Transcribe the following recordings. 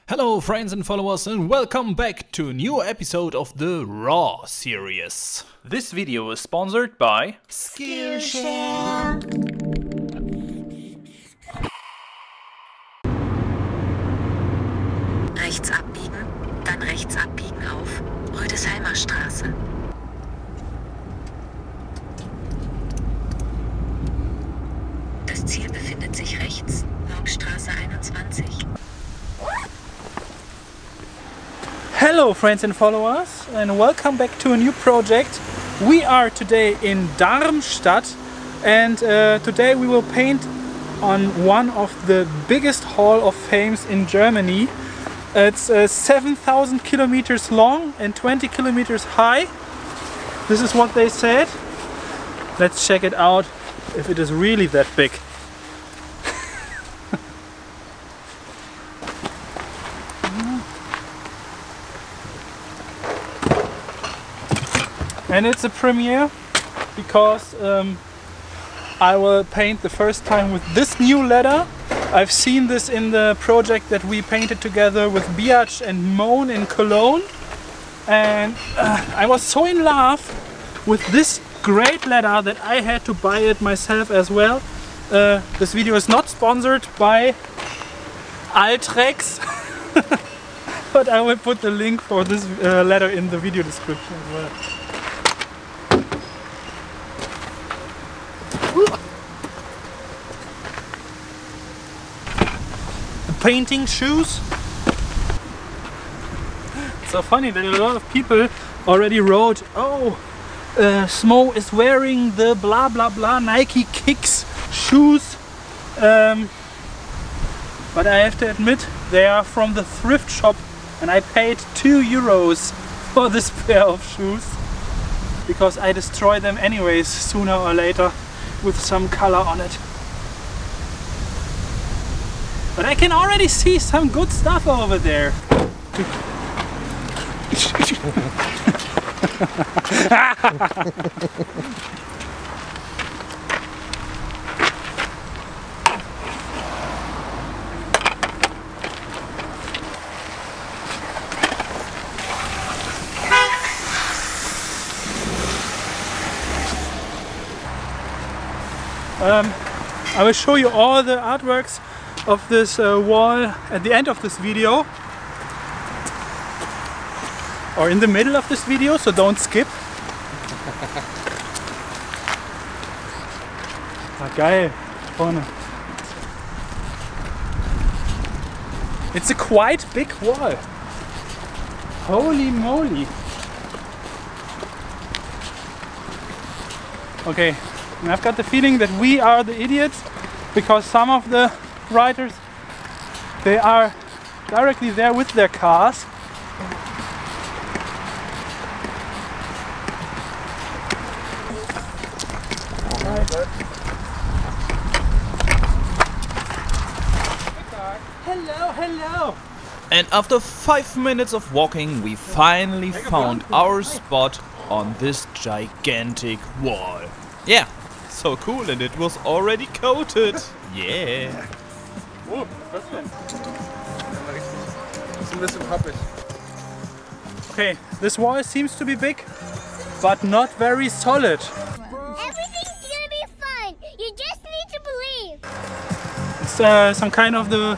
Hello friends and followers and welcome back to a new episode of the Raw series. This video is sponsored by Skillshare. Rechts abbiegen, dann rechts abbiegen auf Rüdesheimer Straße. Das Ziel befindet sich rechts, Hauptstraße 21. Hello friends and followers and welcome back to a new project. We are today in Darmstadt and today we will paint on one of the biggest Hall of Fames in Germany. It's 7,000 kilometers long and 20 kilometers high. This is what they said. Let's check it out if it is really that big. And it's a premiere because I will paint the first time with this new leather. I've seen this in the project that we painted together with Biatch and Moan in Cologne, and I was so in love with this great leather that I had to buy it myself as well. This video is not sponsored by Altrex, but I will put the link for this leather in the video description as well. Painting shoes. It's so funny that a lot of people already wrote, oh, Smo is wearing the blah blah blah Nike Kicks shoes, but I have to admit they are from the thrift shop and I paid €2 for this pair of shoes because I destroy them anyways sooner or later with some color on it. But I can already see some good stuff over there. I will show you all the artworks of this wall at the end of this video or in the middle of this video, so don't skip. Ah, geil, vorne. It's a quite big wall. Holy moly. Okay, and I've got the feeling that we are the idiots because some of the riders, they are directly there with their cars. Hello, hello! And after 5 minutes of walking we finally found our spot on this gigantic wall. Yeah, so cool, and it was already coated. Yeah. Oh, was ist das denn? Ist ein bisschen pappig. Okay, this wall seems to be big, but not very solid. Everything's gonna be fine. You just need to believe. It's some kind of the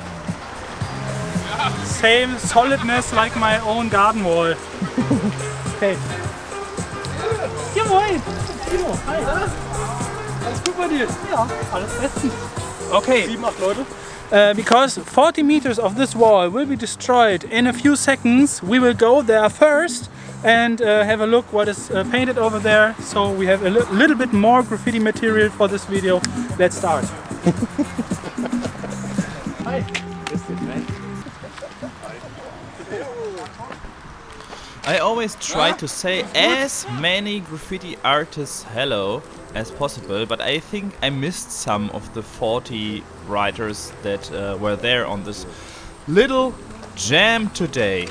same solidness like my own garden wall. Okay. Ja, moin! Timo, hi! Alles gut bei dir? Ja, alles bestens. Okay. 7, 8 Leute. Because 40 meters of this wall will be destroyed in a few seconds, we will go there first and have a look what is painted over there. So we have a little bit more graffiti material for this video. Let's start. Hi. I always try to say as many graffiti artists hello as possible, but I think I missed some of the 40 writers that were there on this little jam today.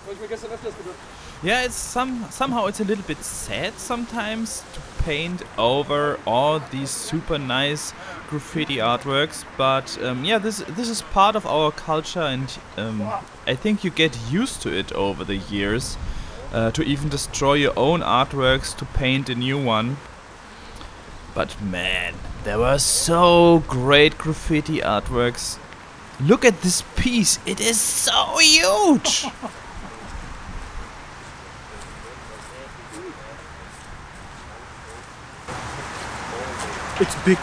Yeah, it's somehow it's a little bit sad sometimes to paint over all these super nice graffiti artworks, but yeah, this is part of our culture, and I think you get used to it over the years, to even destroy your own artworks to paint a new one. But man, there were so great graffiti artworks. Look at this piece, it is so huge! It's big.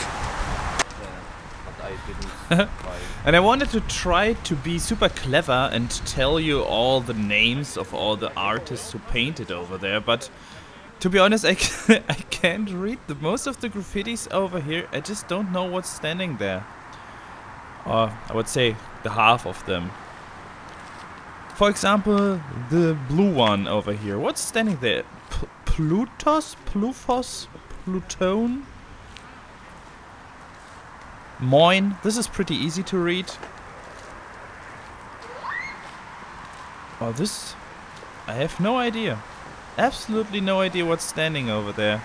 And I wanted to try to be super clever and tell you all the names of all the artists who painted over there, but to be honest, I can't read most of the graffitis over here. I just don't know what's standing there. Or I would say the half of them. For example, the blue one over here. What's standing there? Plutos? Plufos? Pluton? Moin. This is pretty easy to read. Oh, this... I have no idea. Absolutely no idea what's standing over there.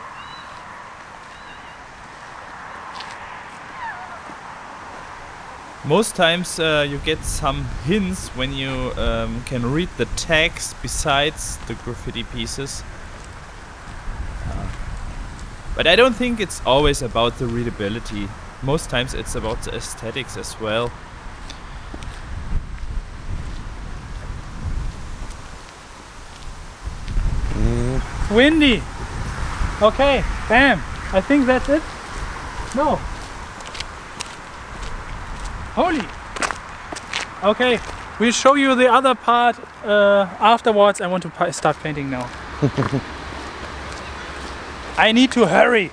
Most times you get some hints when you can read the text besides the graffiti pieces. But I don't think it's always about the readability. Most times it's about the aesthetics as well. Windy. Okay, bam. I think that's it. No. Holy. Okay, we'll show you the other part afterwards. I want to start painting now. I need to hurry.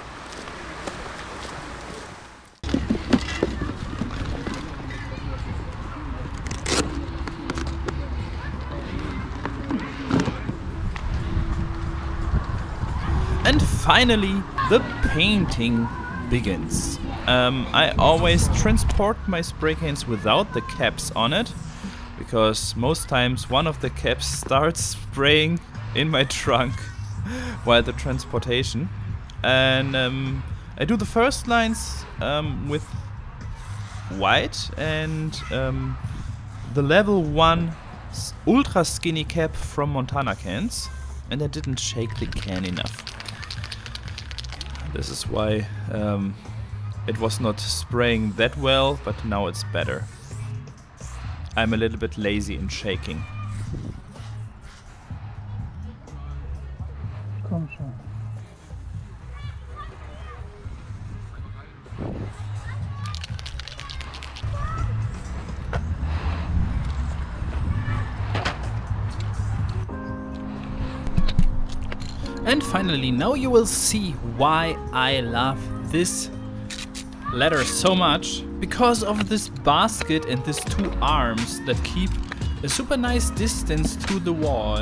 And finally, the painting begins. I always transport my spray cans without the caps on it, because most times one of the caps starts spraying in my trunk while the transportation. And I do the first lines with white and the level 1 ultra skinny cap from Montana cans, and I didn't shake the can enough. This is why it was not spraying that well, but now it's better. I'm a little bit lazy in shaking. Komm schon. And finally, now you will see why I love this letter so much. Because of this basket and these two arms that keep a super nice distance to the wall.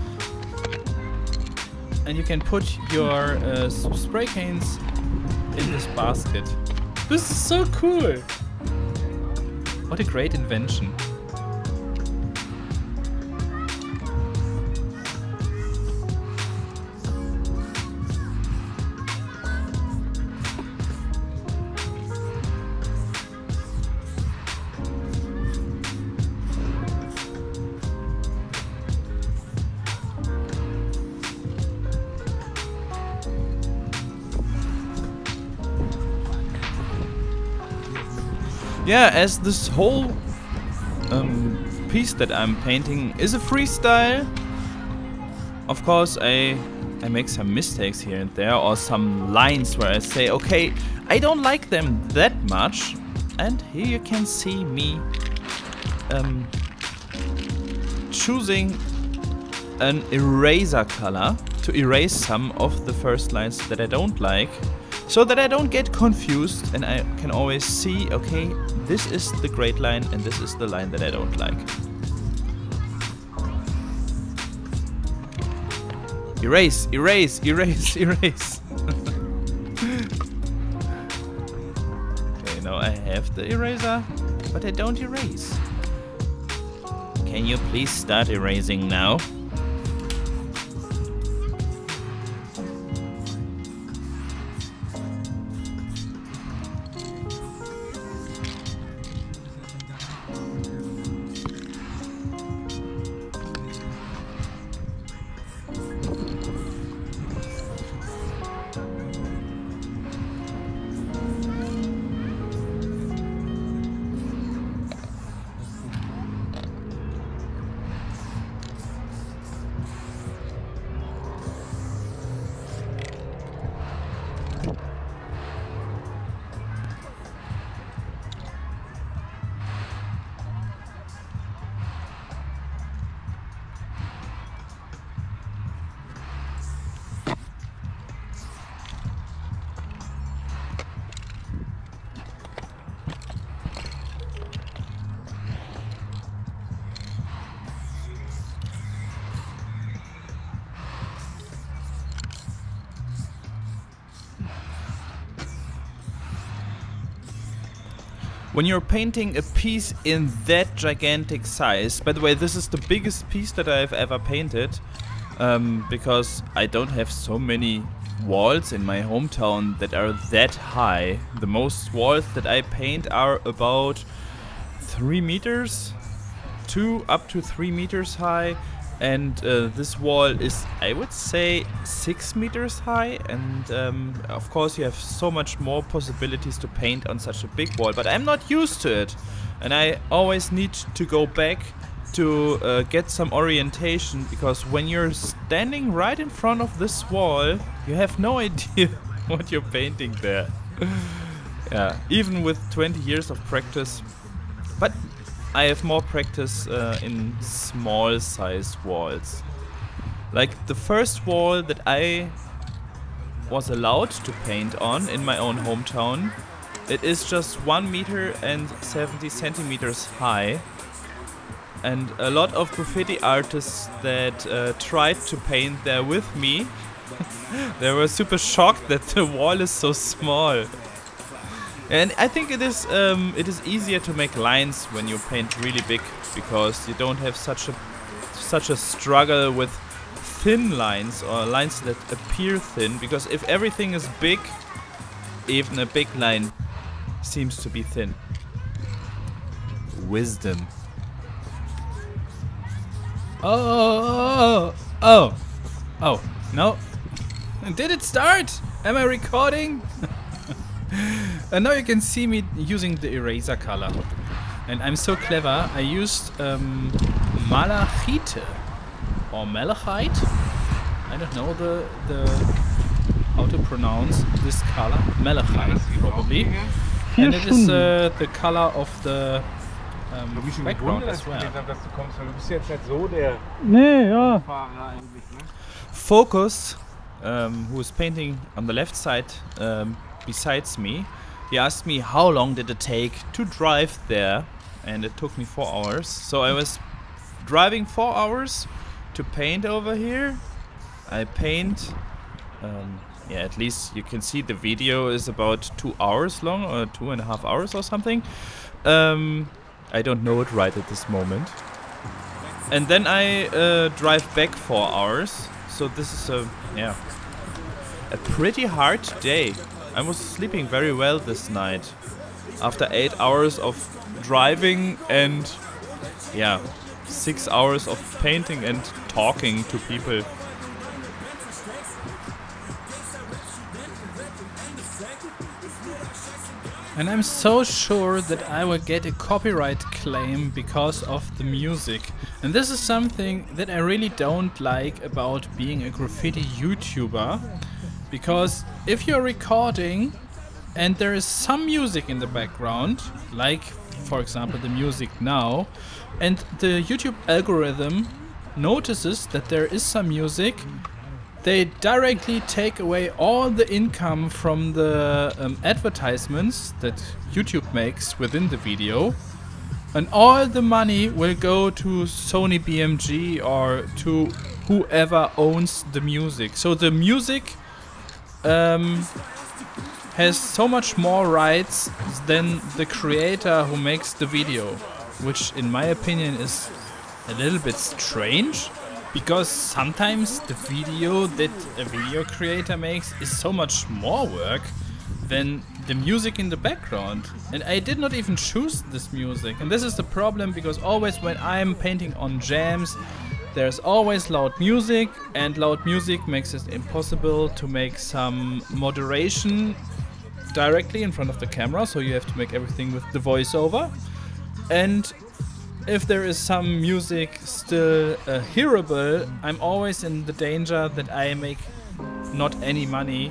And you can put your spray cans in this basket. This is so cool! What a great invention. Yeah, as this whole piece that I'm painting is a freestyle, of course I make some mistakes here and there, or some lines where I say, okay, I don't like them that much, and here you can see me choosing an eraser color to erase some of the first lines that I don't like, so that I don't get confused and I can always see, okay, this is the great line and this is the line that I don't like. Erase, erase, erase, erase. Okay, now I have the eraser, but I don't erase. Can you please start erasing now? When you're painting a piece in that gigantic size, by the way, this is the biggest piece that I've ever painted, because I don't have so many walls in my hometown that are that high. The most walls that I paint are about 3 meters, up to 3 meters high, and this wall is, I would say, 6 meters high, and of course you have so much more possibilities to paint on such a big wall, but I'm not used to it, and I always need to go back to get some orientation, because when you're standing right in front of this wall, you have no idea what you're painting there. Yeah, even with 20 years of practice, but I have more practice in small sized walls. Like the first wall that I was allowed to paint on in my own hometown, it is just 1 meter and 70 centimeters high. And a lot of graffiti artists that tried to paint there with me, they were super shocked that the wall is so small. And I think it is easier to make lines when you paint really big, because you don't have such a struggle with thin lines or lines that appear thin, because if everything is big, even a big line seems to be thin. Wisdom. Oh, no. Did it start? Am I recording? And now you can see me using the eraser color. And I'm so clever, I used malachite or malachite. I don't know the how to pronounce this color. Malachite probably. And it is the color of the background as well. Focus, who is painting on the left side besides me, he asked me how long did it take to drive there, and it took me 4 hours. So I was driving 4 hours to paint over here. I paint, yeah, at least you can see the video is about 2 hours long, or 2.5 hours or something. I don't know it right at this moment. And then I drive back 4 hours. So this is a pretty hard day. I was sleeping very well this night after 8 hours of driving and 6 hours of painting and talking to people. And I'm so sure that I will get a copyright claim because of the music. And this is something that I really don't like about being a graffiti YouTuber. Because if you're recording and there is some music in the background, like for example the music now, and the YouTube algorithm notices that there is some music, they directly take away all the income from the advertisements that YouTube makes within the video, and all the money will go to Sony BMG or to whoever owns the music. So the music has so much more rights than the creator who makes the video, which in my opinion is a little bit strange, because sometimes the video that a video creator makes is so much more work than the music in the background. And I did not even choose this music. And this is the problem, because always when I'm painting on jams, there's always loud music, and loud music makes it impossible to make some moderation directly in front of the camera, so you have to make everything with the voiceover. And if there is some music still hearable, I'm always in the danger that I make not any money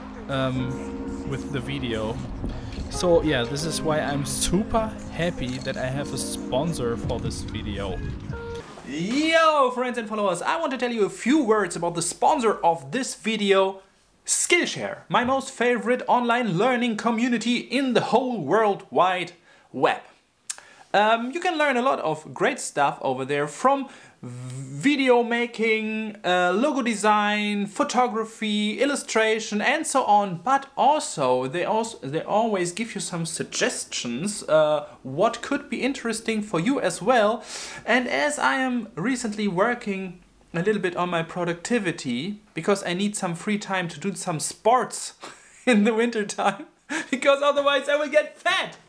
with the video. So yeah, this is why I'm super happy that I have a sponsor for this video. Yo, friends and followers, I want to tell you a few words about the sponsor of this video, Skillshare, my most favorite online learning community in the whole World Wide Web. You can learn a lot of great stuff over there, from video making, logo design, photography, illustration and so on, but also they always give you some suggestions what could be interesting for you as well. And as I am recently working a little bit on my productivity, because I need some free time to do some sports in the winter time, because otherwise I will get fat.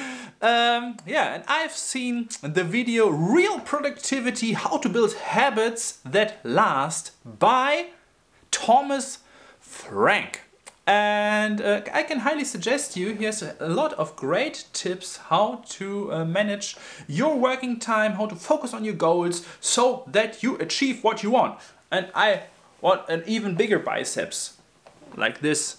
Yeah, and I've seen the video Real Productivity, How to Build Habits That Last by Thomas Frank. And I can highly suggest you, he has a lot of great tips how to manage your working time, how to focus on your goals so that you achieve what you want. And I want an even bigger biceps, like this,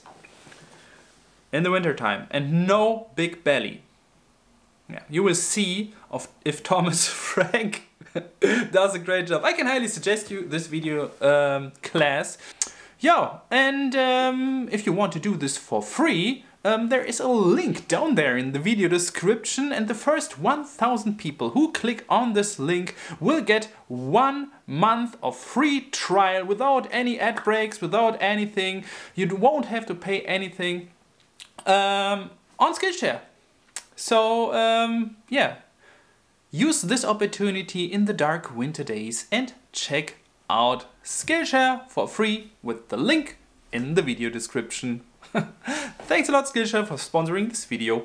in the winter time, and no big belly. Yeah, you will see if Thomas Frank does a great job. I can highly suggest you this video class. Yeah, and if you want to do this for free, there is a link down there in the video description, and the first 1,000 people who click on this link will get 1 month of free trial without any ad breaks, without anything. You won't have to pay anything on Skillshare. So yeah, use this opportunity in the dark winter days and check out Skillshare for free with the link in the video description. Thanks a lot, Skillshare, for sponsoring this video.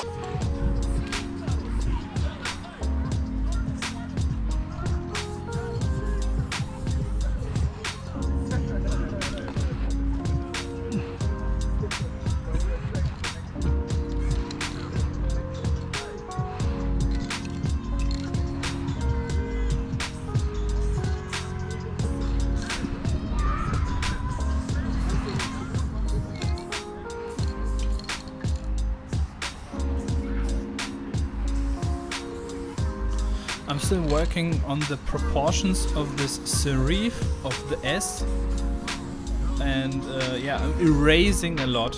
I'm still working on the proportions of this serif of the S, and yeah, I'm erasing a lot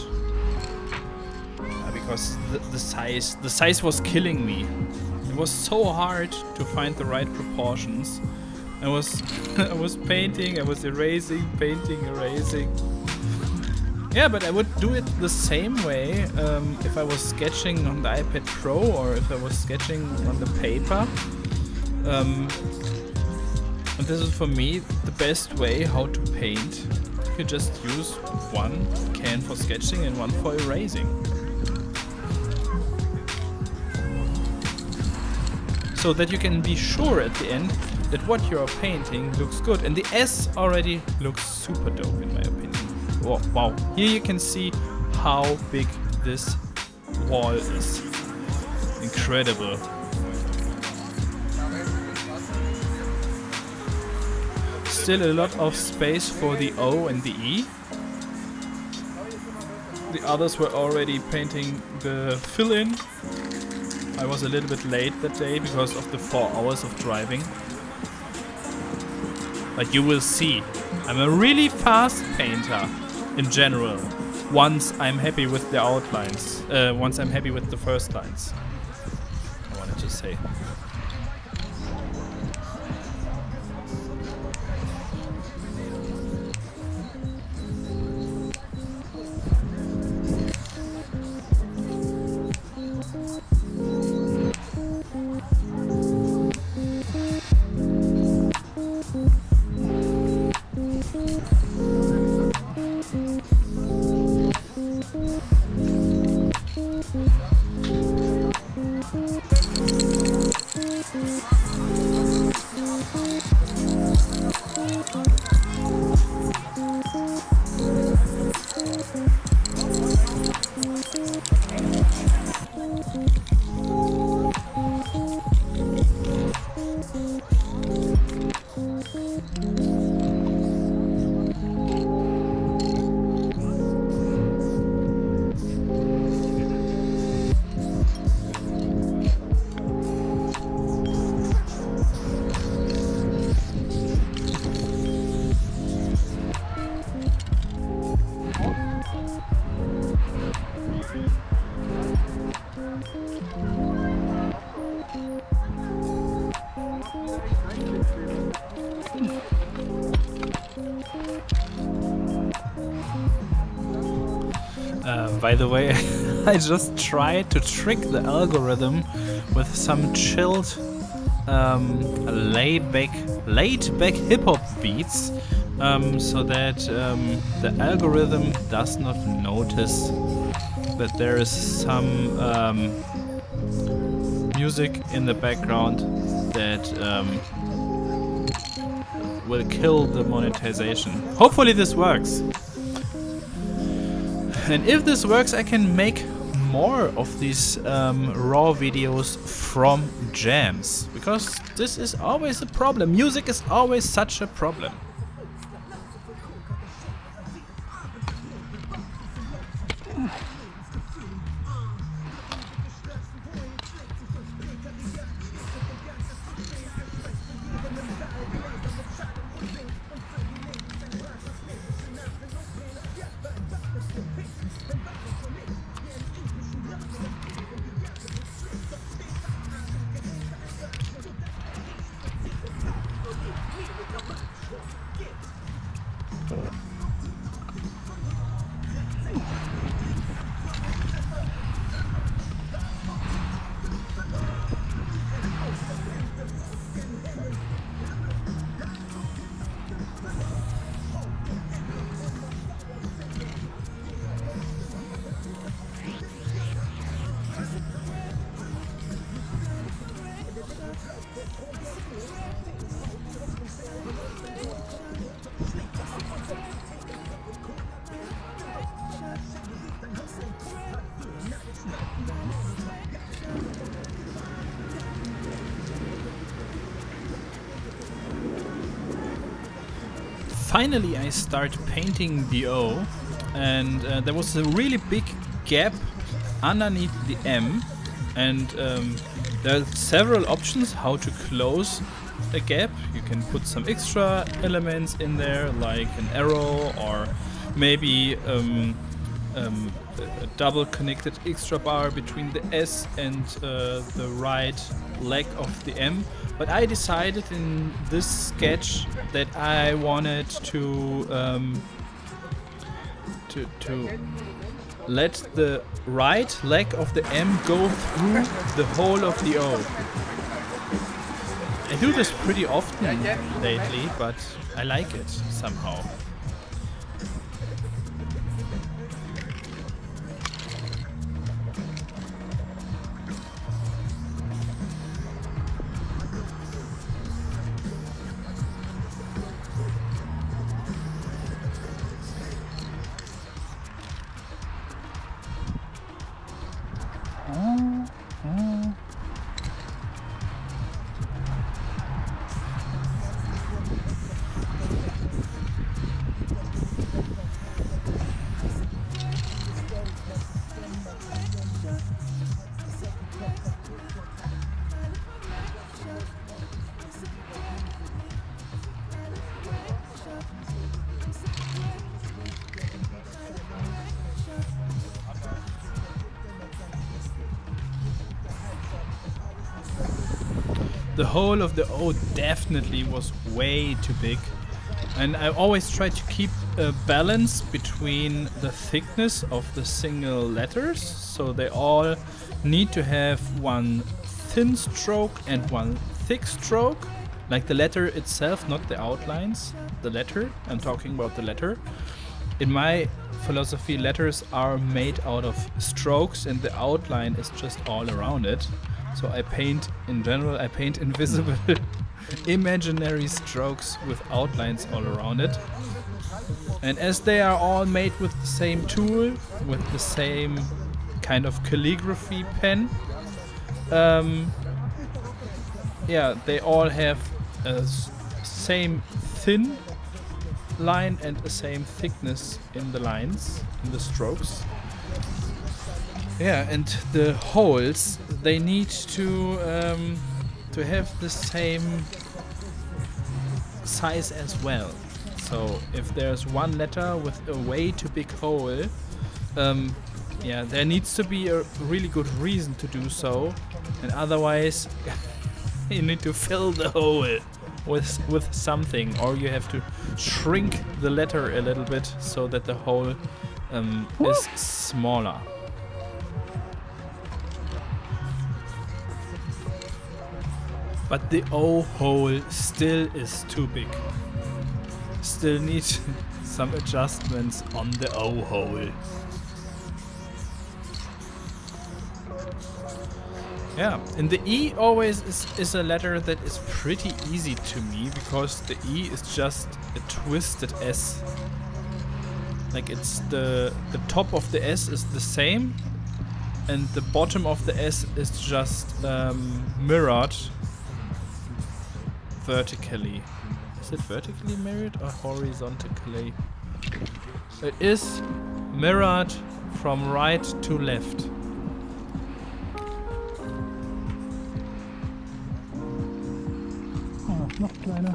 because the size was killing me. It was so hard to find the right proportions. I was painting, I was erasing, painting, erasing. Yeah, but I would do it the same way if I was sketching on the iPad Pro or if I was sketching on the paper. And this is for me the best way how to paint. You just use one can for sketching and one for erasing. So that you can be sure at the end that what you are painting looks good. And the S already looks super dope in my opinion. Oh, wow, here you can see how big this wall is. Incredible. Still a lot of space for the O and the E. The others were already painting the fill-in. I was a little bit late that day because of the 4 hours of driving. But you will see, I'm a really fast painter in general. Once I'm happy with the outlines, once I'm happy with the first lines, I wanted to say. By the way, I just tried to trick the algorithm with some chilled, laid-back hip-hop beats, so that the algorithm does not notice that there is some music in the background that will kill the monetization. Hopefully this works. And if this works, I can make more of these raw videos from jams, because this is always a problem. Music is always such a problem. Finally, I start painting the O, and there was a really big gap underneath the M, and there are several options how to close a gap. You can put some extra elements in there, like an arrow, or maybe a double connected extra bar between the S and the right leg of the M. But I decided in this sketch that I wanted to let the right leg of the M go through the whole of the O. I do this pretty often lately, but I like it somehow. The whole of the O definitely was way too big, and I always try to keep a balance between the thickness of the single letters, so they all need to have one thin stroke and one thick stroke, like the letter itself, not the outlines. The letter, I'm talking about the letter. In my philosophy, letters are made out of strokes and the outline is just all around it. So I paint, in general, I paint invisible imaginary strokes with outlines all around it. And as they are all made with the same tool, with the same kind of calligraphy pen, yeah, they all have a same thin line and the same thickness in the lines, in the strokes. Yeah, and the holes, they need to have the same size as well. So if there's one letter with a way too big hole, yeah, there needs to be a really good reason to do so, and otherwise you need to fill the hole with something, or you have to shrink the letter a little bit so that the hole is smaller. But the O hole still is too big. Still need some adjustments on the O hole. Yeah, and the E always is a letter that is pretty easy to me, because the E is just a twisted S. Like it's the top of the S is the same, and the bottom of the S is just mirrored vertically. Is it vertically mirrored or horizontally? It is mirrored from right to left. Oh, noch kleiner.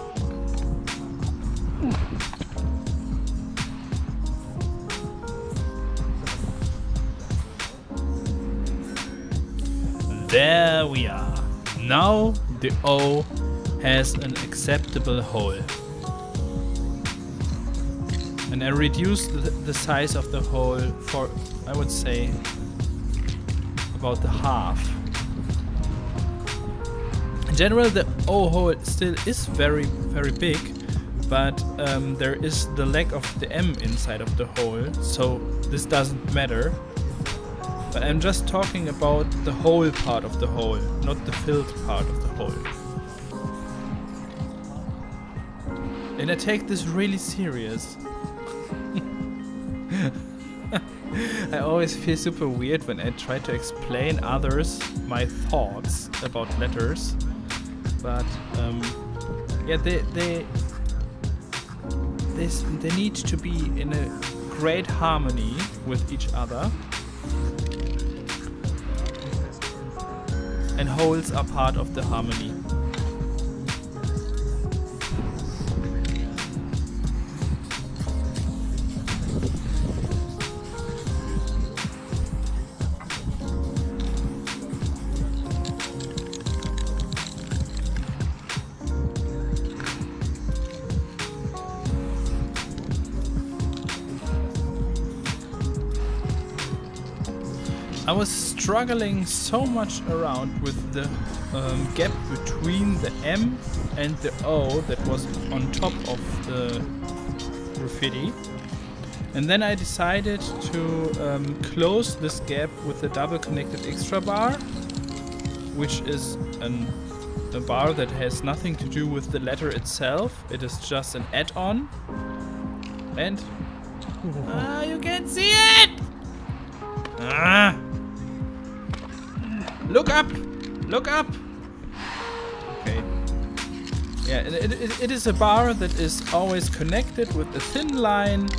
There we are. Now the O has an acceptable hole. And I reduced the size of the hole for, I would say, about the half. In general, the O hole still is very, very big, but there is the leg of the M inside of the hole, so this doesn't matter. But I'm just talking about the whole part of the hole, not the filled part of the hole. And I take this really serious. I always feel super weird when I try to explain others my thoughts about letters. But yeah, they need to be in a great harmony with each other. And holes are part of the harmony. I was struggling so much around with the gap between the M and the O that was on top of the graffiti. And then I decided to close this gap with a double connected extra bar, which is a bar that has nothing to do with the letter itself. It is just an add-on. And you can see it! Look up! Look up! Okay. Yeah, it is a bar that is always connected with a thin line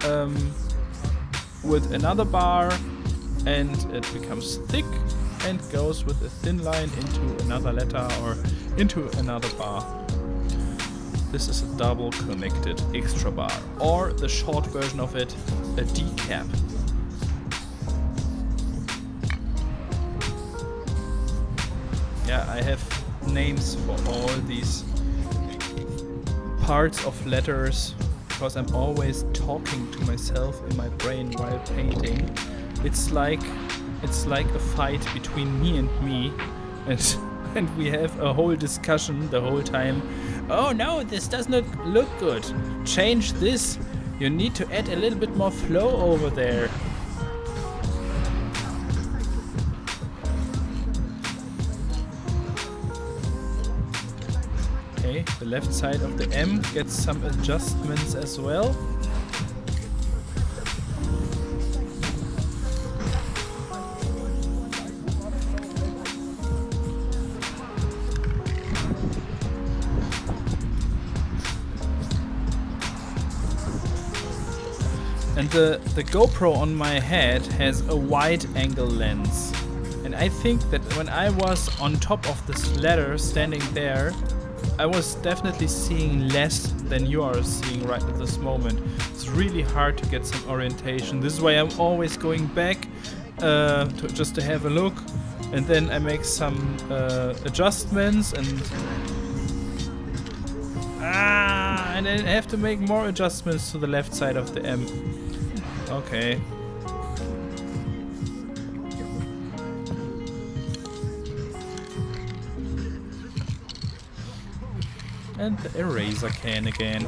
with another bar, and it becomes thick and goes with a thin line into another letter or into another bar. This is a double connected extra bar, or the short version of it, a decap. Yeah, I have names for all these parts of letters because I'm always talking to myself in my brain while painting. It's like a fight between me, and we have a whole discussion the whole time. Oh no, this does not look good. Change this. You need to add a little bit more flow over there. Okay, the left side of the M gets some adjustments as well. And the GoPro on my head has a wide angle lens. And I think that when I was on top of this ladder standing there, I was definitely seeing less than you are seeing right at this moment. It's really hard to get some orientation. This is why I'm always going back just to have a look. And then I make some adjustments and then I have to make more adjustments to the left side of the M. Okay. And the eraser can again.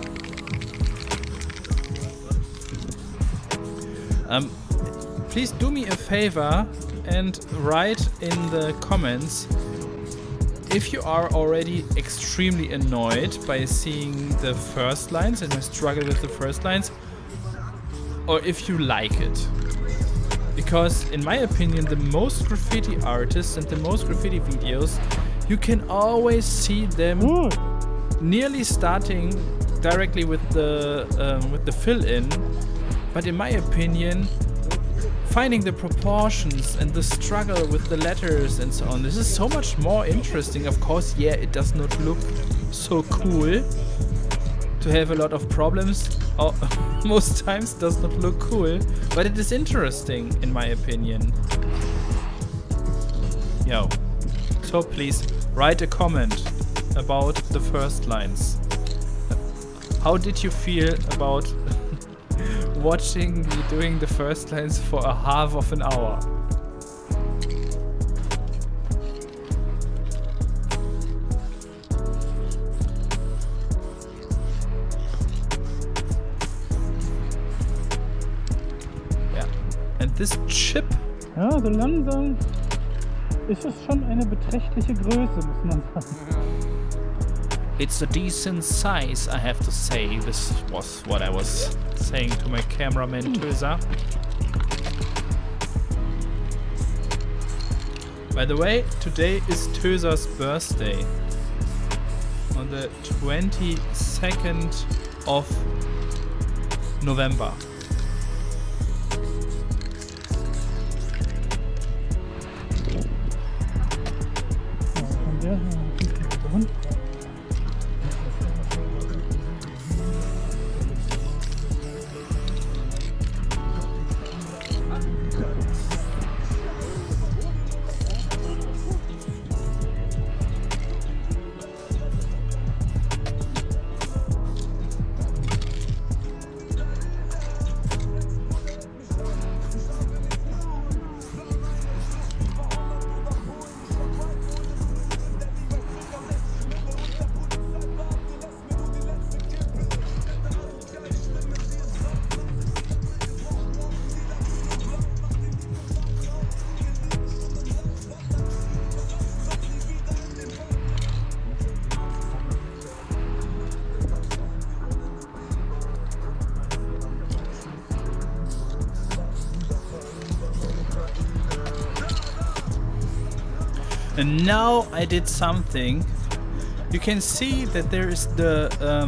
Please do me a favor and write in the comments if you are already extremely annoyed by seeing the first lines and I struggle with the first lines, or if you like it. Because in my opinion, the most graffiti artists and the most graffiti videos, you can always see them nearly starting directly with the fill-in, but in my opinion, finding the proportions and the struggle with the letters and so on, this is so much more interesting. Of course, yeah, it does not look so cool to have a lot of problems. Most times does not look cool, but it is interesting in my opinion. Yo, so please write a comment about the first lines. How did you feel about watching me doing the first lines for a half of an hour? Ja, and this chip. Ja, so langsam ist es schon eine beträchtliche Größe, muss man sagen. It's a decent size, I have to say. This was what I was saying to my cameraman Töser. By the way, today is Töser's birthday. On the 22nd of November. And now I did something. You can see that there is the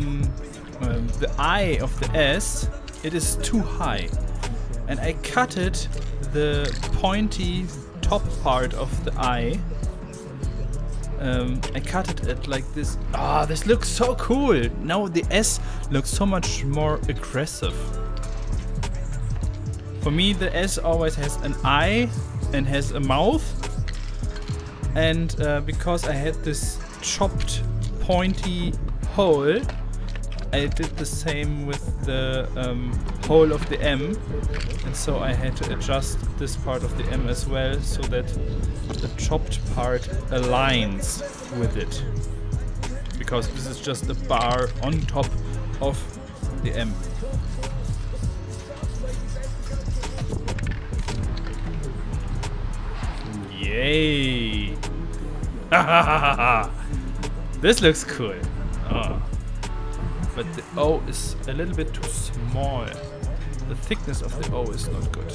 eye of the S. It is too high, and I cut it the pointy top part of the eye. I cut it at like this. Ah, this looks so cool. Now the S looks so much more aggressive. For me, the S always has an eye and has a mouth. And because I had this chopped pointy hole, I did the same with the hole of the M, and so I had to adjust this part of the M as well so that the chopped part aligns with it, because this is just a bar on top of the M. Yay! This looks cool. Oh. But the O is a little bit too small. The thickness of the O is not good.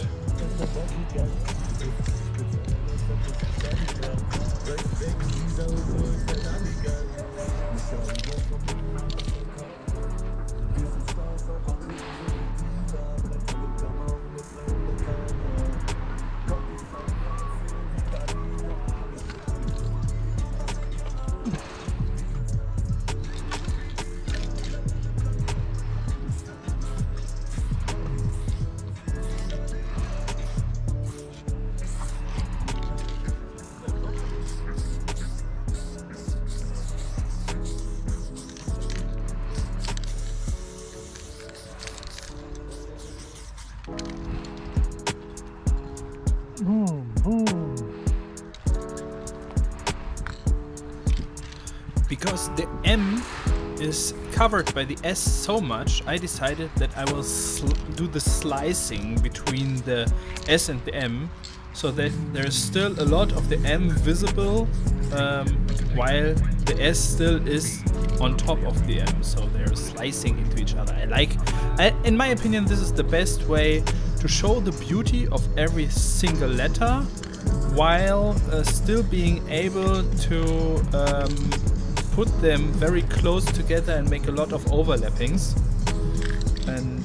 because the M is covered by the S so much, I decided that I will do the slicing between the S and the M, so that there's still a lot of the M visible, while the S still is on top of the M, so they're slicing into each other. In my opinion, this is the best way to show the beauty of every single letter, while still being able to put them very close together and make a lot of overlappings. And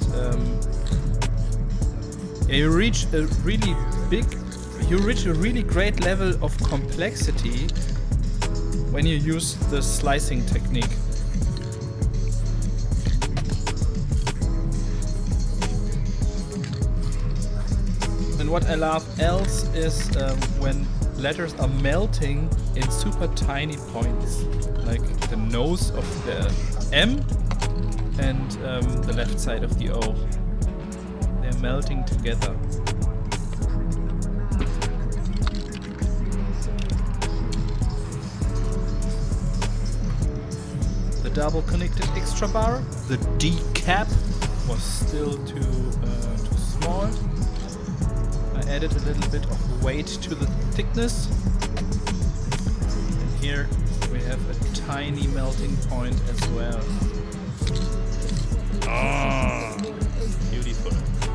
you reach a really great level of complexity when you use the slicing technique. And what I love else is when letters are melting in super tiny points, like the nose of the M and the left side of the O. They're melting together. The double connected extra bar, the D cap, was still too small. I added a little bit of weight to the thickness. And here we have a tiny melting point as well. Oh, beautiful.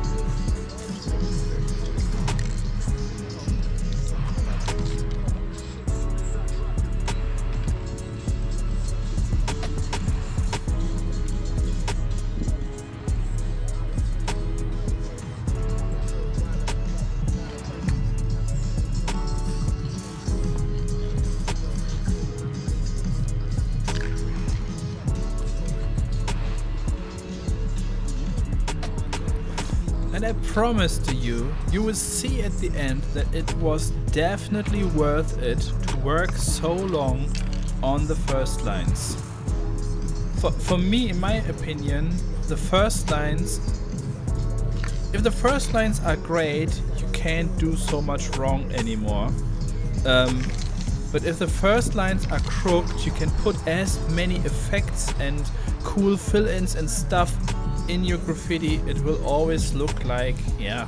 And I promise to you, you will see at the end that it was definitely worth it to work so long on the first lines. For me, in my opinion, the first lines, if the first lines are great, you can't do so much wrong anymore. But if the first lines are crooked, you can put as many effects and cool fill-ins and stuff in your graffiti. It will always look like, yeah,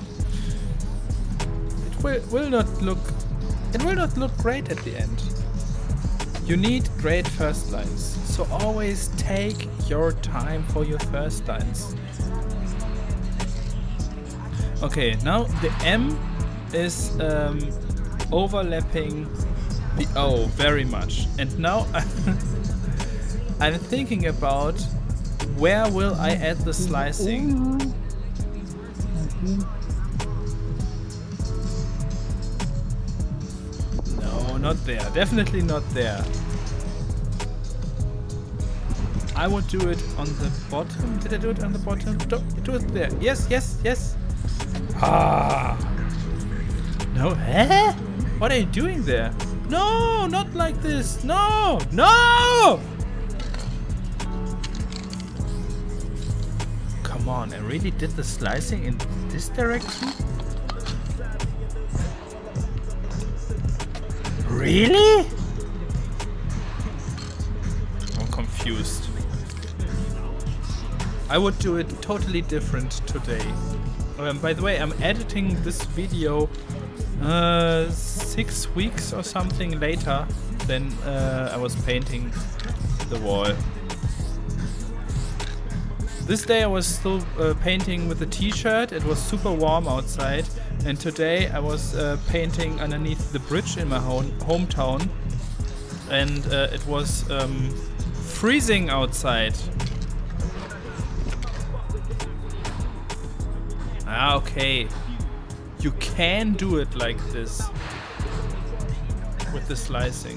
it will not look great at the end. You need great first lines, so always take your time for your first lines. Okay, now the M is overlapping the O very much, and now I'm thinking about where will I add the slicing. No, not there. Definitely not there. I would do it on the bottom. Did I do it on the bottom? Do it there. Yes, yes, yes. Ah. No. Eh? What are you doing there? No, not like this. No, no. Come on, I really did the slicing in this direction? Really? I'm confused. I would do it totally different today. By the way, I'm editing this video 6 weeks or something later than I was painting the wall. This day I was still painting with a t-shirt. It was super warm outside, and today I was painting underneath the bridge in my hometown, and it was freezing outside. Ah, okay. You can do it like this with the slicing.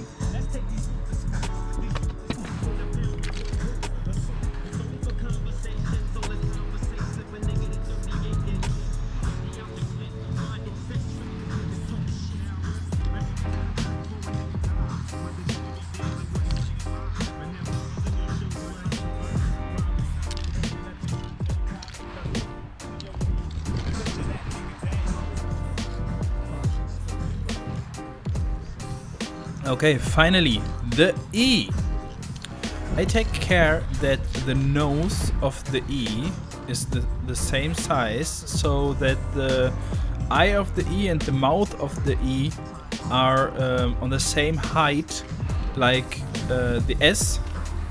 Okay, finally, the E. I take care that the nose of the E is the same size, so that the eye of the E and the mouth of the E are on the same height like the S.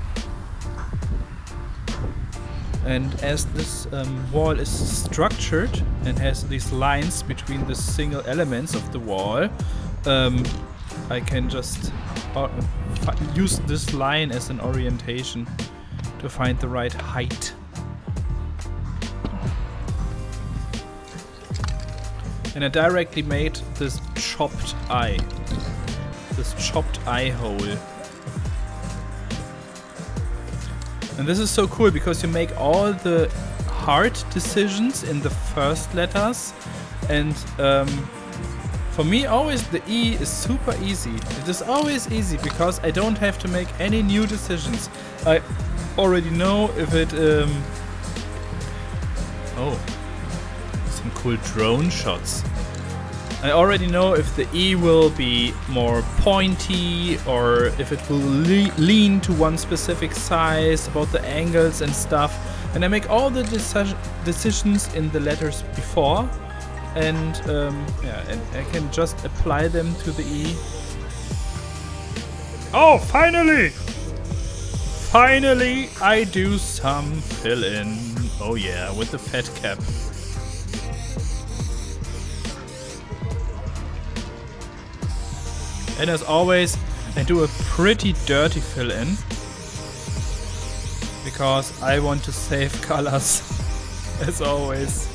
And as this wall is structured and has these lines between the single elements of the wall, I can just use this line as an orientation to find the right height. And I directly made this chopped eye hole. And this is so cool because you make all the hard decisions in the first letters, and for me always the E is super easy. It is always easy because I don't have to make any new decisions. I already know if it oh, some cool drone shots. I already know if the E will be more pointy or if it will lean to one specific size, about the angles and stuff. And I make all the decisions in the letters before, and yeah, and I can just apply them to the E. Oh, finally! Finally, I do some fill-in. Oh yeah, with the fat cap. And as always, I do a pretty dirty fill-in because I want to save colors, as always.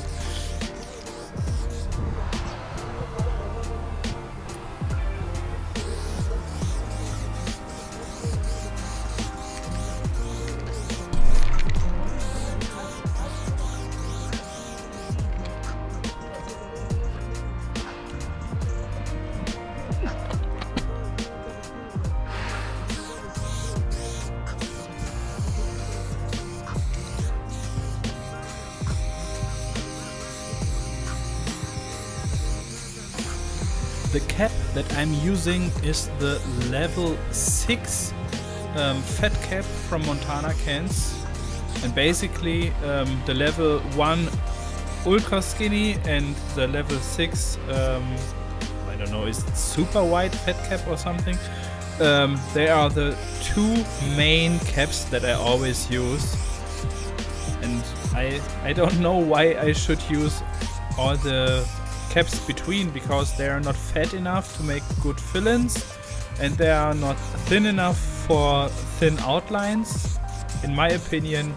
The cap that I'm using is the level 6 fat cap from Montana Cans, and basically the level 1 ultra skinny and the level 6 I don't know, is it super wide fat cap or something. They are the two main caps that I always use, and I don't know why I should use all the caps between, because they are not fat enough to make good fill-ins and they are not thin enough for thin outlines. In my opinion,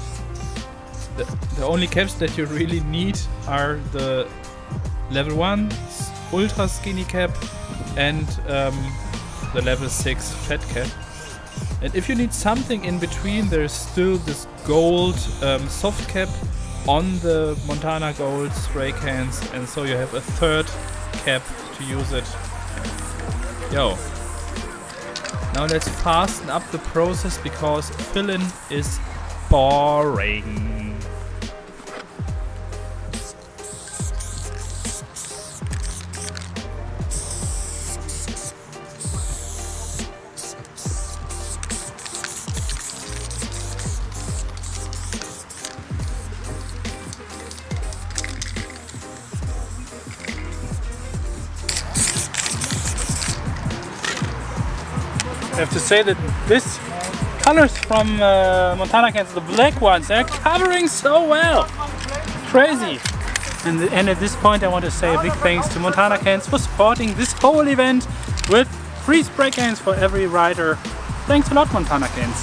the only caps that you really need are the level 1 ultra skinny cap and the level 6 fat cap. And if you need something in between, there's still this gold soft cap on the Montana Gold spray cans, and so you have a third cap to use it. Yo. Now let's fasten up the process because fill-in is boring. I have to say that this colors from Montana Cans, the black ones, they're covering so well. Crazy. And at this point I want to say a big thanks to Montana Cans for supporting this whole event with free spray cans for every rider. Thanks a lot, Montana Cans.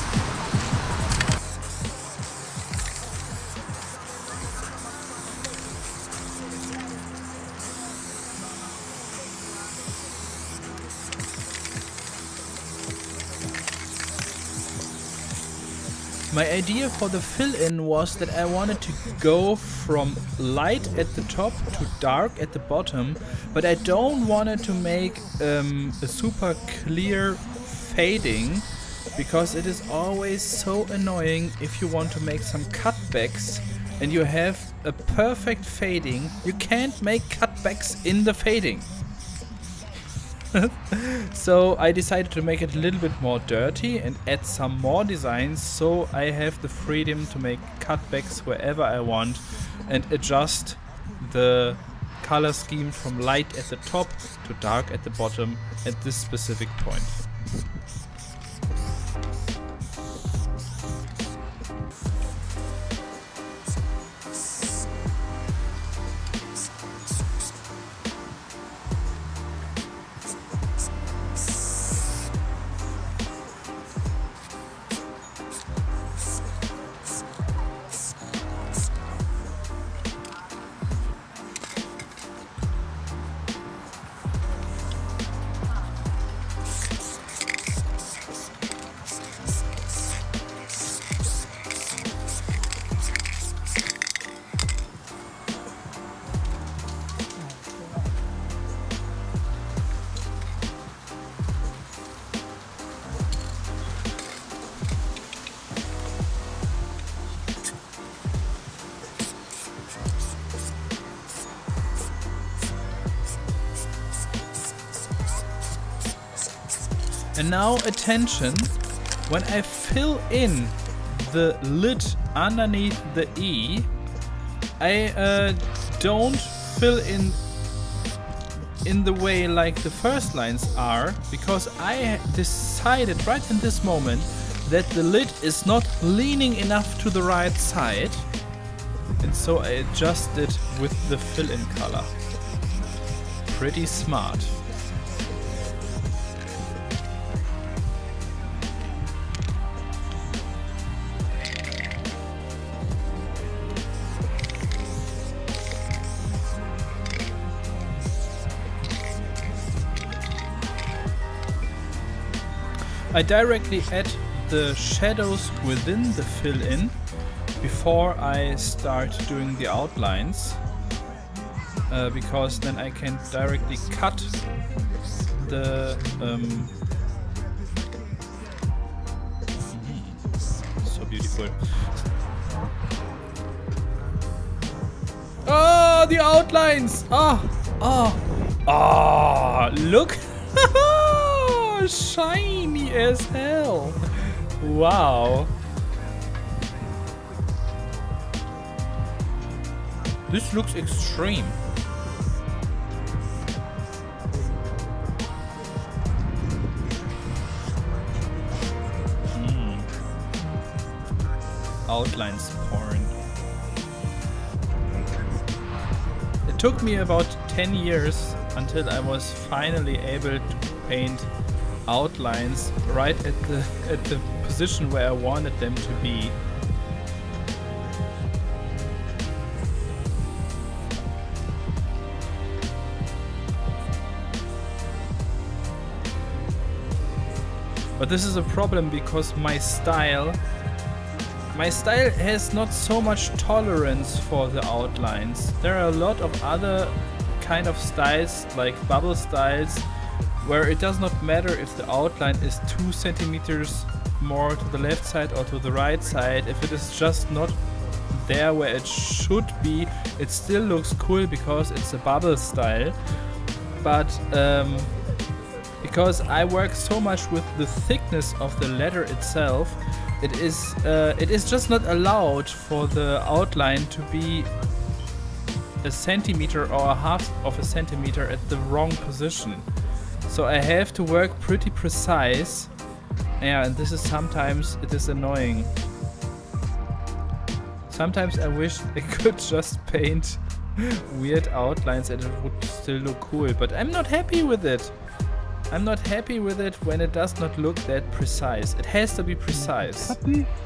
My idea for the fill-in was that I wanted to go from light at the top to dark at the bottom, but I don't want it to make a super clear fading, because it is always so annoying if you want to make some cutbacks and you have a perfect fading. You can't make cutbacks in the fading. So I decided to make it a little bit more dirty and add some more designs, so I have the freedom to make cutbacks wherever I want and adjust the color scheme from light at the top to dark at the bottom at this specific point. And now attention, when I fill in the lid underneath the E, I don't fill in the way like the first lines are, because I decided right in this moment that the lid is not leaning enough to the right side, and so I adjusted with the fill-in color. Pretty smart. I directly add the shadows within the fill-in before I start doing the outlines, because then I can directly cut the so beautiful. Oh, the outlines! Look! Shiny as hell! Wow! This looks extreme. Outlines porn. It took me about 10 years until I was finally able to paint outlines right at the position where I wanted them to be. But this is a problem because my style has not so much tolerance for the outlines. There are a lot of other kind of styles, like bubble styles, where it does not matter if the outline is 2 centimeters more to the left side or to the right side. If it is just not there where it should be, it still looks cool because it's a bubble style. But because I work so much with the thickness of the letter itself, it is just not allowed for the outline to be a centimeter or a half of a centimeter at the wrong position. So I have to work pretty precise. Yeah, and this is sometimes it is annoying. Sometimes I wish I could just paint weird outlines and it would still look cool, but I'm not happy with it. I'm not happy with it when it does not look that precise. It has to be precise.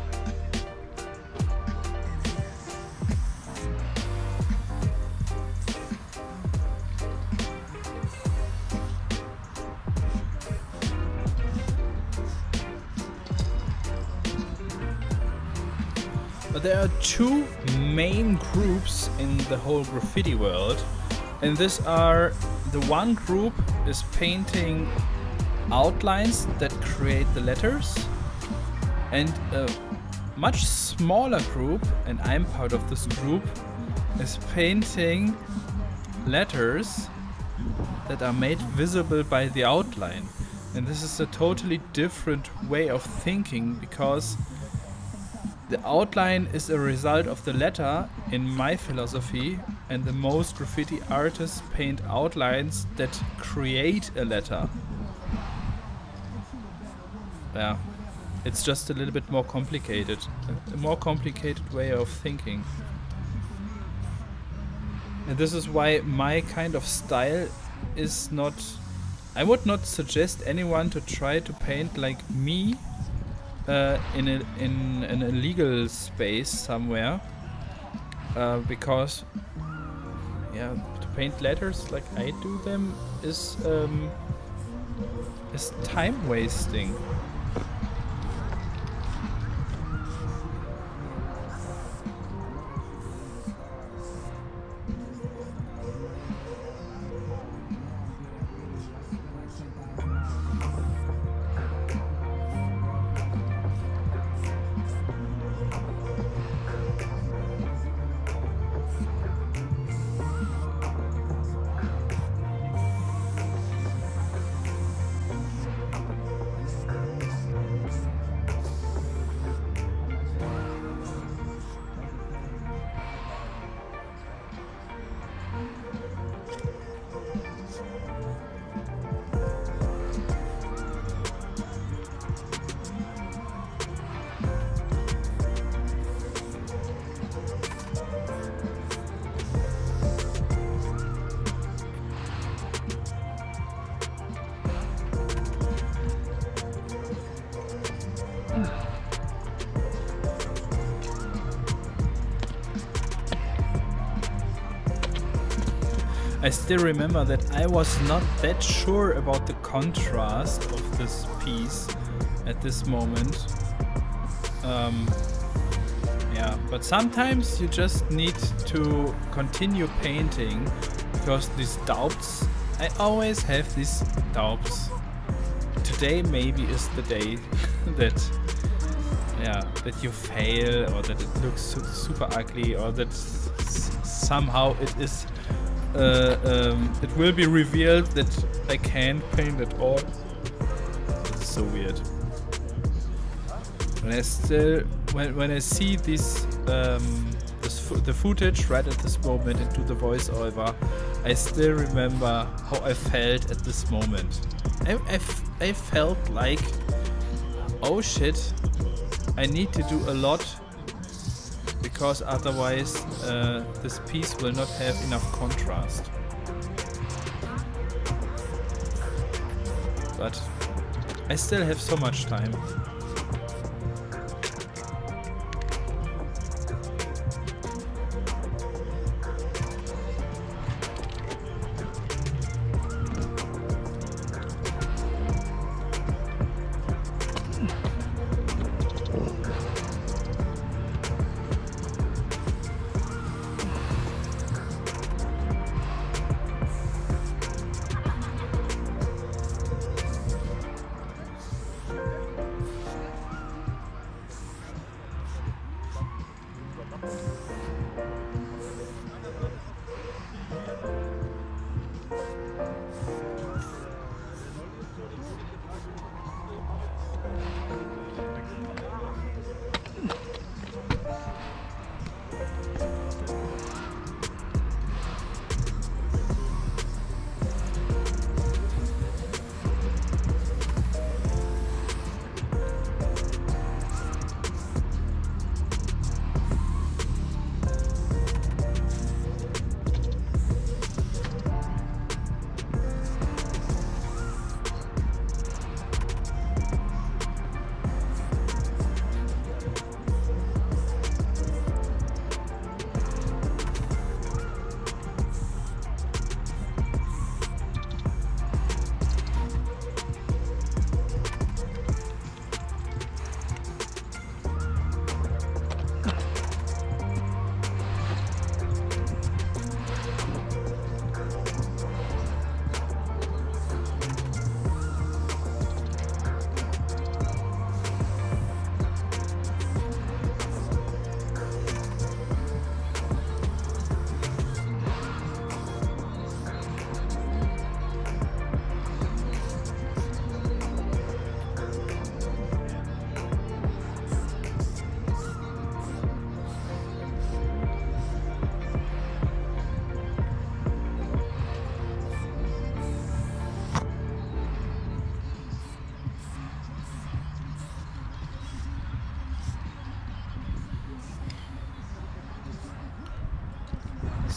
But there are 2 main groups in the whole graffiti world, and these are, the one group is painting outlines that create the letters, and a much smaller group, and I'm part of this group, is painting letters that are made visible by the outline. And this is a totally different way of thinking, because the outline is a result of the letter in my philosophy, and the most graffiti artists paint outlines that create a letter. Yeah, it's just a little bit more complicated. A more complicated way of thinking. And this is why my kind of style is not... I would not suggest anyone to try to paint like me in an illegal space somewhere. Because, yeah, to paint letters like I do them is time wasting. I still remember that I was not that sure about the contrast of this piece at this moment. Yeah, but sometimes you just need to continue painting, because these doubts, I always have these doubts. Today maybe is the day that, yeah, that you fail, or that it looks super ugly, or that somehow it is it will be revealed that I can't paint at all. It's so weird. When I see this the footage right at this moment and do the voiceover, I still remember how I felt at this moment. I felt like, oh shit, I need to do a lot, because otherwise this piece will not have enough contrast. But I still have so much time.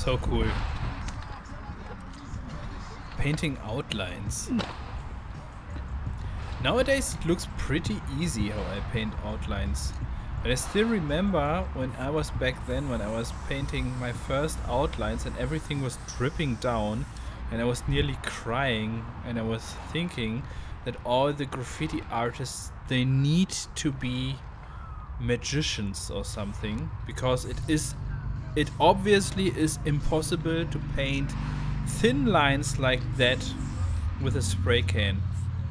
So cool. Painting outlines. Nowadays it looks pretty easy how I paint outlines. But I still remember when I was back then, when I was painting my first outlines and everything was dripping down and I was nearly crying, and I was thinking that all the graffiti artists, they need to be magicians or something, because it obviously is impossible to paint thin lines like that with a spray can.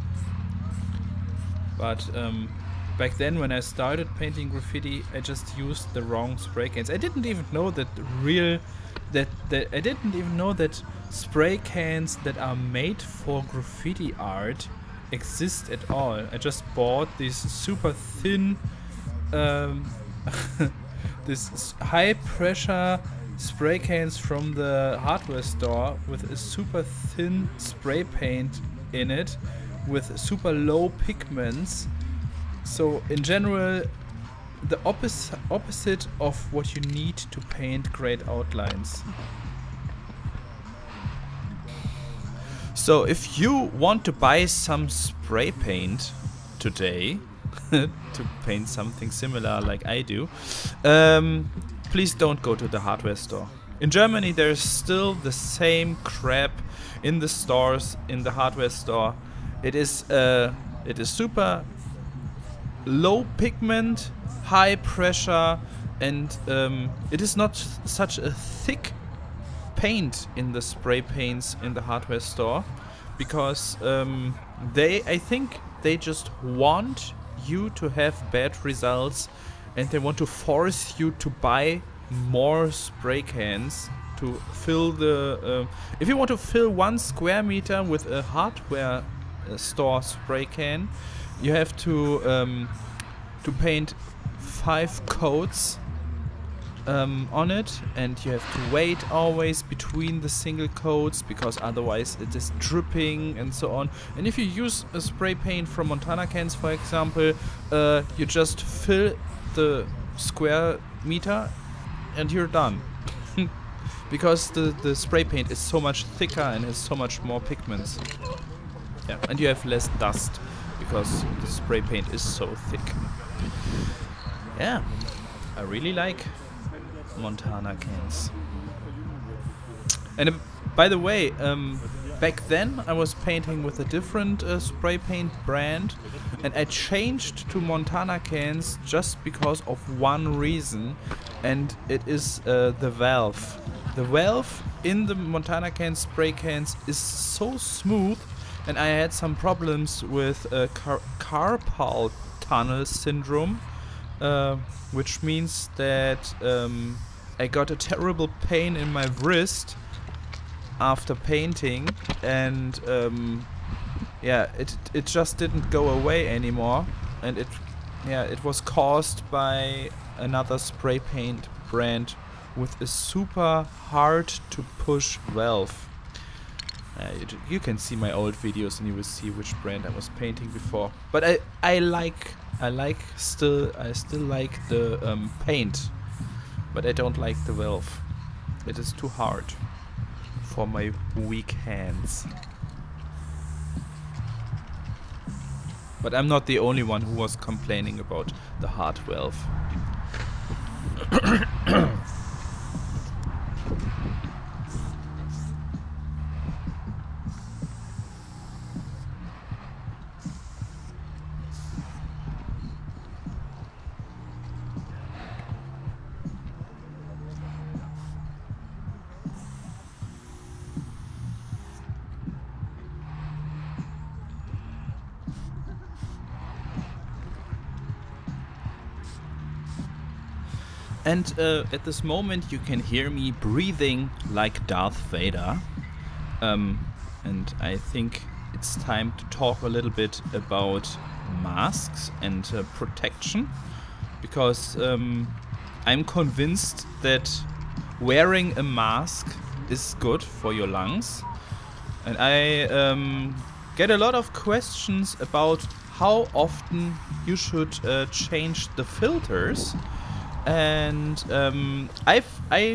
But back then when I started painting graffiti, I just used the wrong spray cans. I didn't even know that I didn't even know that spray cans that are made for graffiti art exist at all. I just bought these super thin this high pressure spray cans from the hardware store with a super thin spray paint in it with super low pigments. So in general, the opposite of what you need to paint great outlines. So if you want to buy some spray paint today to paint something similar like I do, please don't go to the hardware store. In Germany there's still the same crap in the stores, in the hardware store. It is super low pigment, high pressure, and it is not such a thick paint in the spray paints in the hardware store, because I think they just want you to have bad results, and they want to force you to buy more spray cans to fill the if you want to fill 1 square meter with a hardware store spray can, you have to paint 5 coats on it, and you have to wait always between the single coats, because otherwise it is dripping and so on. And if you use a spray paint from Montana cans, for example, you just fill the square meter and you're done. Because the spray paint is so much thicker and has so much more pigments. Yeah, and you have less dust because the spray paint is so thick. Yeah, I really like Montana cans. And by the way, back then I was painting with a different spray paint brand, and I changed to Montana cans just because of one reason, and it is the valve. The valve in the Montana can spray cans is so smooth, and I had some problems with carpal tunnel syndrome, which means that I got a terrible pain in my wrist after painting, and yeah, it just didn't go away anymore, and it was caused by another spray paint brand with a super hard to push valve. You can see my old videos and you will see which brand I was painting before. But I still like the paint, but I don't like the valve. It is too hard for my weak hands. But I'm not the only one who was complaining about the hard valve. And at this moment you can hear me breathing like Darth Vader. And I think it's time to talk a little bit about masks and protection. Because I'm convinced that wearing a mask is good for your lungs. And I get a lot of questions about how often you should change the filters. And I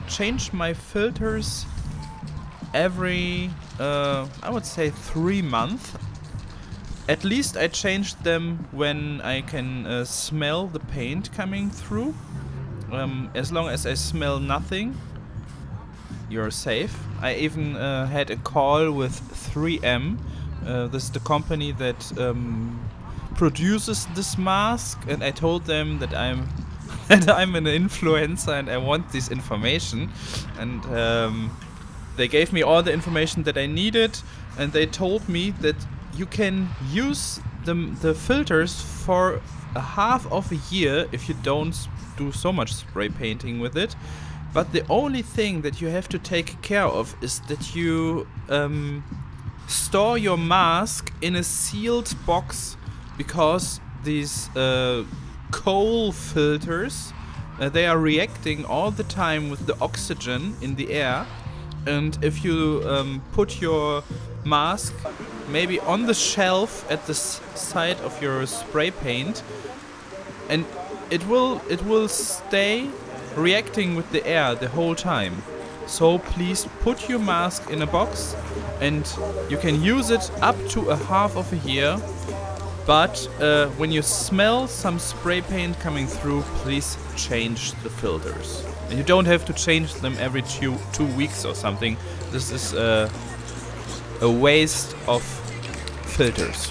change my filters every, I would say 3 months. At least I changed them when I can smell the paint coming through. As long as I smell nothing, you're safe. I even had a call with 3M. This is the company that produces this mask, and I told them that I'm an influencer and I want this information, and they gave me all the information that I needed, and they told me that you can use the filters for a half of a year if you don't do so much spray painting with it. But the only thing that you have to take care of is that you store your mask in a sealed box, because these coal filters, they are reacting all the time with the oxygen in the air, and if you put your mask maybe on the shelf at the side of your spray paint, and it will stay reacting with the air the whole time. So please put your mask in a box, and you can use it up to a half of a year. But when you smell some spray paint coming through, please change the filters. And you don't have to change them every two weeks or something. This is a waste of filters.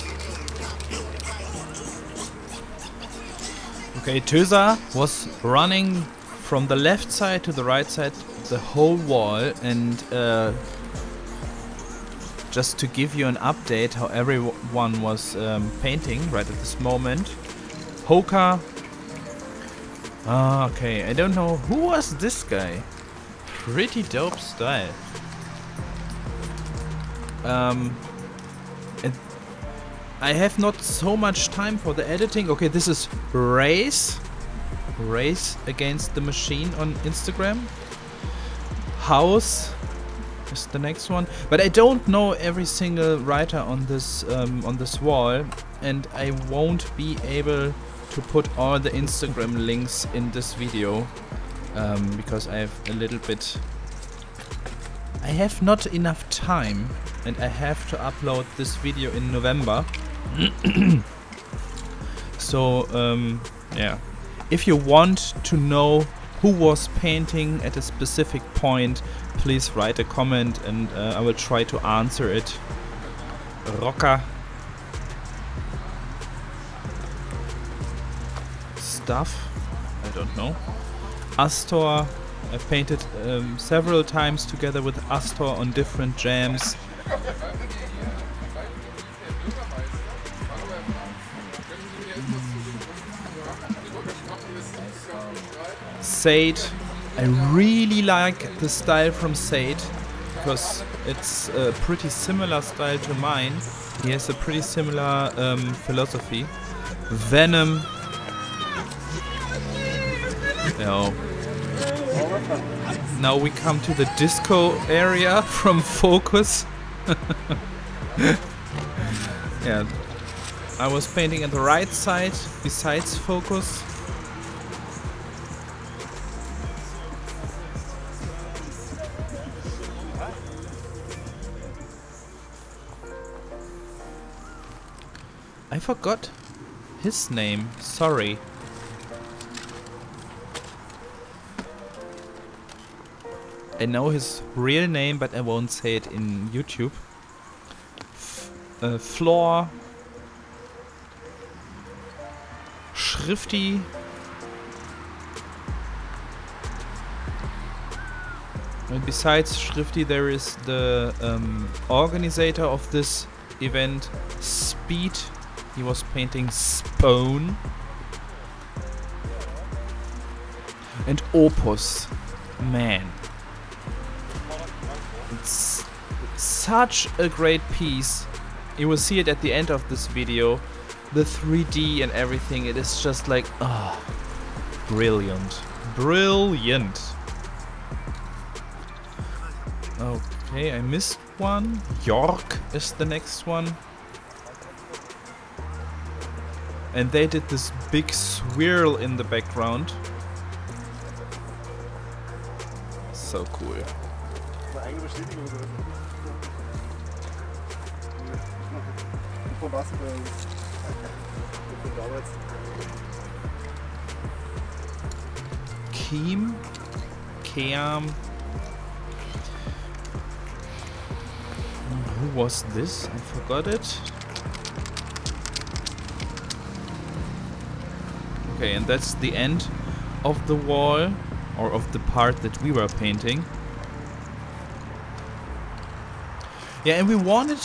Okay, Tösa was running from the left side to the right side the whole wall, and just to give you an update how everyone was painting right at this moment. Hoka. Okay, I don't know who was this guy. Pretty dope style. And I have not so much time for the editing. Okay, this is Race Against the Machine on Instagram. House is the next one, but I don't know every single writer on this wall, and I won't be able to put all the Instagram links in this video because I have not enough time, and I have to upload this video in November. So yeah, if you want to know who was painting at a specific point, please write a comment, and I will try to answer it. Rocker stuff, I don't know. Astor, I painted several times together with Astor on different jams. Sade, I really like the style from Sade, because it's a pretty similar style to mine. He has a pretty similar philosophy. Venom. Now we come to the disco area from Focus. Yeah, I was painting at the right side besides Focus. I forgot his name, sorry. I know his real name, but I won't say it in YouTube. Floor. Schrifty. And besides Schrifty, there is the organizer of this event, Speed. He was painting Spone. And Opus. Man. It's such a great piece. You will see it at the end of this video. The 3D and everything. It is just like, brilliant. Brilliant. Okay, I missed one. York is the next one. And they did this big swirl in the background. so cool. Keam. Who was this? I forgot it. Okay, and that's the end of the wall, or of the part that we were painting. Yeah, and we wanted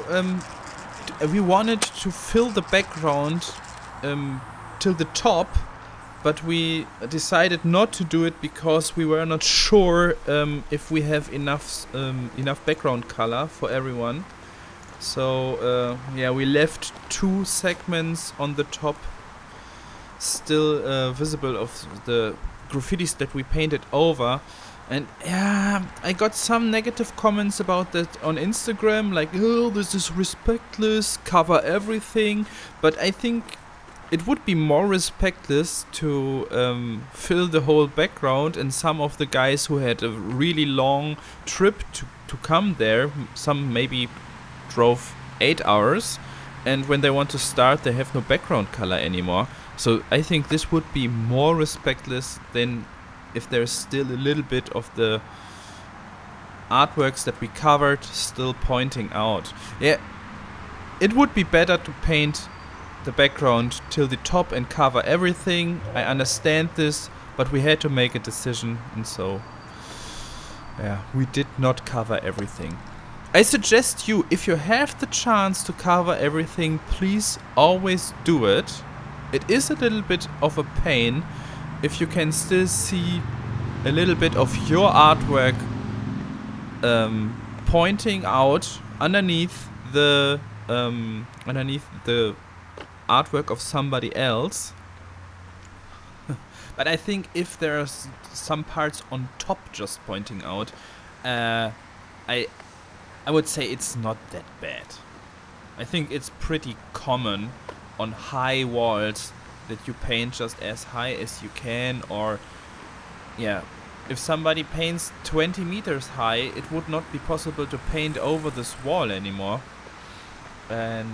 to fill the background till the top, but we decided not to do it because we were not sure if we have enough background color for everyone. So yeah, we left 2 segments on the top still visible of the graffitis that we painted over. And yeah, I got some negative comments about that on Instagram, like, oh, this is respectless, cover everything. But I think it would be more respectless to fill the whole background, and some of the guys who had a really long trip to come there, some maybe drove 8 hours, and when they want to start they have no background color anymore. So I think this would be more respectless than if there's still a little bit of the artworks that we covered still pointing out. Yeah, it would be better to paint the background till the top and cover everything. I understand this, but we had to make a decision, and so yeah, we did not cover everything. I suggest you, if you have the chance to cover everything, please always do it. It is a little bit of a pain if you can still see a little bit of your artwork pointing out underneath the artwork of somebody else. But I think if there's some parts on top just pointing out, I would say it's not that bad. I think it's pretty common on high walls that you paint just as high as you can, or yeah, if somebody paints 20 meters high, it would not be possible to paint over this wall anymore. And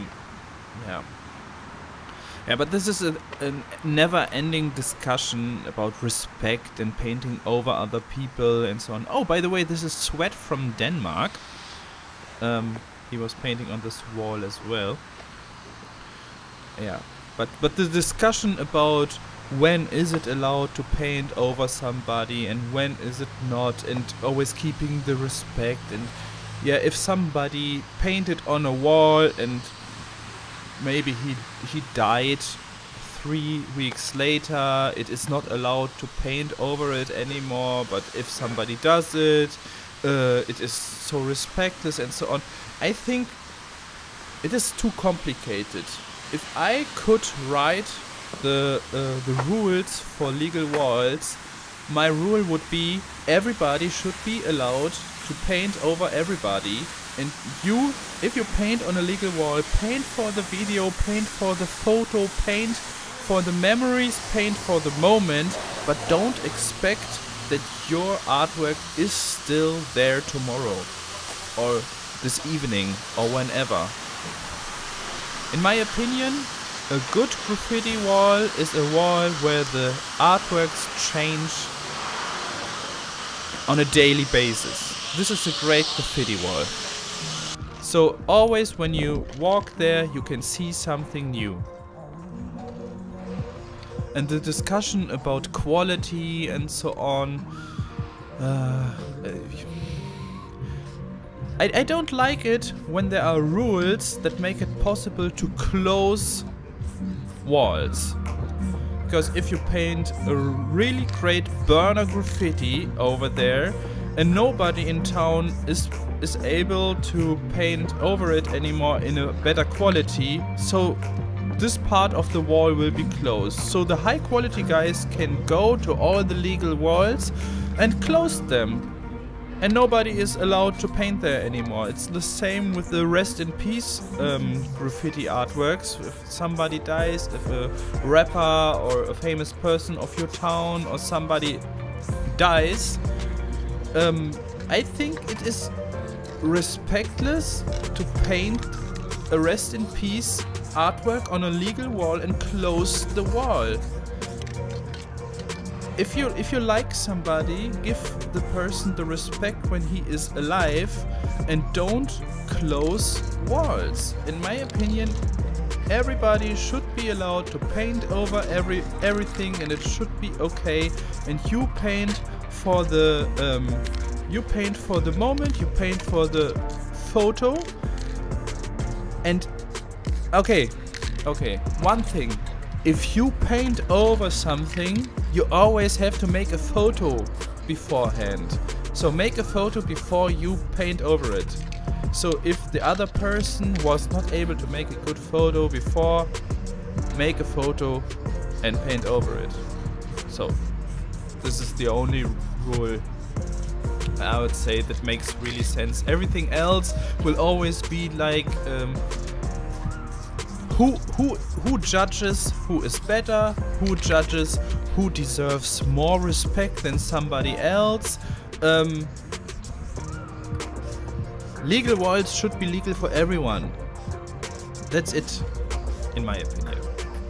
yeah, but this is a never-ending discussion about respect and painting over other people and so on. Oh, by the way, this is Sweat from Denmark. He was painting on this wall as well. Yeah, but the discussion about when is it allowed to paint over somebody and when is it not, and always keeping the respect, and yeah, if somebody painted on a wall and maybe he died 3 weeks later, it is not allowed to paint over it anymore, but if somebody does it, it is so respectless and so on. I think it is too complicated. If I could write the rules for legal walls, my rule would be everybody should be allowed to paint over everybody. And you, if you paint on a legal wall, paint for the video, paint for the photo, paint for the memories, paint for the moment, but don't expect that your artwork is still there tomorrow or this evening or whenever. In my opinion, a good graffiti wall is a wall where the artworks change on a daily basis. This is a great graffiti wall. So always when you walk there, you can see something new. And the discussion about quality and so on, I don't like it when there are rules that make it possible to close walls. Because if you paint a really great burner graffiti over there and nobody in town is able to paint over it anymore in a better quality, so this part of the wall will be closed. So the high quality guys can go to all the legal walls and close them. And nobody is allowed to paint there anymore. It's the same with the rest in peace graffiti artworks. If somebody dies, if a rapper or a famous person of your town or somebody dies, I think it is respectless to paint a rest in peace artwork on a legal wall and close the wall. If you like somebody, give the person the respect when he is alive and don't close walls. In my opinion, everybody should be allowed to paint over everything, and it should be okay. And you paint for the moment, you paint for the photo. And okay, one thing. If you paint over something, you always have to make a photo beforehand. So make a photo before you paint over it. So if the other person was not able to make a good photo before, make a photo and paint over it. So this is the only rule I would say that makes really sense. Everything else will always be like who judges who is better, who judges who deserves more respect than somebody else. Legal walls should be legal for everyone. That's it, in my opinion.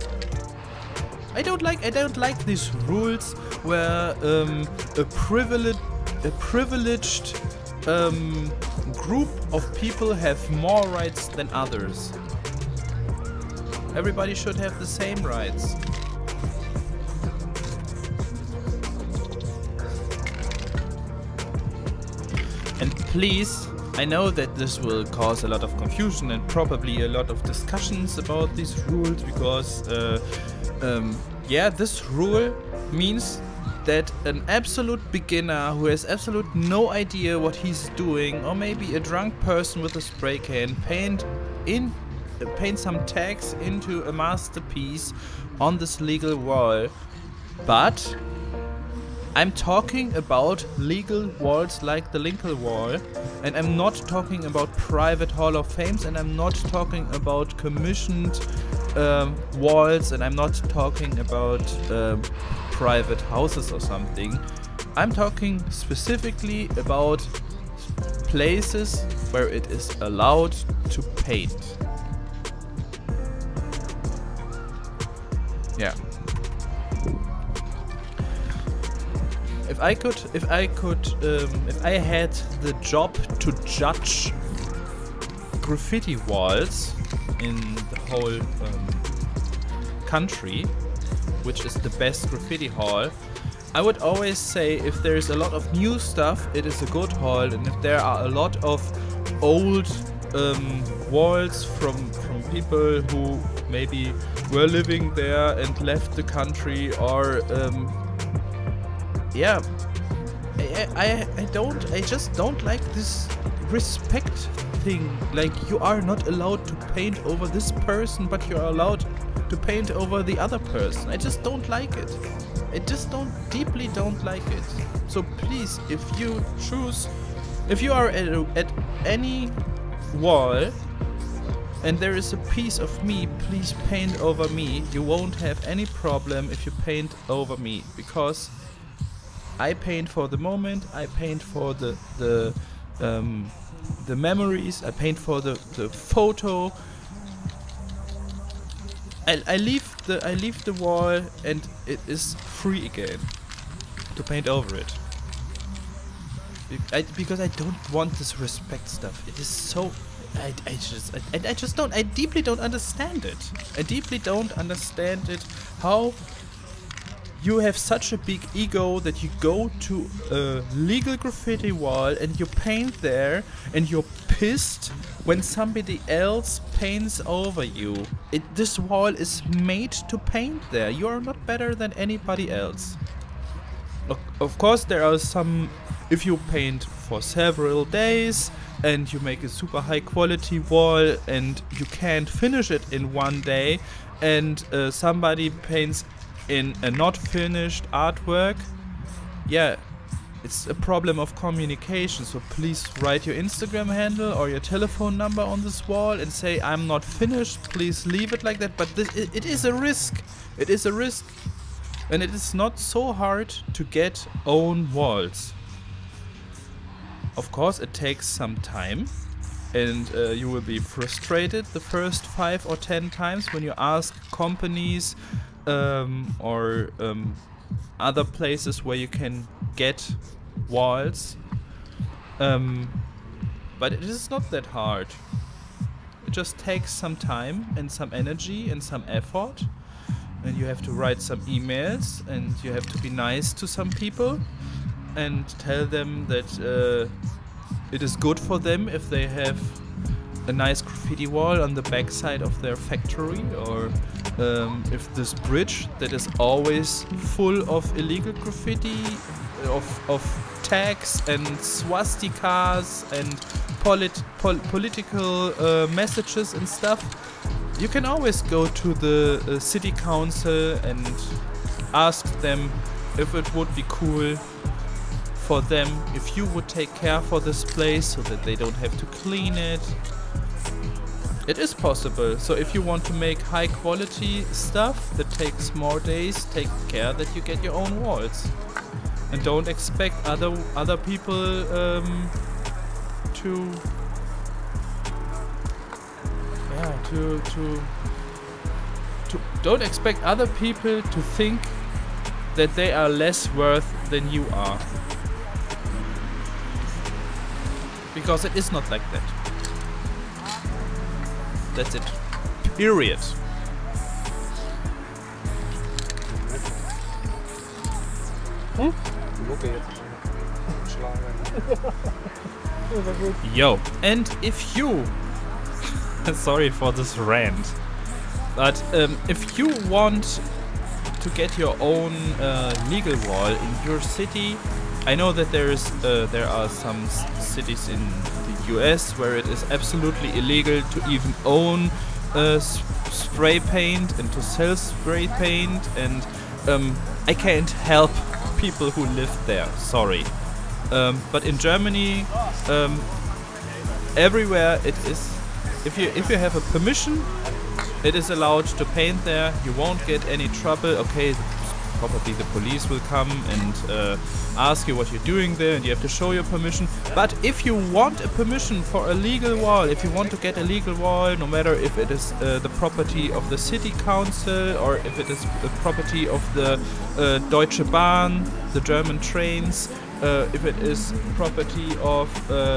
I don't like these rules where a privileged group of people have more rights than others. Everybody should have the same rights. And please, I know that this will cause a lot of confusion and probably a lot of discussions about these rules, because yeah, this rule means that an absolute beginner who has absolute no idea what he's doing, or maybe a drunk person with a spray can, paint some tags into a masterpiece on this legal wall. But I'm talking about legal walls like the Lincoln Wall, and I'm not talking about private Hall of Fames, and I'm not talking about commissioned walls, and I'm not talking about private houses or something. I'm talking specifically about places where it is allowed to paint. Yeah. If I had the job to judge graffiti walls in the whole country, which is the best graffiti hall, I would always say if there is a lot of new stuff, it is a good hall, and if there are a lot of old walls from people who maybe were living there and left the country, or yeah, I just don't like this respect thing. Like, you are not allowed to paint over this person, but you're allowed to paint over the other person. I just don't like it. I just deeply don't like it. So please, if you are at any wall and there is a piece of me, please paint over me. You won't have any problem if you paint over me, because I paint for the moment, I paint for the memories, I paint for the photo. I leave the wall and it is free again to paint over it. Because I don't want this respect stuff. It is so... I deeply don't understand it. I deeply don't understand it. How you have such a big ego that you go to a legal graffiti wall and you paint there, and you're pissed when somebody else paints over you. This wall is made to paint there. You are not better than anybody else. Of course, there are some... If you paint for several days and you make a super high quality wall and you can't finish it in one day, and somebody paints in a not finished artwork, yeah, it's a problem of communication. So please write your Instagram handle or your telephone number on this wall and say, I'm not finished, please leave it like that. But it is a risk. It is a risk. And it is not so hard to get own walls. Of course, it takes some time, and you will be frustrated the first 5 or 10 times when you ask companies or other places where you can get walls. But it is not that hard. It just takes some time and some energy and some effort. And you have to write some emails, and you have to be nice to some people and tell them that it is good for them if they have a nice graffiti wall on the backside of their factory, or if this bridge that is always full of illegal graffiti, of tags and swastikas and political messages and stuff, you can always go to the city council and ask them if it would be cool for them if you would take care for this place so that they don't have to clean it. It is possible. So if you want to make high quality stuff that takes more days, take care that you get your own walls. And don't expect other people don't expect other people to think that they are less worth than you are. Because it is not like that. That's it. Period. Yo, and if you sorry for this rant, but if you want to get your own legal wall in your city, I know that there are some cities in the US where it is absolutely illegal to even own spray paint and to sell spray paint, and I can't help people who live there, sorry. But in Germany, everywhere it is, if you have a permission, it is allowed to paint there. You won't get any trouble. Okay, probably the police will come and ask you what you're doing there, and you have to show your permission. But if you want a permission for a legal wall, if you want to get a legal wall, no matter if it is the property of the city council or if it is the property of the Deutsche Bahn, the German trains, if it is property of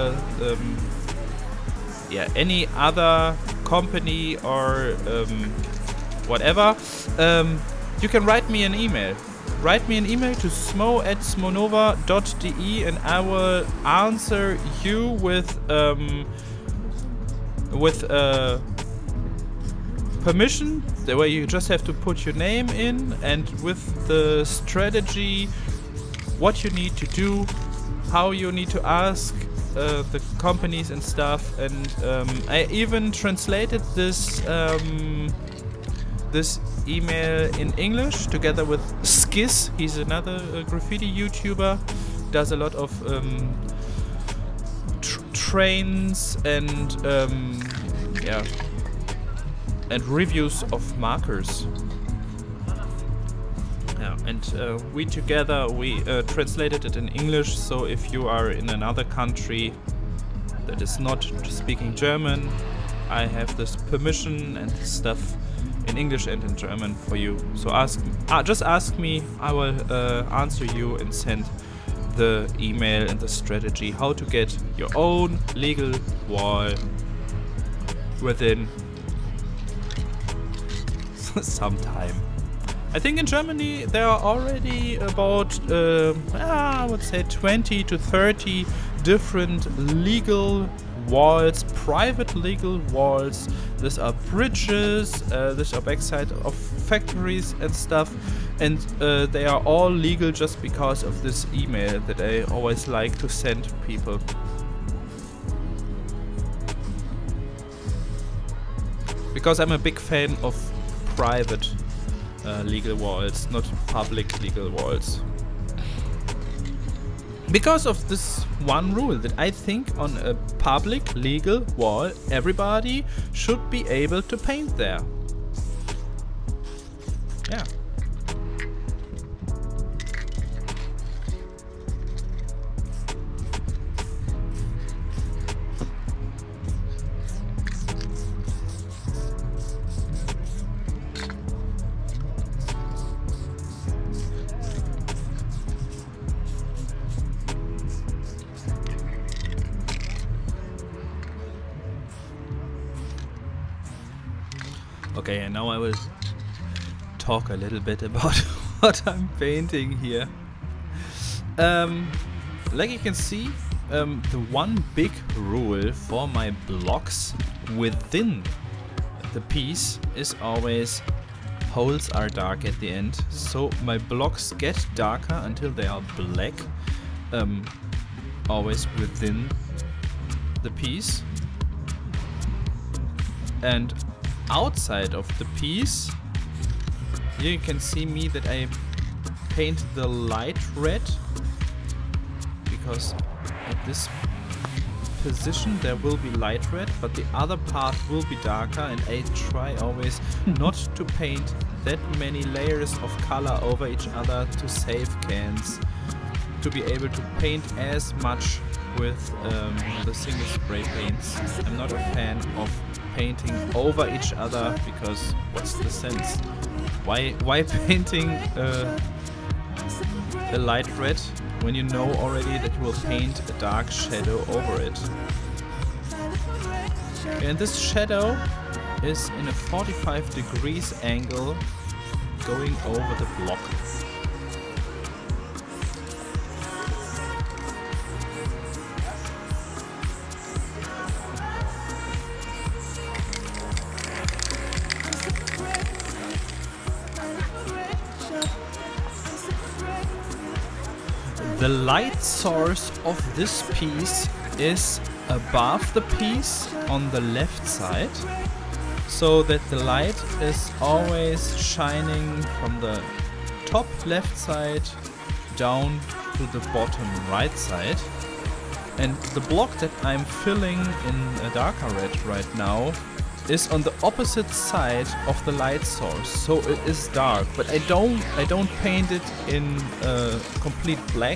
any other company or whatever, you can write me an email. Write me an email to smo@smonova.de and I will answer you with permission, the way you just have to put your name in, and with the strategy, what you need to do, how you need to ask the companies and stuff. And I even translated this this email in English together with Skizz. He's another graffiti YouTuber, does a lot of trains and and reviews of markers. Yeah, and we together translated it in English. So if you are in another country that is not speaking German, I have this permission and stuff in English and in German for you. So just ask me. I will answer you and send the email and the strategy how to get your own legal wall within some time. I think in Germany there are already about I would say 20 to 30 different legal walls, private legal walls. These are bridges, these are backside of factories and stuff, and they are all legal just because of this email that I always like to send people. Because I'm a big fan of private legal walls, not public legal walls. Because of this one rule that I think on a public legal wall everybody should be able to paint there. Yeah. Okay, and now I will talk a little bit about what I'm painting here. Like you can see, the one big rule for my blocks within the piece is always holes are dark at the end. So my blocks get darker until they are black, always within the piece. And outside of the piece, here you can see me that I paint the light red, because at this position there will be light red, but the other part will be darker, and I try always not to paint that many layers of color over each other to save cans, to be able to paint as much with the single spray paints. I'm not a fan of painting over each other, because what's the sense? Why painting a light red when you know already that you will paint a dark shadow over it? And this shadow is in a 45 degrees angle going over the block. The light source of this piece is above the piece on the left side, so that the light is always shining from the top left side down to the bottom right side. And the block that I'm filling in a darker red right now is on the opposite side of the light source, so it is dark, but I don't paint it in complete black,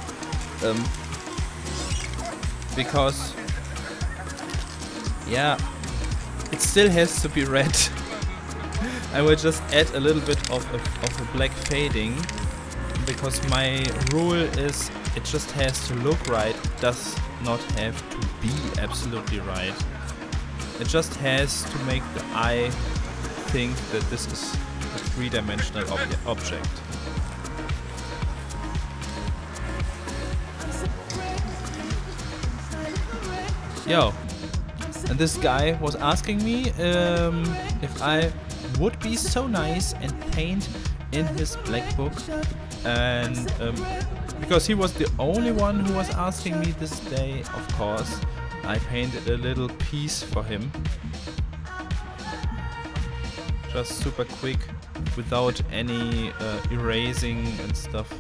because yeah, it still has to be red. I will just add a little bit of a black fading, because my rule is it just has to look right, it does not have to be absolutely right. It just has to make the eye think that this is a three-dimensional object. Yo, and this guy was asking me if I would be so nice and paint in his black book, and because he was the only one who was asking me this day, of course, I painted a little piece for him. Just super quick, without any erasing and stuff.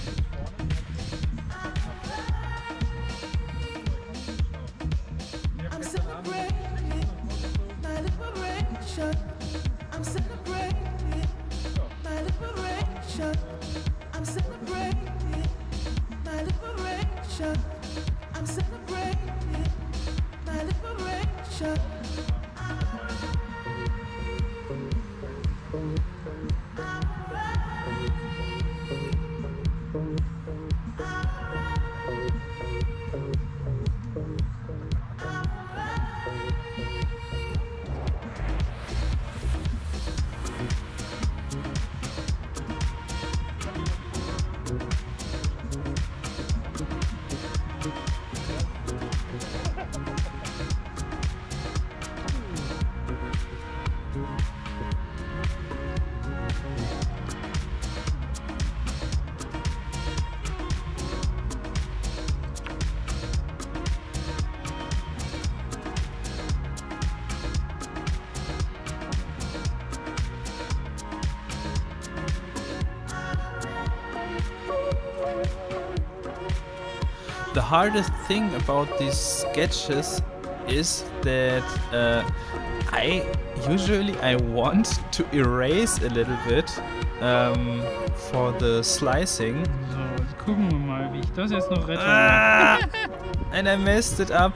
The hardest thing about these sketches is that I want to erase a little bit for the slicing. So, jetzt gucken wir mal, wie ich das jetzt noch rette. And I messed it up.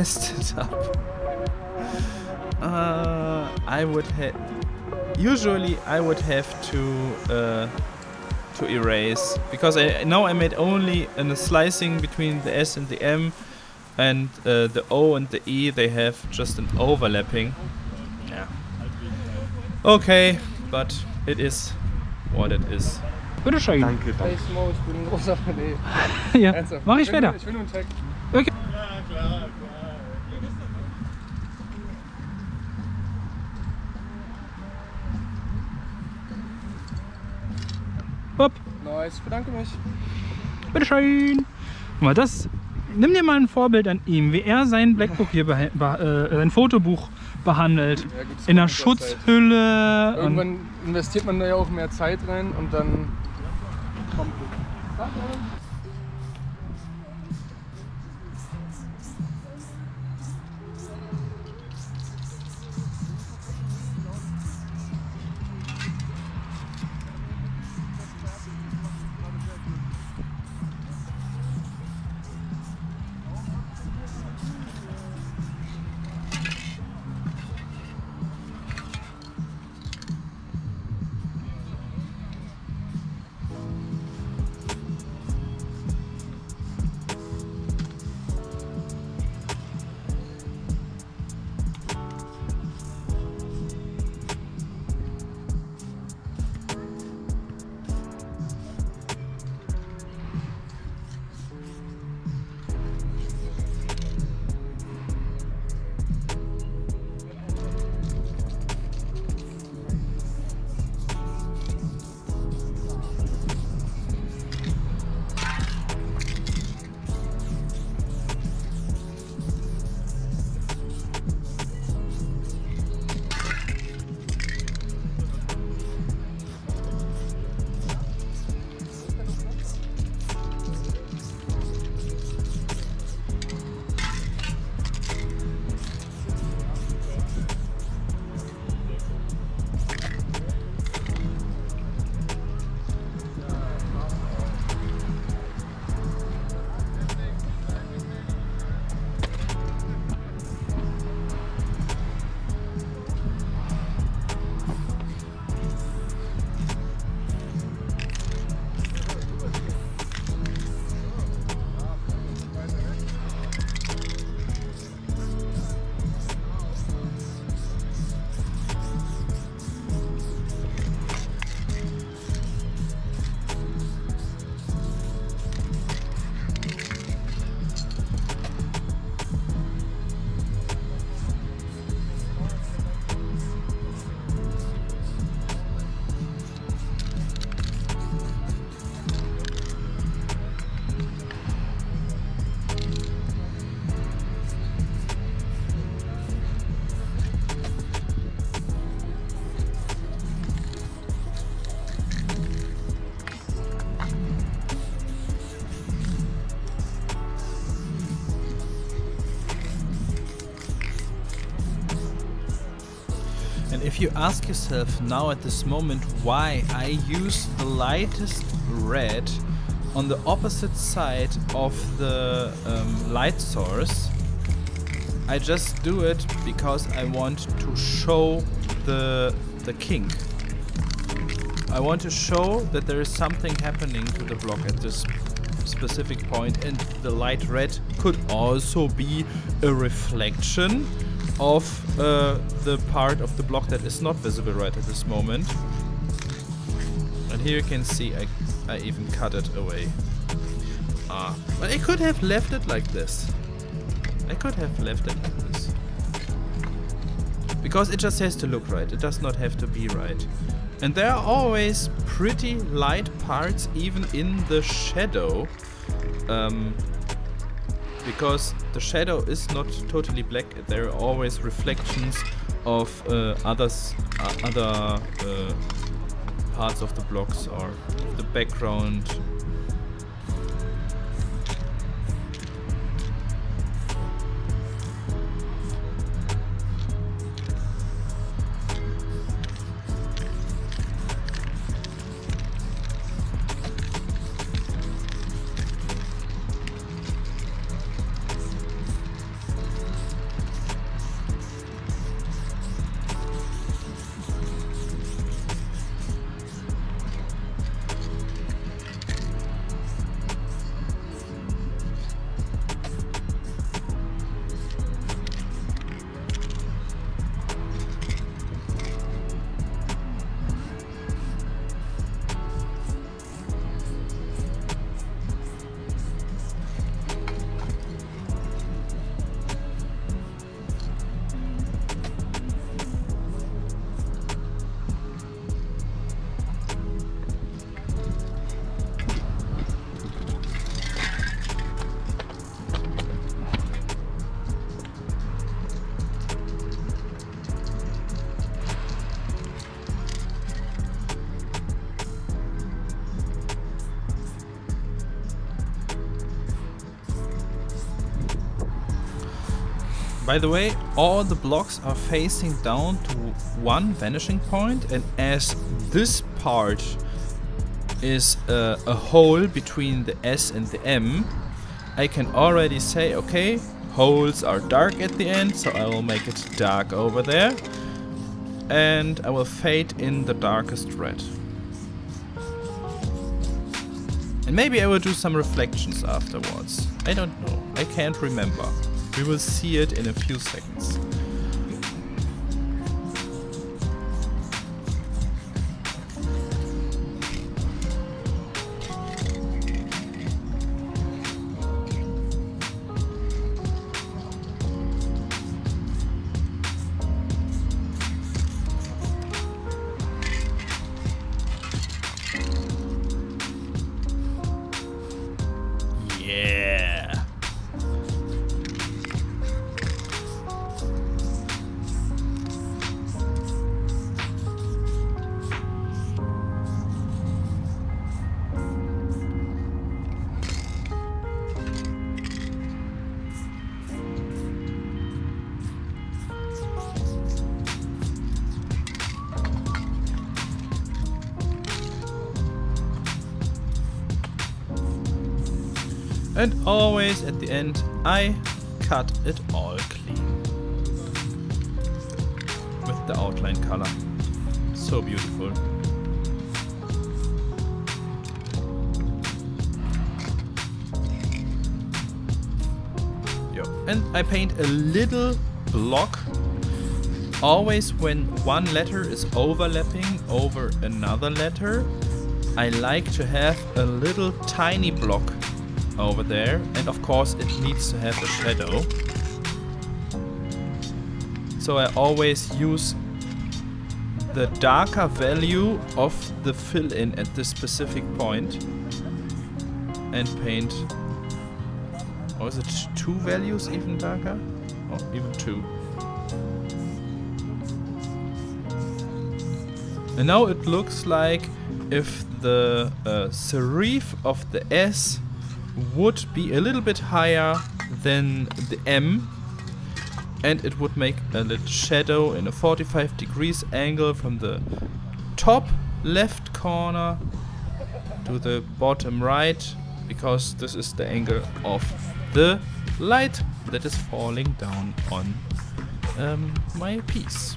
I would have. Usually, I would have to erase, because now I made only a slicing between the S and the M, and the O and the E, they have just an overlapping. Yeah. Okay, but it is what it is. Bitteschön. Danke, danke. Ich bin ein großer. Nee, Ja, ernsthaft. mach ich weiter. Ich will nur einen Tag. Okay. Hopp. Nice, ich bedanke mich. Bitteschön. Guck mal, das. Nimm dir mal ein Vorbild an ihm, wie er sein Blackbook hier, sein Fotobuch behandelt. Ja, gut, das In der kommt mit der Zeit. Schutzhülle. Und Irgendwann investiert man da ja auch mehr Zeit rein und dann kommt es. And if you ask yourself now at this moment why I use the lightest red on the opposite side of the light source, I just do it because I want to show the kink. I want to show that there is something happening to the block at this specific point, and the light red could also be a reflection of the part of the block that is not visible right at this moment. And here you can see I even cut it away. But I could have left it like this. I could have left it like this. Because it just has to look right. It does not have to be right. And there are always pretty light parts even in the shadow. Because the shadow is not totally black. There are always reflections of other parts of the blocks or the background. By the way, all the blocks are facing down to one vanishing point, and as this part is a hole between the S and the M, I can already say, okay, holes are dark at the end, so I will make it dark over there, and I will fade in the darkest red. And maybe I will do some reflections afterwards. I don't know, I can't remember. We will see it in a few seconds. Yeah. And always at the end, I cut it all clean with the outline color. So beautiful. Yo. And I paint a little block. Always when one letter is overlapping over another letter, I like to have a little tiny block over there, and of course it needs to have a shadow. So I always use the darker value of the fill-in at this specific point and paint, or is it 2 values even darker? Oh, even 2. And now it looks like if the serif of the S would be a little bit higher than the M, and it would make a little shadow in a 45 degrees angle from the top left corner to the bottom right, because this is the angle of the light that is falling down on my piece.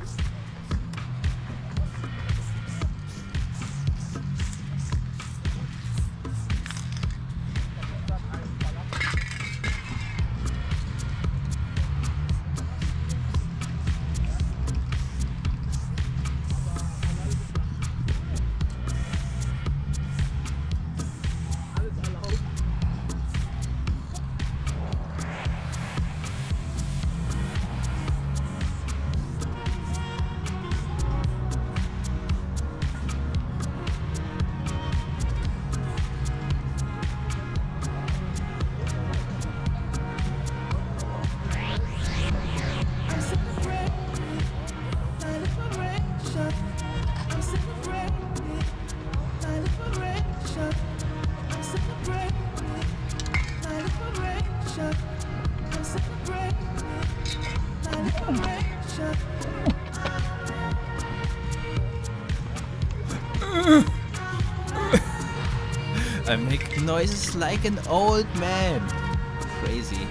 I make noises like an old man. Crazy.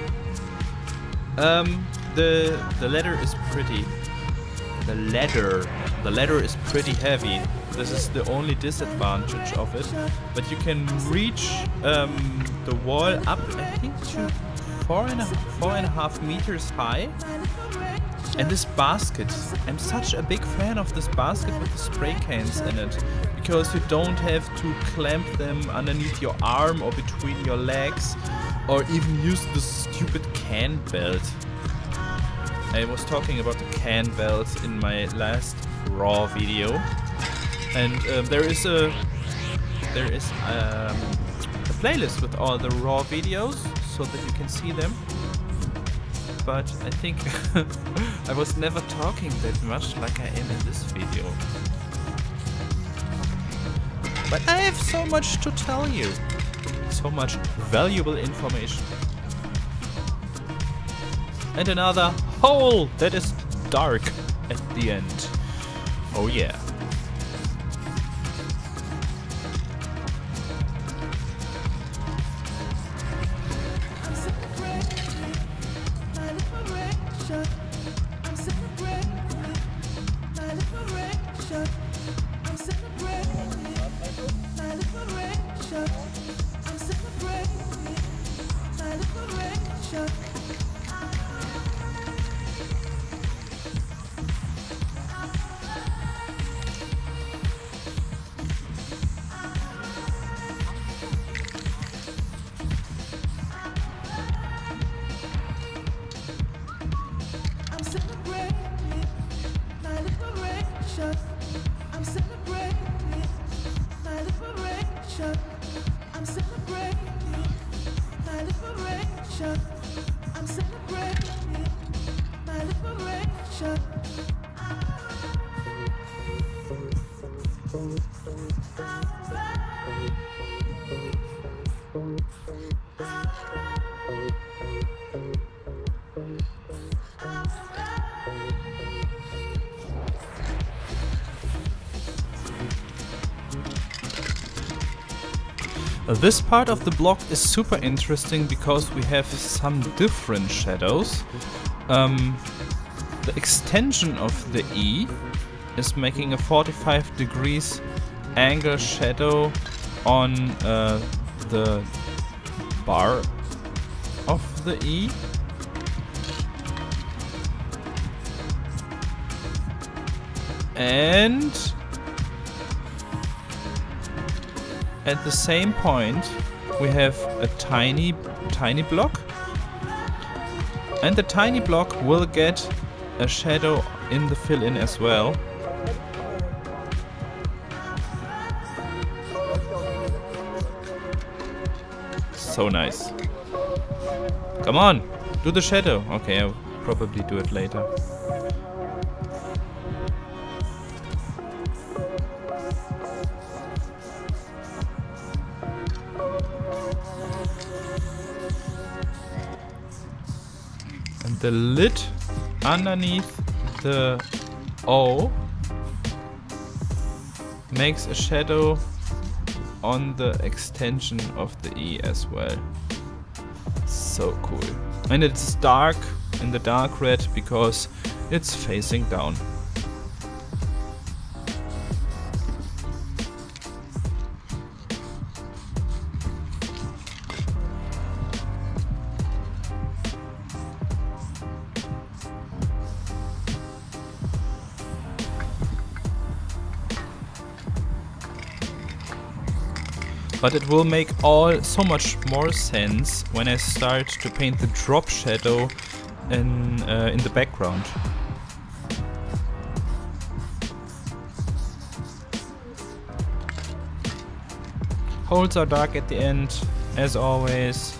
The letter is pretty. The letter is pretty heavy. This is the only disadvantage of it. But you can reach the wall up, I think, to 4.5 meters high. And this basket, I'm such a big fan of this basket with the spray cans in it, because you don't have to clamp them underneath your arm or between your legs, or even use the stupid can belt. I was talking about the can belt in my last raw video, and there is a playlist with all the raw videos so that you can see them. But I think I was never talking that much like I am in this video. But I have so much to tell you. So much valuable information. And another hole that is dark at the end. Oh yeah. This part of the block is super interesting because we have some different shadows. The extension of the E is making a 45 degrees angle shadow on the bar of the E. And at the same point we have a tiny block, and the tiny block will get a shadow in the fill-in as well. So nice. Come on, do the shadow. Okay, I'll probably do it later. And the lid underneath the O makes a shadow on the extension of the E as well. So cool. And it's dark in the dark red because it's facing down. But it will make so much more sense when I start to paint the drop shadow in the background. Holes are dark at the end, as always.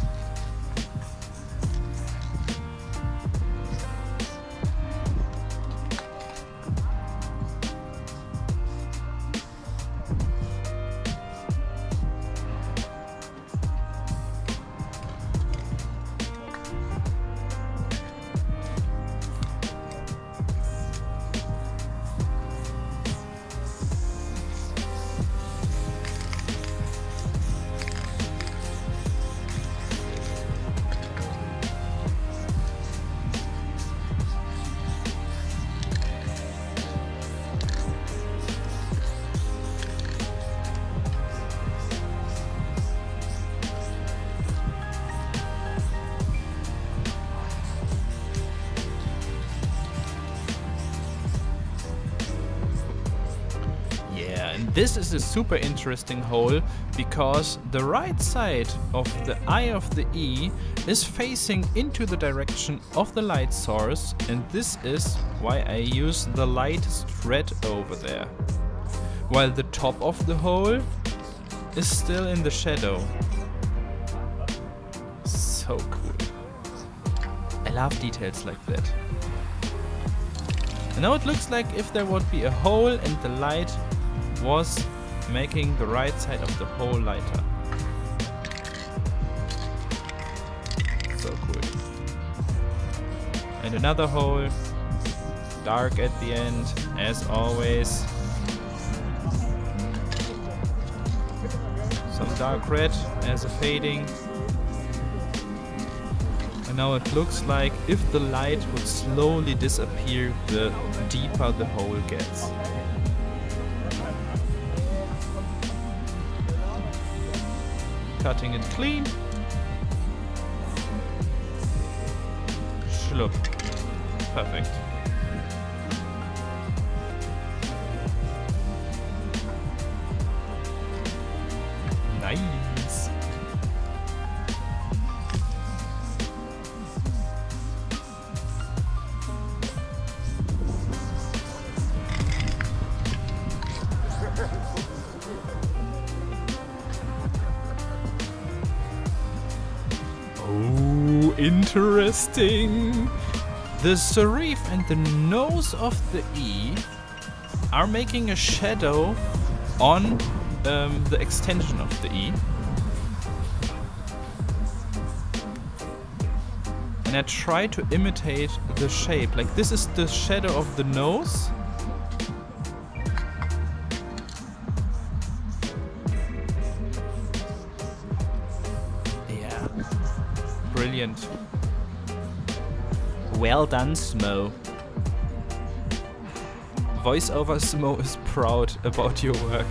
This is a super interesting hole because the right side of the eye of the E is facing into the direction of the light source, and this is why I use the lightest red over there, while the top of the hole is still in the shadow. So cool. I love details like that. And now it looks like if there would be a hole and the light was making the right side of the hole lighter. So cool. And another hole. Dark at the end, as always. Some dark red as a fading. And now it looks like if the light would slowly disappear, the deeper the hole gets. Cutting it clean. Schluck. Perfect. Nice. Oh, interesting. The serif and the nose of the E are making a shadow on the extension of the E. And I try to imitate the shape. Like this is the shadow of the nose. Yeah. Brilliant. Well done, Smo. VoiceOver Smo is proud about your work.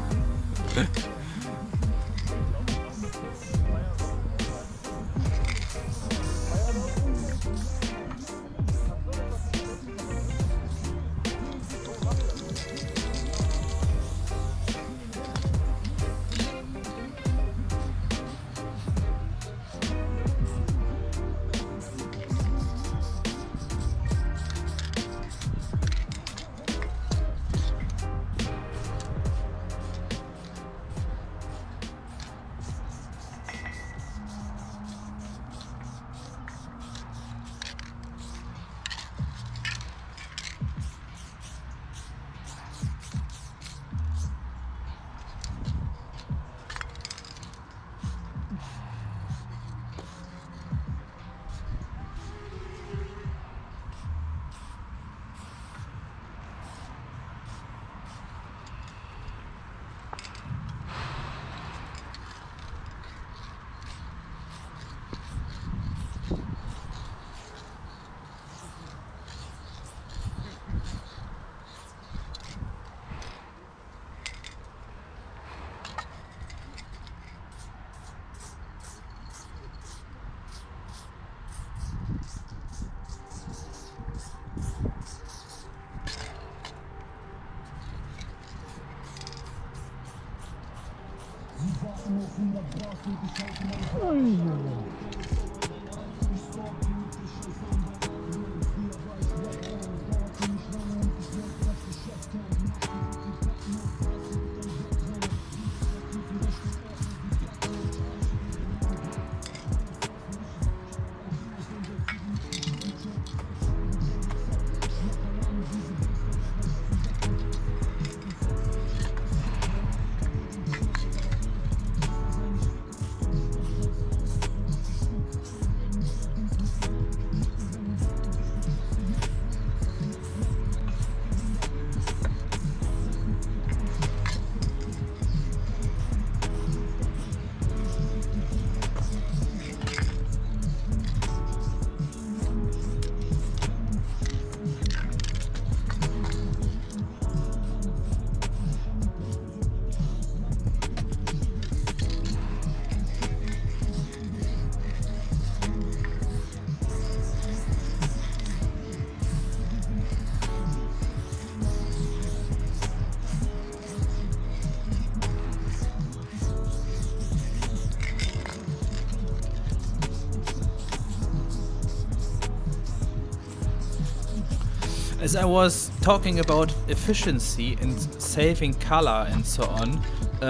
As I was talking about efficiency and saving color and so on,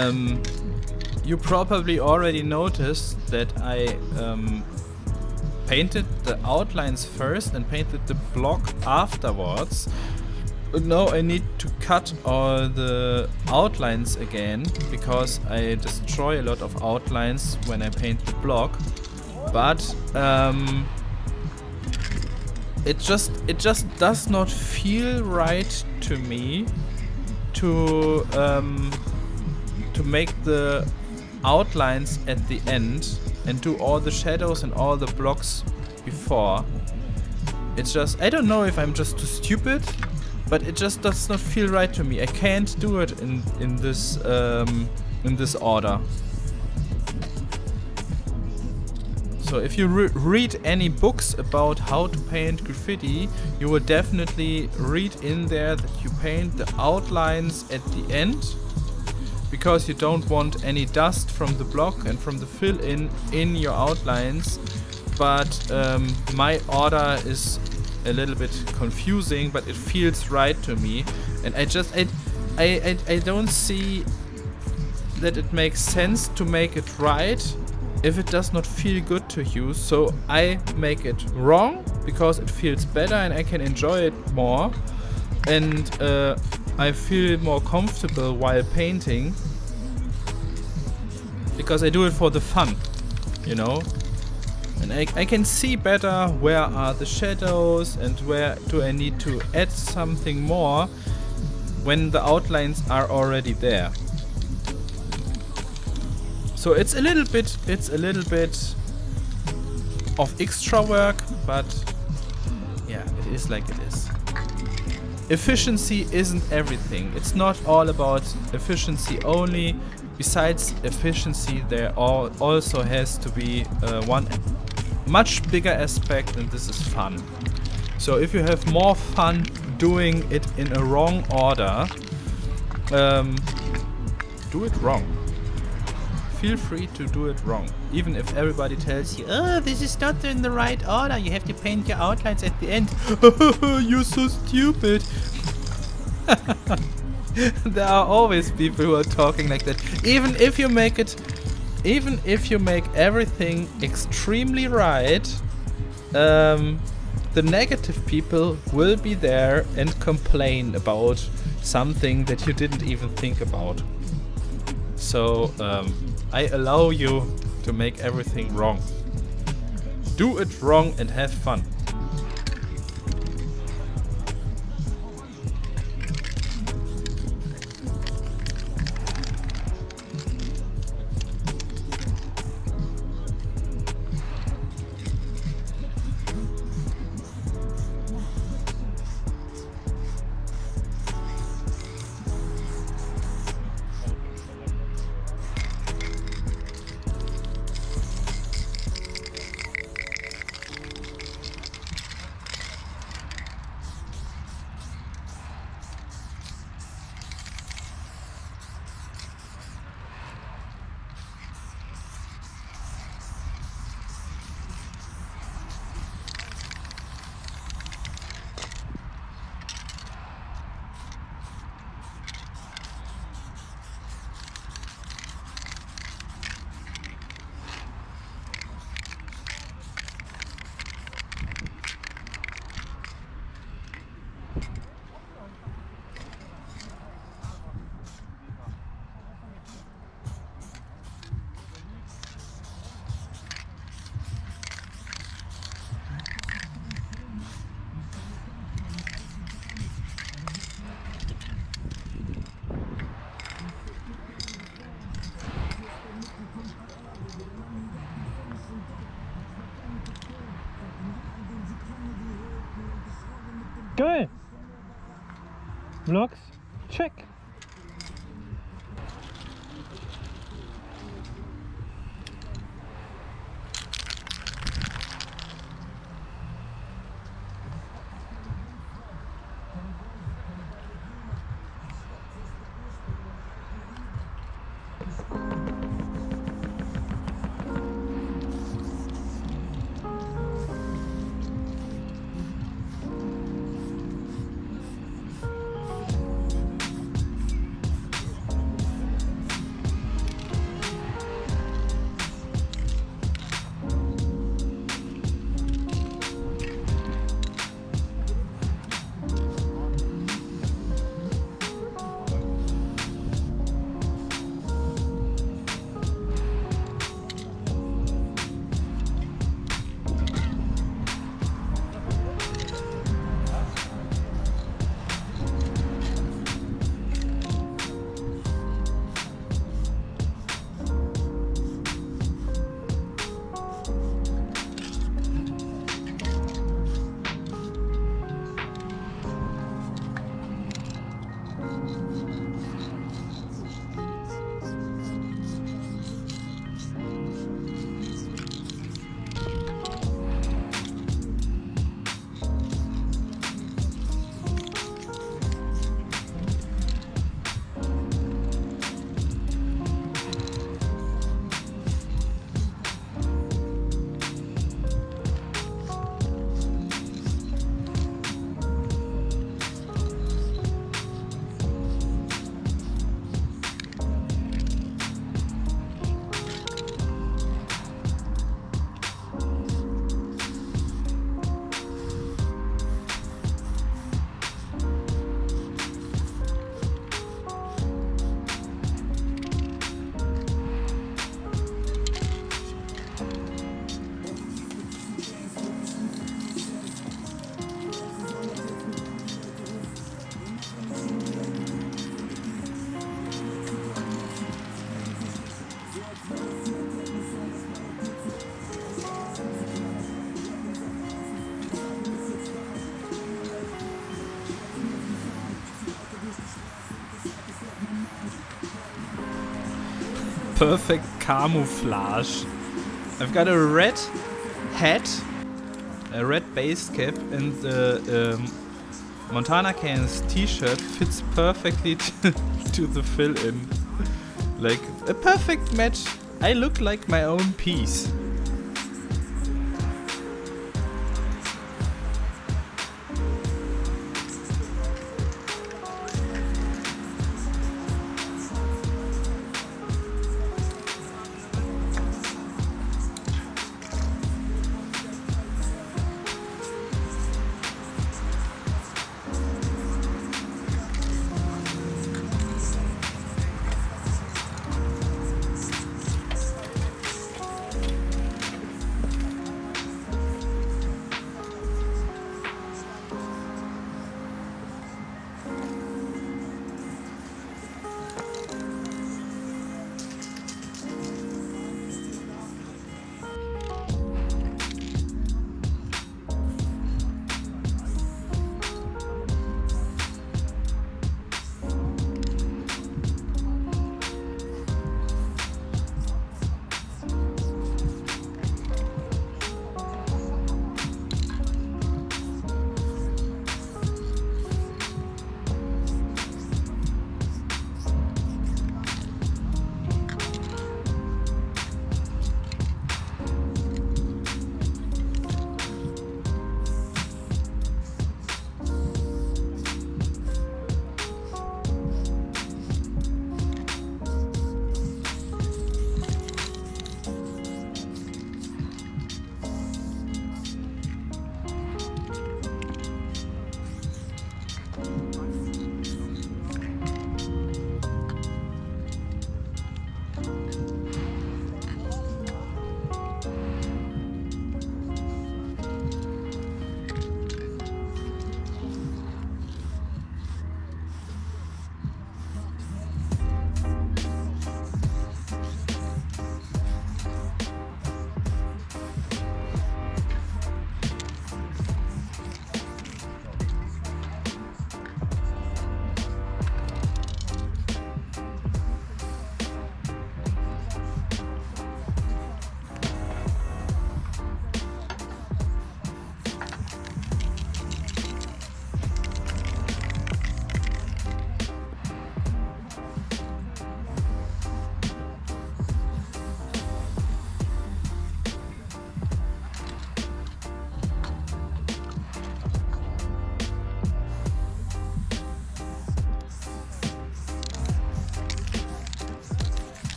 you probably already noticed that I painted the outlines first and painted the block afterwards. But now I need to cut all the outlines again, because I destroy a lot of outlines when I paint the block. But it just does not feel right to me to make the outlines at the end and do all the shadows and all the blocks before. It's just, I don't know if I'm just too stupid, but it just does not feel right to me. I can't do it in this order. So if you read any books about how to paint graffiti, you will definitely read in there that you paint the outlines at the end, because you don't want any dust from the block and from the fill in your outlines. But my order is a little bit confusing, but it feels right to me, and I don't see that it makes sense to make it right if it does not feel good to you. So I make it wrong because it feels better and I can enjoy it more, and I feel more comfortable while painting because I do it for the fun, you know. And I can see better where are the shadows and where do I need to add something more when the outlines are already there. So it's a little bit of extra work, but yeah, it is like it is. Efficiency isn't everything. It's not all about efficiency only. Besides efficiency, there also has to be one much bigger aspect, and this is fun. So if you have more fun doing it in a wrong order, do it wrong. Feel free to do it wrong. Even if everybody tells you, oh, this is not in the right order, you have to paint your outlines at the end. You're so stupid. There are always people who are talking like that. Even if you make everything extremely right, the negative people will be there and complain about something that you didn't even think about. So I allow you to make everything wrong. Do it wrong and have fun. Geil! Vlogs, check! perfect camouflage. I've got a red hat, a red base cap, and the Montana Cans t-shirt fits perfectly to the fill-in. Like a perfect match. I look like my own piece.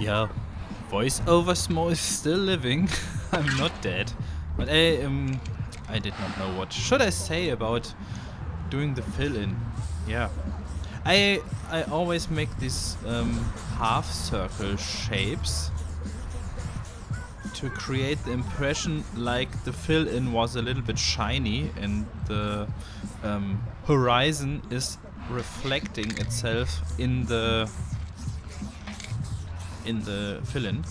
Yeah, voiceover Smo is still living. I'm not dead. But I did not know what should I say about doing the fill-in. Yeah. I always make these half circle shapes to create the impression like the fill-in was a little bit shiny and the horizon is reflecting itself in the fill-in.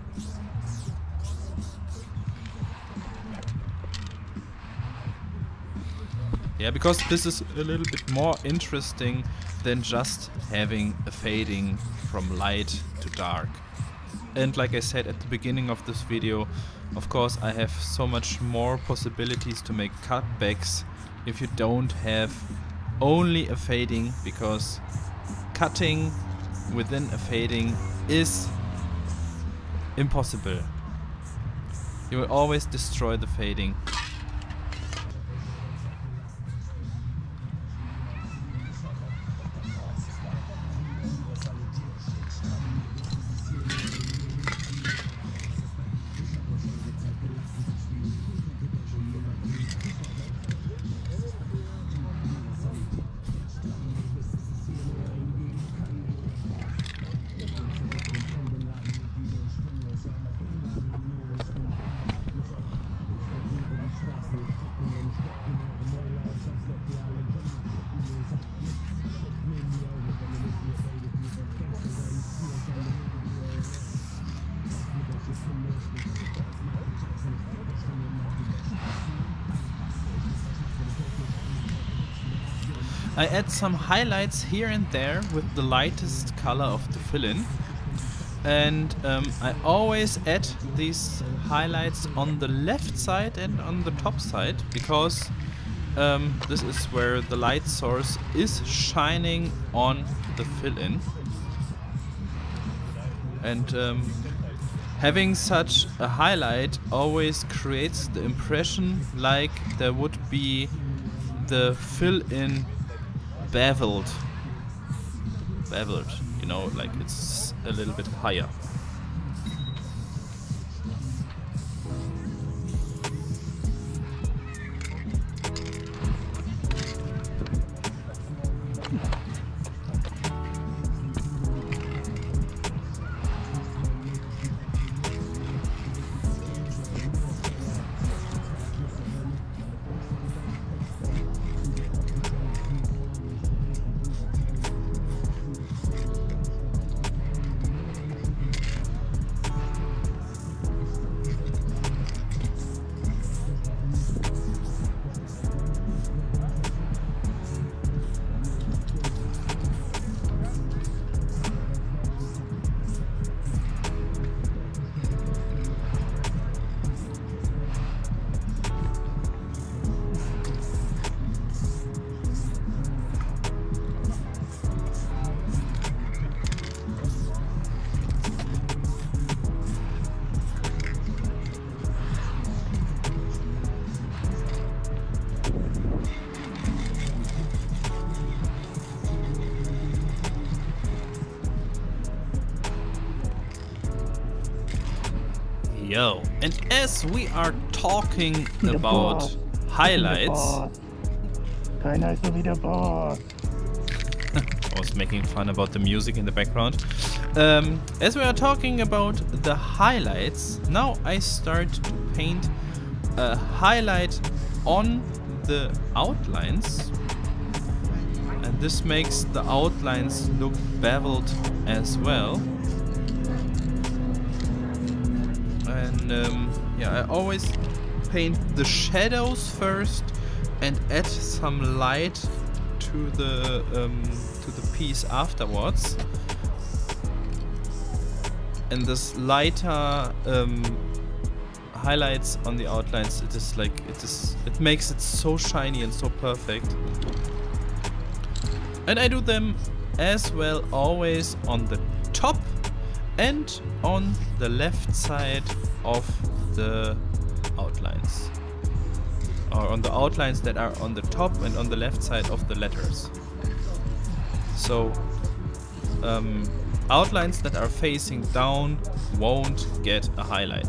Yeah, because this is a little bit more interesting than just having a fading from light to dark. And like I said at the beginning of this video, of course I have so much more possibilities to make cutbacks if you don't have only a fading, because cutting within a fading is impossible. You will always destroy the fading. I add some highlights here and there with the lightest color of the fill-in, and I always add these highlights on the left side and on the top side, because this is where the light source is shining on the fill-in. And having such a highlight always creates the impression like there would be the fill-in beveled, you know, like it's a little bit higher. Yo, and as we are talking about highlights, Keiner ist so wie der Boss. I was making fun about the music in the background. As we are talking about the highlights, now I start to paint a highlight on the outlines, and this makes the outlines look beveled as well. And yeah, I always paint the shadows first and add some light to the piece afterwards. And this lighter highlights on the outlines, it makes it so shiny and so perfect. And I do them as well always on the top and on the left side of the outlines, or on the outlines that are on the top and on the left side of the letters. So outlines that are facing down won't get a highlight.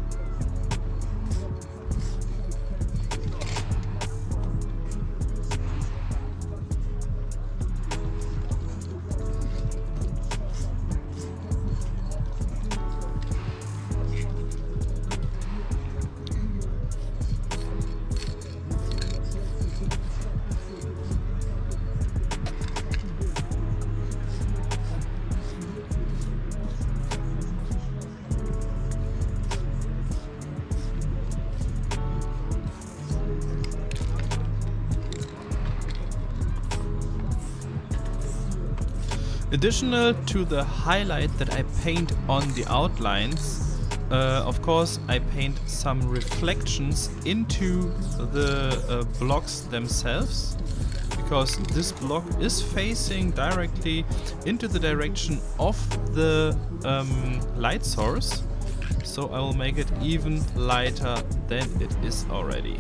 Additional to the highlight that I paint on the outlines, of course I paint some reflections into the blocks themselves, because this block is facing directly into the direction of the light source, so I will make it even lighter than it is already.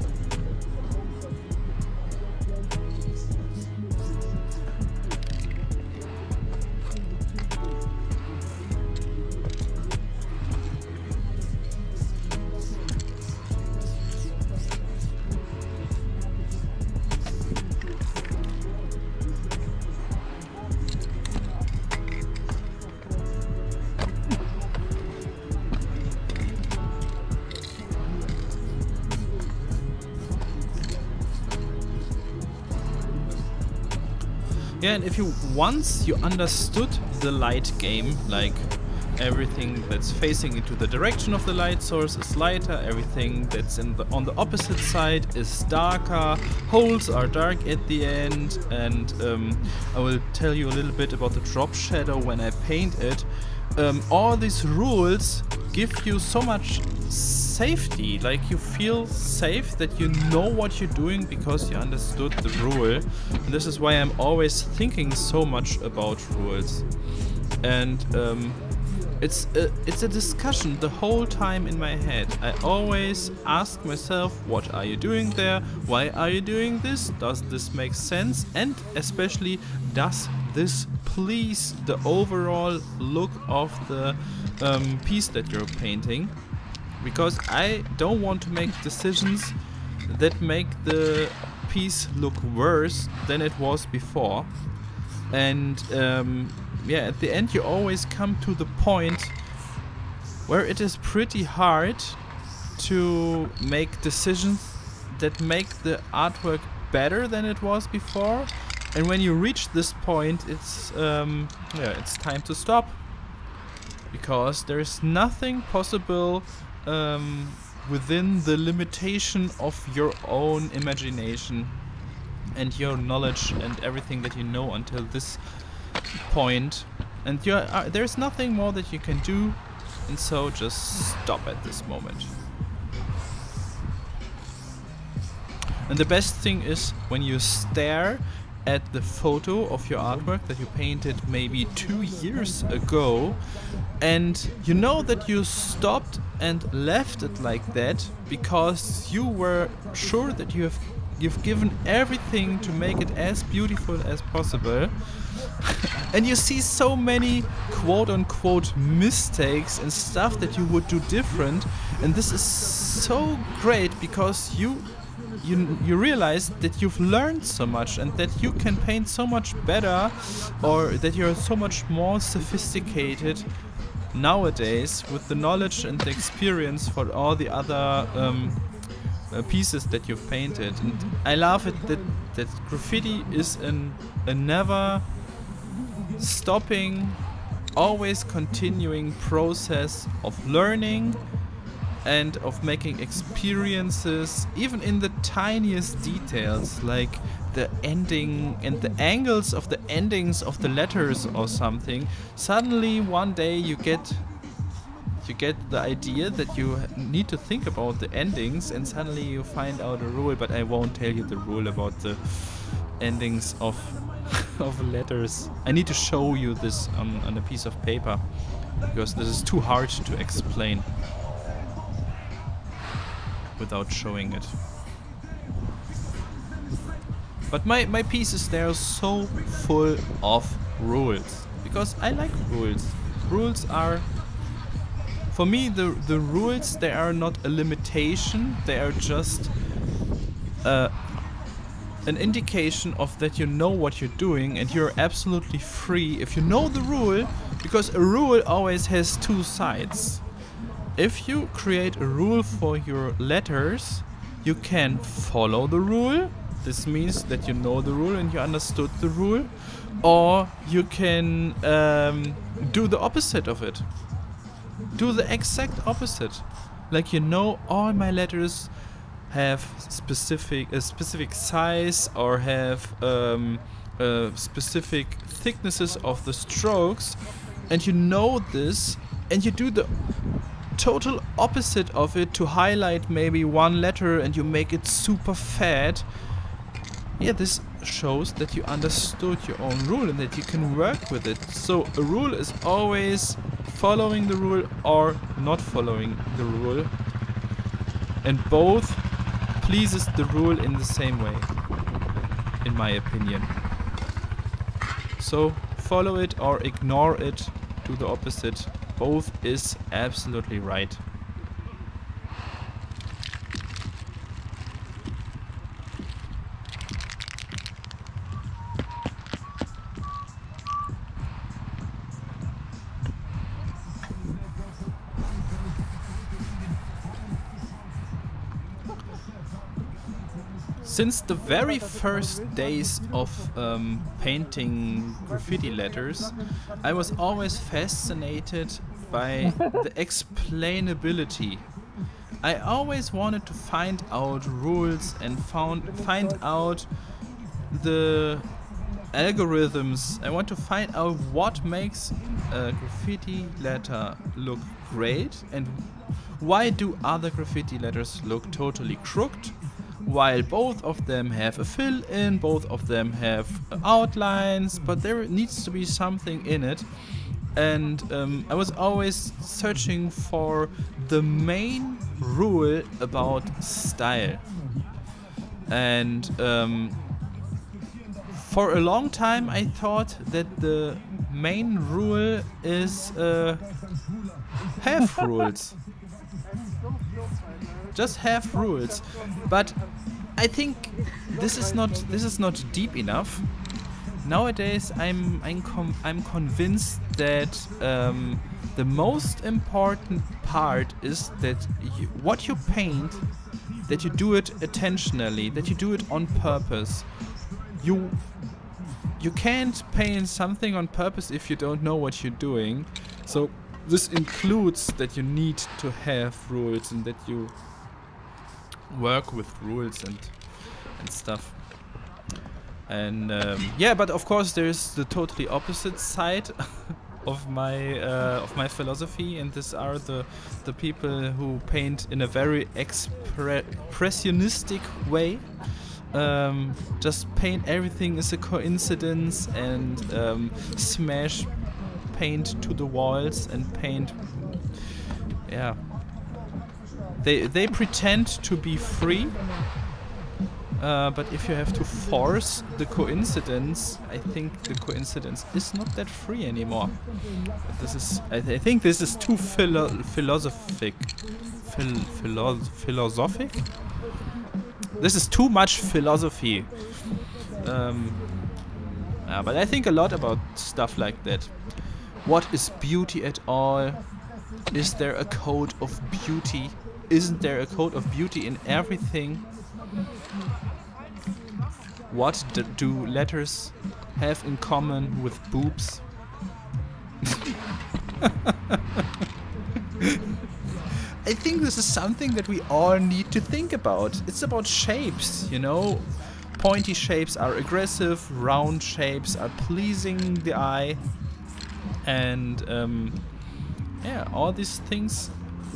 Yeah, and if you once you understood the light game, like everything that's facing into the direction of the light source is lighter, everything that's on the opposite side is darker, holes are dark at the end, and I will tell you a little bit about the drop shadow when I paint it. All these rules give you so much safety, like you feel safe that you know what you're doing because you understood the rule. And this is why I'm always thinking so much about rules. And it's a discussion the whole time in my head. I always ask myself, what are you doing there? Why are you doing this? Does this make sense? And especially, does this please the overall look of the piece that you're painting? Because I don't want to make decisions that make the piece look worse than it was before. And yeah, at the end you always come to the point where it is pretty hard to make decisions that make the artwork better than it was before. And when you reach this point, it's yeah, it's time to stop, because there's nothing possible within the limitation of your own imagination and your knowledge and everything that you know until this point, and there's nothing more that you can do, and so just stop at this moment. And the best thing is when you stare at the photo of your artwork that you painted maybe 2 years ago, and you know that you stopped and left it like that because you were sure that you've given everything to make it as beautiful as possible. And you see so many quote-unquote mistakes and stuff that you would do different, and this is so great because you realize that you've learned so much and that you can paint so much better, or that you're so much more sophisticated nowadays with the knowledge and the experience for all the other pieces that you've painted. And I love it that graffiti is a never stopping, always continuing process of learning and of making experiences, even in the tiniest details, like the ending and the angles of the endings of the letters or something. Suddenly one day you get the idea that you need to think about the endings, and suddenly you find out a rule, but I won't tell you the rule about the endings of letters. I need to show you this on a piece of paper, because this is too hard to explain without showing it. But my pieces, they are so full of rules, because I like rules. Rules are, for me, the rules, they are not a limitation, they are just an indication of that you know what you're doing and you're absolutely free if you know the rule, because a rule always has two sides. If you create a rule for your letters, you can follow the rule. This means that you know the rule and you understood the rule, or you can do the opposite of it. Do the exact opposite. Like, you know, all my letters have a specific size or have specific thicknesses of the strokes, and you know this, and you do the total opposite of it to highlight maybe one letter and you make it super fat. Yeah, this shows that you understood your own rule and that you can work with it. So a rule is always following the rule or not following the rule, and both pleases the rule in the same way, in my opinion. So follow it or ignore it, do the opposite. Both is absolutely right. Since the very first days of painting graffiti letters, I was always fascinated by the explainability. I always wanted to find out rules and find out the algorithms. I want to find out what makes a graffiti letter look great and why do other graffiti letters look totally crooked, while both of them have a fill-in, both of them have outlines, but there needs to be something in it. And I was always searching for the main rule about style. And for a long time I thought that the main rule is have rules. Just have rules. But I think this is not deep enough. Nowadays I'm convinced that the most important part is that what you paint, that you do it intentionally, that you do it on purpose. You can't paint something on purpose if you don't know what you're doing. So this includes that you need to have rules and that you work with rules and stuff. And yeah, but of course there's the totally opposite side of my philosophy, and these are the people who paint in a very expressionistic way. Just paint everything is a coincidence and smash paint to the walls and paint. Yeah, they pretend to be free. But if you have to force the coincidence, I think the coincidence is not that free anymore. But this is, I think this is too philosophic. Philosophic? This is too much philosophy. But I think a lot about stuff like that. What is beauty at all? Is there a code of beauty? Isn't there a code of beauty in everything? What do letters have in common with boobs? I think this is something that we all need to think about. It's about shapes, you know? Pointy shapes are aggressive, round shapes are pleasing the eye. And yeah, all these things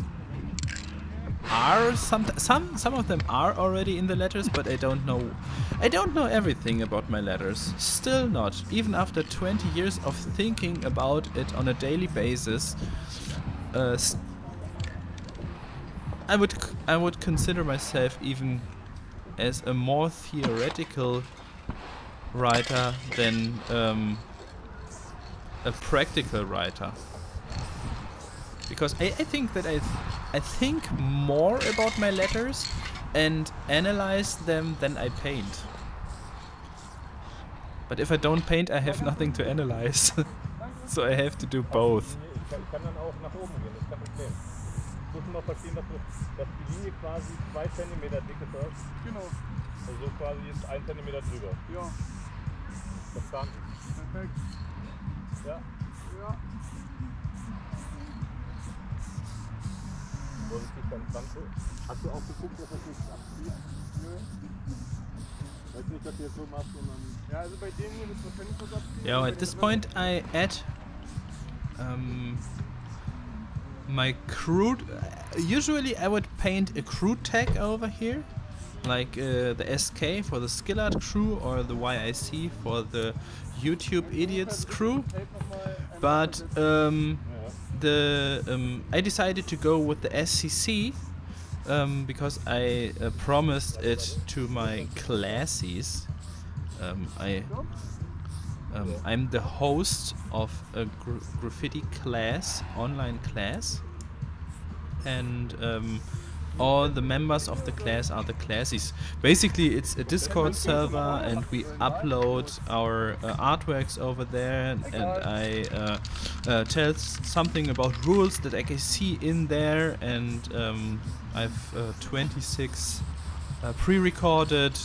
are some of them are already in the letters, but I don't know everything about my letters. Still not, even after 20 years of thinking about it on a daily basis. I would consider myself even as a more theoretical writer than a practical writer. Because I think that I think more about my letters and analyze them than I paint. But if I don't paint, I have nothing to analyze. So I have to do both. Ich kann dann auch nach oben gehen, das ist kein Problem. Du musst noch verstehen, dass die Linie quasi 2 cm dick ist. Genau. Also quasi ist 1 cm drüber. Ja. Verstanden. Perfekt. Ja. Ja. Vorsichtig beim Franco. Hast du auch geguckt, dass das nicht abzieht? Nö. Weiß nicht, dass du jetzt so machst und dann... Ja, also bei dem hier müssen wir wahrscheinlich was abziehen. Yeah, at this point I add my crude. Usually I would paint a crude tag over here, like the SK for the Skillard crew or the YIC for the YouTube Idiots crew. But I decided to go with the SCC because I promised it to my classes. I'm the host of a graffiti class, online class, and all the members of the class are the classies. Basically, it's a Discord server, and we upload our artworks over there, and I tell something about rules that I can see in there, and I've 26 pre-recorded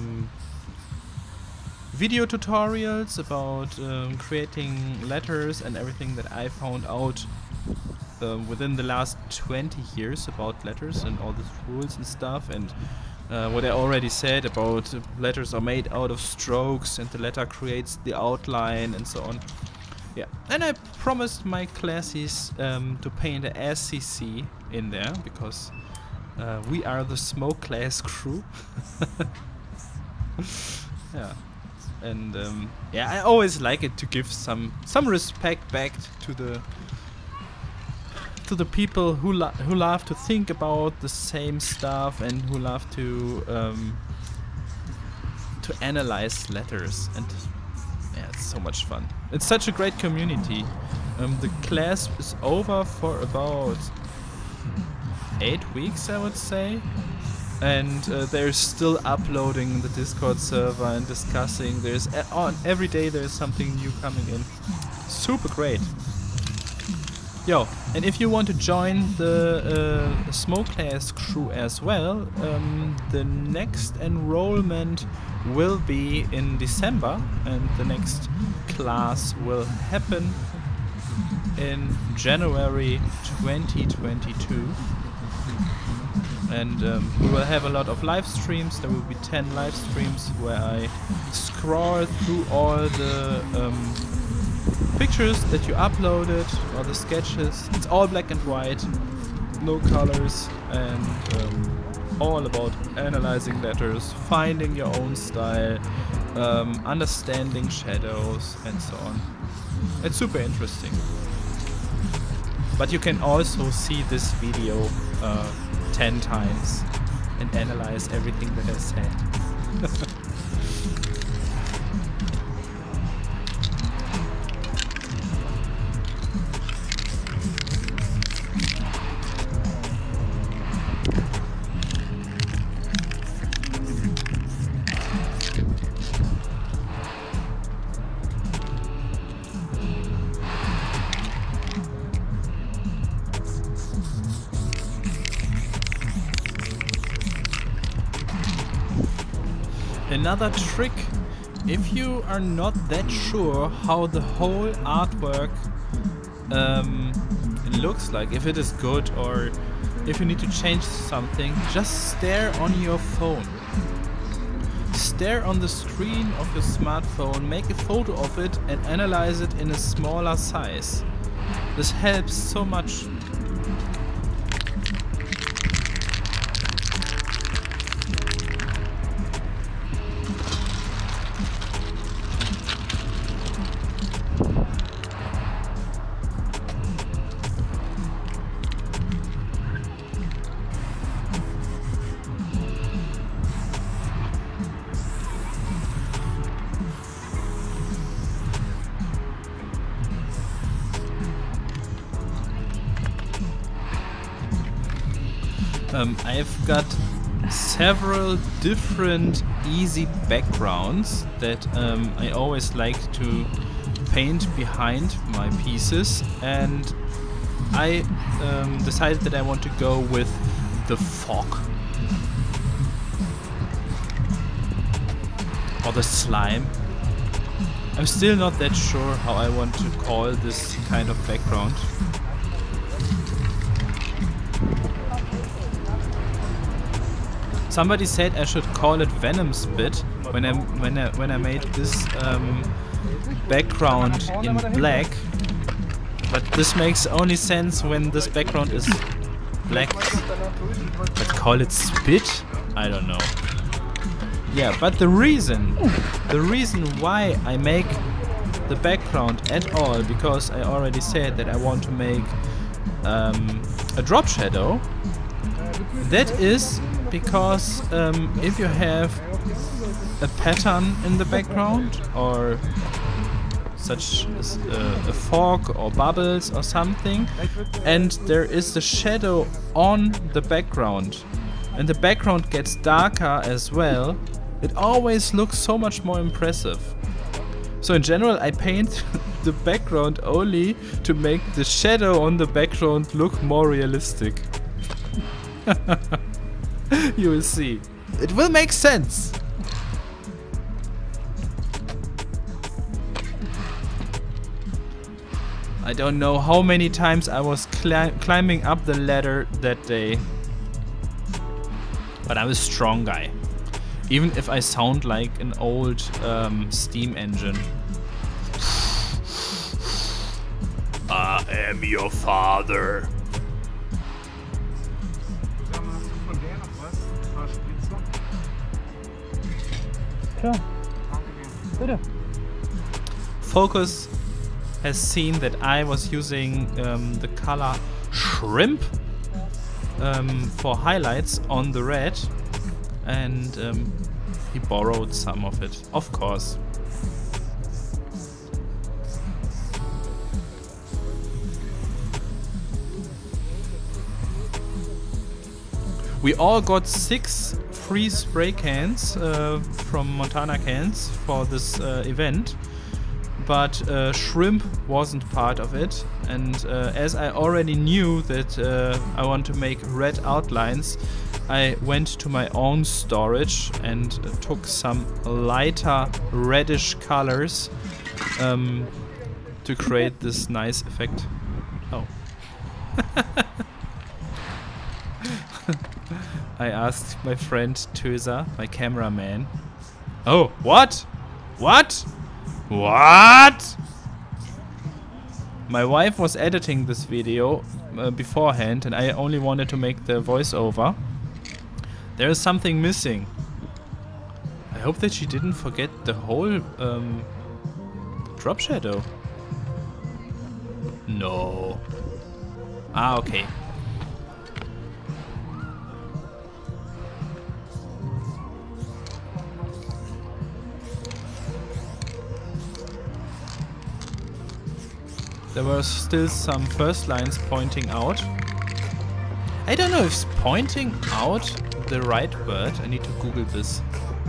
video tutorials about creating letters and everything that I found out within the last 20 years about letters and all these rules and stuff, and what I already said about letters are made out of strokes and the letter creates the outline and so on. Yeah, and I promised my classes to paint a SCC in there because we are the smoke class crew. Yeah. And yeah, I always like it to give some respect back to the people who love to think about the same stuff and who love to analyze letters, and yeah, it's so much fun. It's such a great community. The class is over for about 8 weeks, I would say. And they're still uploading the Discord server and discussing. There's every day there's something new coming in. Super great. Yo, and if you want to join the Smoke Class crew as well, the next enrollment will be in December, and the next class will happen in January 2022. And we will have a lot of live streams. There will be 10 live streams where I scroll through all the pictures that you uploaded, or the sketches. It's all black and white, no colors, and all about analyzing letters, finding your own style, understanding shadows, and so on. It's super interesting. But you can also see this video 10 times and analyze everything that I said. Another trick, if you are not that sure how the whole artwork looks like, if it is good or if you need to change something, just stare on your phone. Stare on the screen of your smartphone, make a photo of it and analyze it in a smaller size. This helps so much. I've got several different easy backgrounds that I always like to paint behind my pieces, and I decided that I want to go with the fog or the slime. I'm still not that sure how I want to call this kind of background. Somebody said I should call it Venom Spit when I made this background in black, but this makes only sense when this background is black. But call it spit? I don't know. Yeah, but the reason why I make the background at all, because I already said that I want to make a drop shadow. That is because if you have a pattern in the background, or such as a fog or bubbles or something, and there is the shadow on the background, and the background gets darker as well, it always looks so much more impressive. So in general I paint the background only to make the shadow on the background look more realistic. You will see. It will make sense. I don't know how many times I was climbing up the ladder that day. But I'm a strong guy. Even if I sound like an old steam engine. I am your father. Sure. Bitte. Focus has seen that I was using the color shrimp for highlights on the red, and he borrowed some of it, of course. We all got 6 free spray cans from Montana Cans for this event, but shrimp wasn't part of it, and as I already knew that I want to make red outlines, I went to my own storage and took some lighter reddish colors to create this nice effect. Oh. I asked my friend Töser, my cameraman. Oh, what? What? What? My wife was editing this video beforehand, and I only wanted to make the voiceover. There is something missing. I hope that she didn't forget the whole drop shadow. No. Ah, okay. There were still some first lines pointing out. I don't know if it's pointing out the right word. I need to Google this.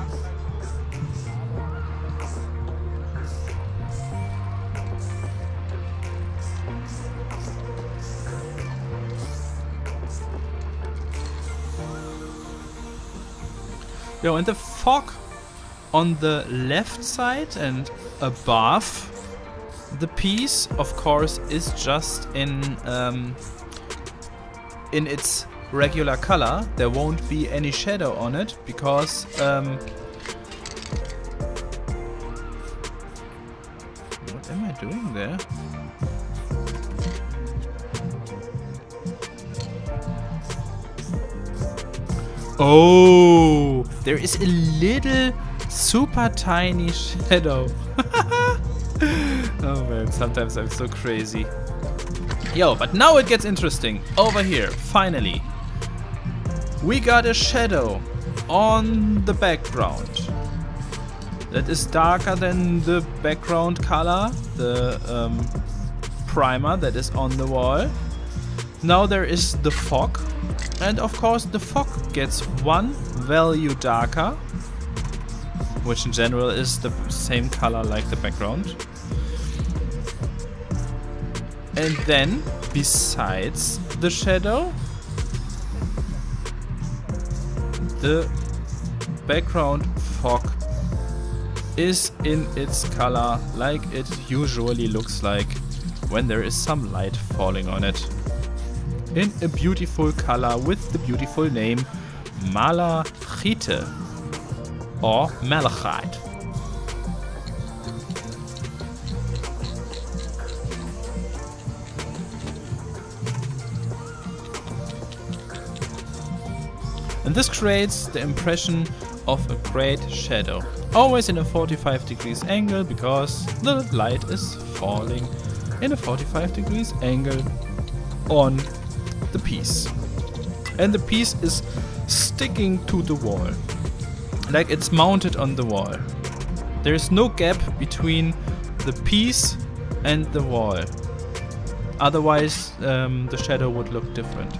Yeah, and the fog on the left side and above the piece, of course, is just in its regular color. There won't be any shadow on it because what am I doing there? Oh, there is a little super tiny shadow. Oh man, sometimes I'm so crazy. Yo, but now it gets interesting. Over here, finally. We got a shadow on the background. That is darker than the background color, the primer that is on the wall. Now there is the fog And of course the fog gets one value darker, which in general is the same color like the background. And then, besides the shadow, the background fog is in its color like it usually looks like when there is some light falling on it. In a beautiful color with the beautiful name Malachite or Malachite. And this creates the impression of a great shadow. Always in a 45 degrees angle because the light is falling in a 45 degrees angle on the piece. And the piece is sticking to the wall. Like it's mounted on the wall. There is no gap between the piece and the wall. Otherwise the shadow would look different.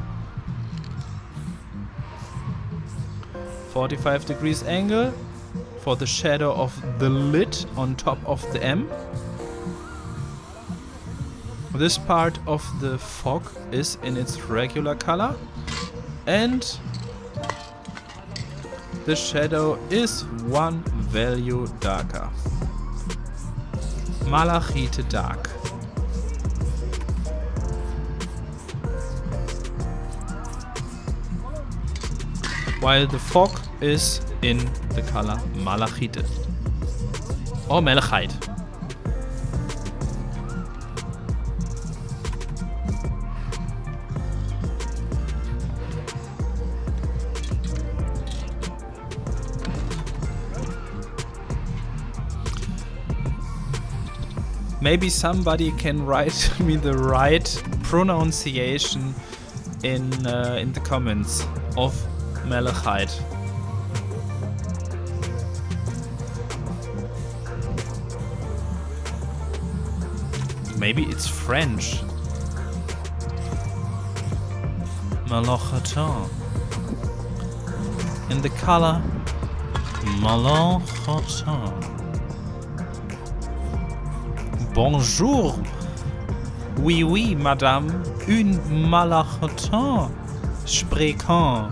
45 degrees angle for the shadow of the lid on top of the M. This part of the fog is in its regular color and the shadow is one value darker. Malachite dark. While the fog is in the color Malachite or Malachite. Maybe somebody can write me the right pronunciation in the comments of Malachite. Maybe it's French. Malachite. In the color Malachite. Bonjour. Oui, oui, madame. Une Malachite. Sprechen.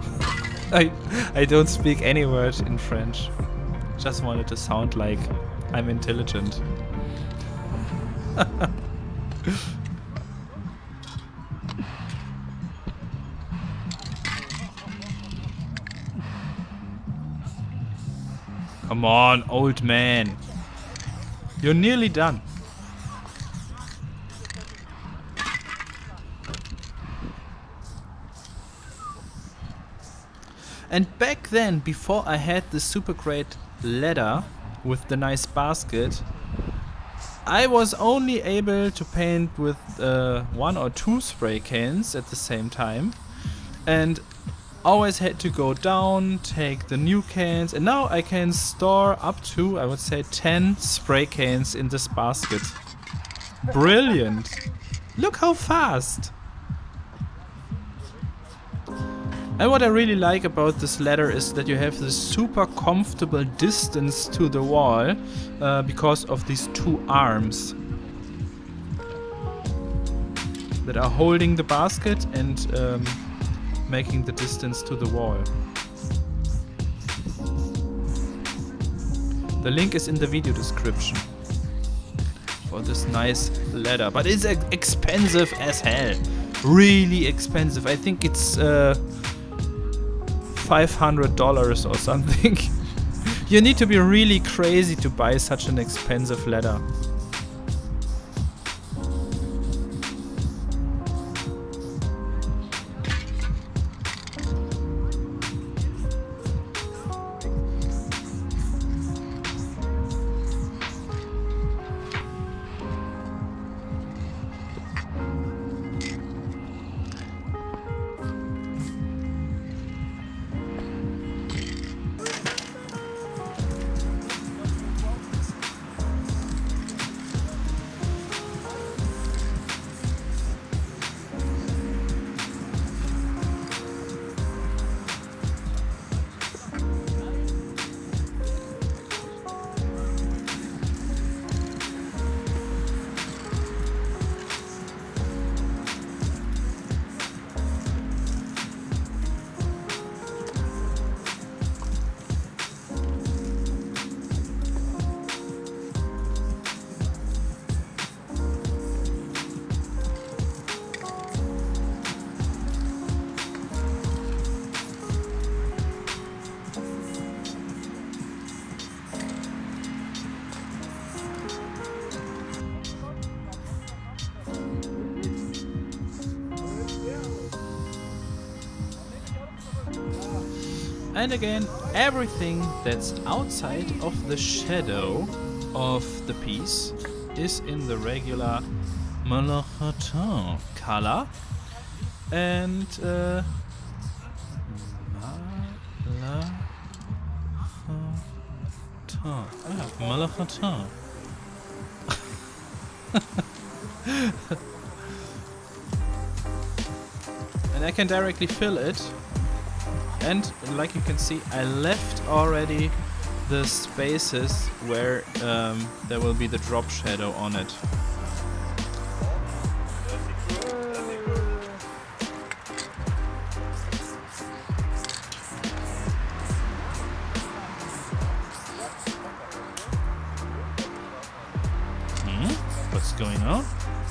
I don't speak any word in French. Just wanted to sound like I'm intelligent. Come on, old man. You're nearly done. And back then, before I had the super great ladder with the nice basket, I was only able to paint with 1 or 2 spray cans at the same time. And always had to go down, take the new cans, and now I can store up to, I would say, 10 spray cans in this basket. Brilliant! Look how fast! And what I really like about this ladder is that you have this super comfortable distance to the wall because of these 2 arms that are holding the basket and making the distance to the wall. The link is in the video description for this nice ladder, but it's expensive as hell. Really expensive. I think it's $500 or something. You need to be really crazy to buy such an expensive ladder. And again, everything that's outside of the shadow of the piece is in the regular Malachata color. And Malachata. And I can directly fill it. And like you can see, I left already the spaces where there will be the drop shadow on it. What's going on?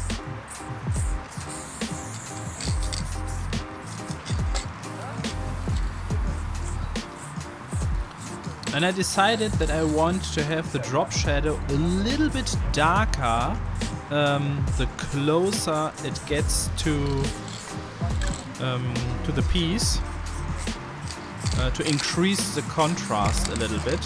And I decided that I want to have the drop shadow a little bit darker the closer it gets to the piece, to increase the contrast a little bit.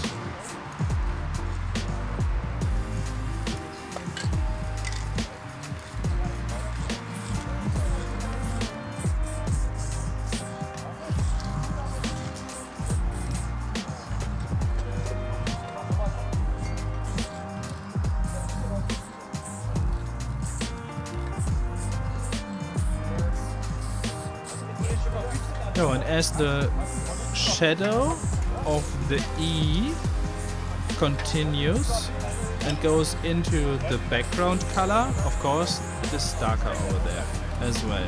No, and as the shadow of the E continues and goes into the background color, of course, it is darker over there as well.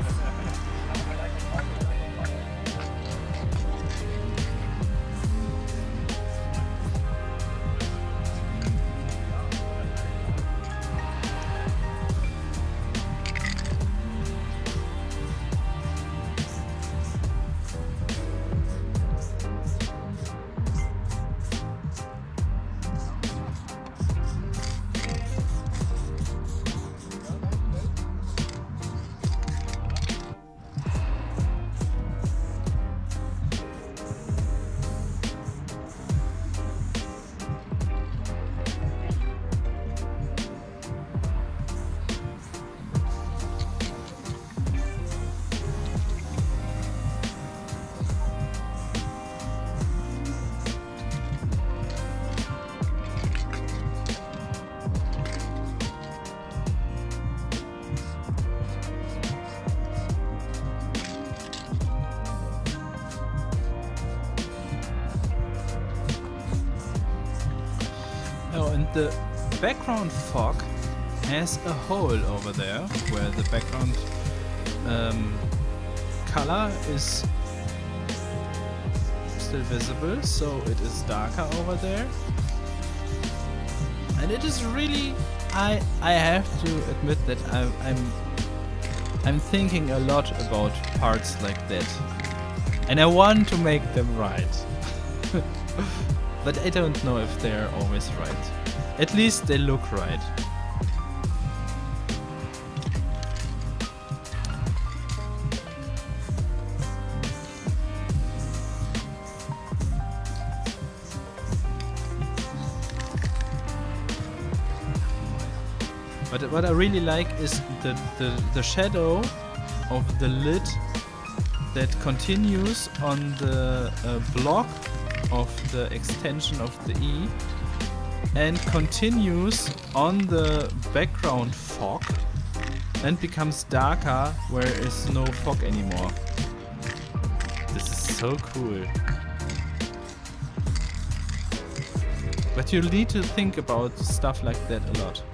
Oh, and the background fog has a hole over there where the background color is still visible, so it is darker over there. And it is really, I have to admit that I'm thinking a lot about parts like that, and I want to make them right. But I don't know if they're always right. At least they look right. But what I really like is the shadow of the lid that continues on the block of the extension of the E and continues on the background fog and becomes darker where there is no fog anymore. This is so cool. But you need to think about stuff like that a lot.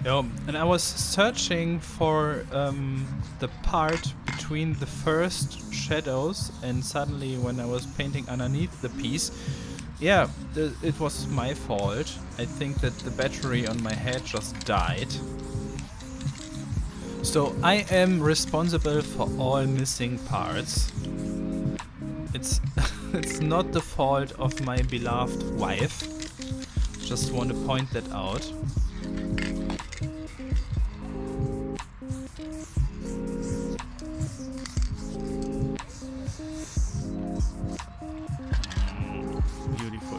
Yeah, and I was searching for the part between the first shadows, and suddenly when I was painting underneath the piece, yeah, it was my fault. I think that the battery on my head just died. So I am responsible for all missing parts. It's it's not the fault of my beloved wife. Just want to point that out. Beautiful.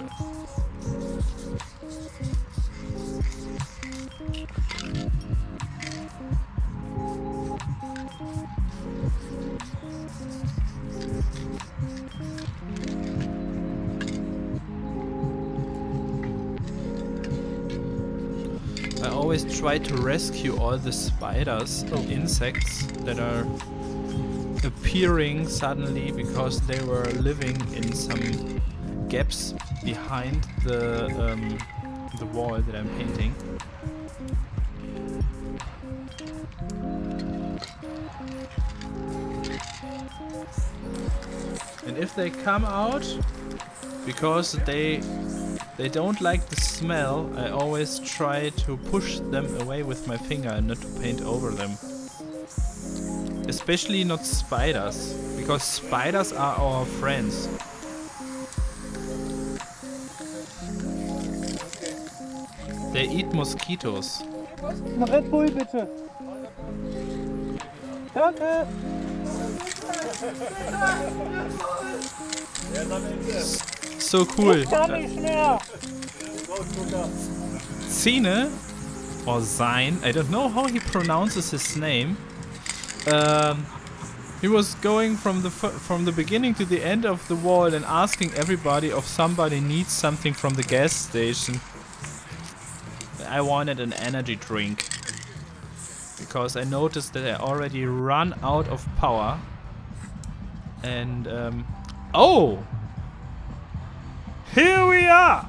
I always try to rescue all the spiders or insects that are appearing suddenly because they were living in some gaps behind the wall that I'm painting. And if they come out because they don't like the smell, I always try to push them away with my finger and not to paint over them. Especially not spiders, because spiders are our friends. They eat mosquitoes. Noch Red Bull bitte. Danke. So cool. Zine, or Zine, I don't know how he pronounces his name. He was going from the beginning to the end of the wall and asking everybody if somebody needs something from the gas station. I wanted an energy drink because I noticed that I already run out of power. And oh, here we are!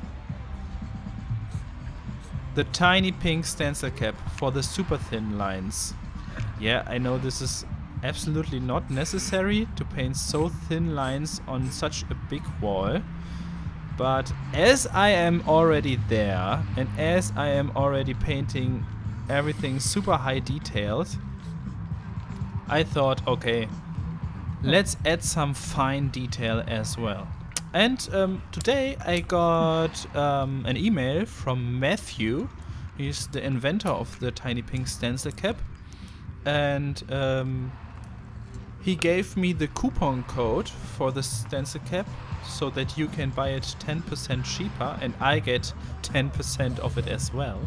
The tiny pink stencil cap for the super thin lines. Yeah, I know this is absolutely not necessary to paint so thin lines on such a big wall. But as I am already there, and as I am already painting everything super high detailed, I thought, okay, let's add some fine detail as well. And today I got an email from Matthew. He's the inventor of the tiny pink stencil cap. And he gave me the coupon code for the stencil cap so that you can buy it 10% cheaper and I get 10% of it as well.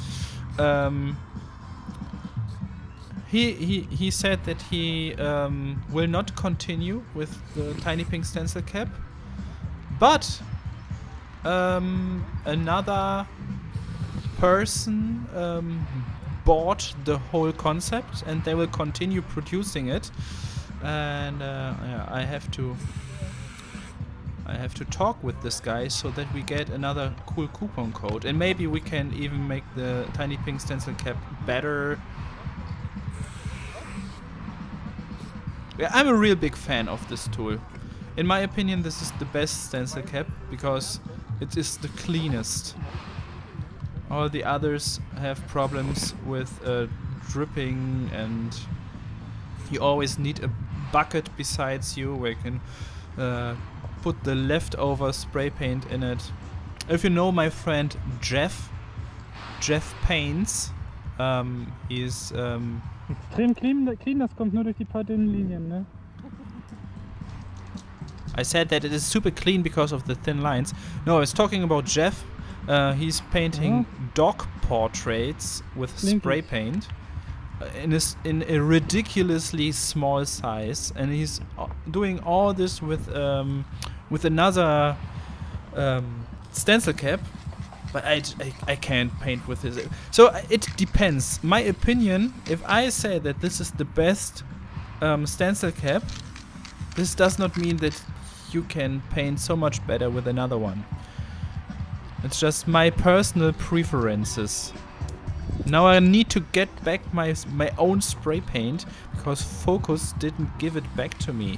He said that he will not continue with the tiny pink stencil cap, but another person bought the whole concept and they will continue producing it. And yeah, I have to talk with this guy so that we get another cool coupon code, and maybe we can even make the tiny pink stencil cap better. Yeah, I'm a real big fan of this tool. In my opinion, this is the best stencil cap because it is the cleanest. All the others have problems with dripping, and you always need a bucket besides you where you can put the leftover spray paint in it. If you know my friend Jeff Paints, he's Extrem clean, das kommt nur durch die paar dünnen Linien, ne? I said that it is super clean because of the thin lines. No, I was talking about Jeff. He's painting dog portraits with spray paint in a ridiculously small size, and he's doing all this with another stencil cap. But I can't paint with this. So it depends. My opinion, if I say that this is the best stencil cap, this does not mean that you can paint so much better with another one. It's just my personal preferences. Now I need to get back my own spray paint because Focus didn't give it back to me.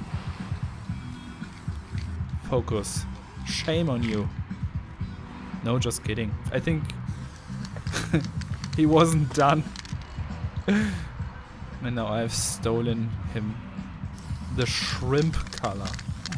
Focus, shame on you. No, just kidding. I think he wasn't done. And now I've stolen him the shrimp color.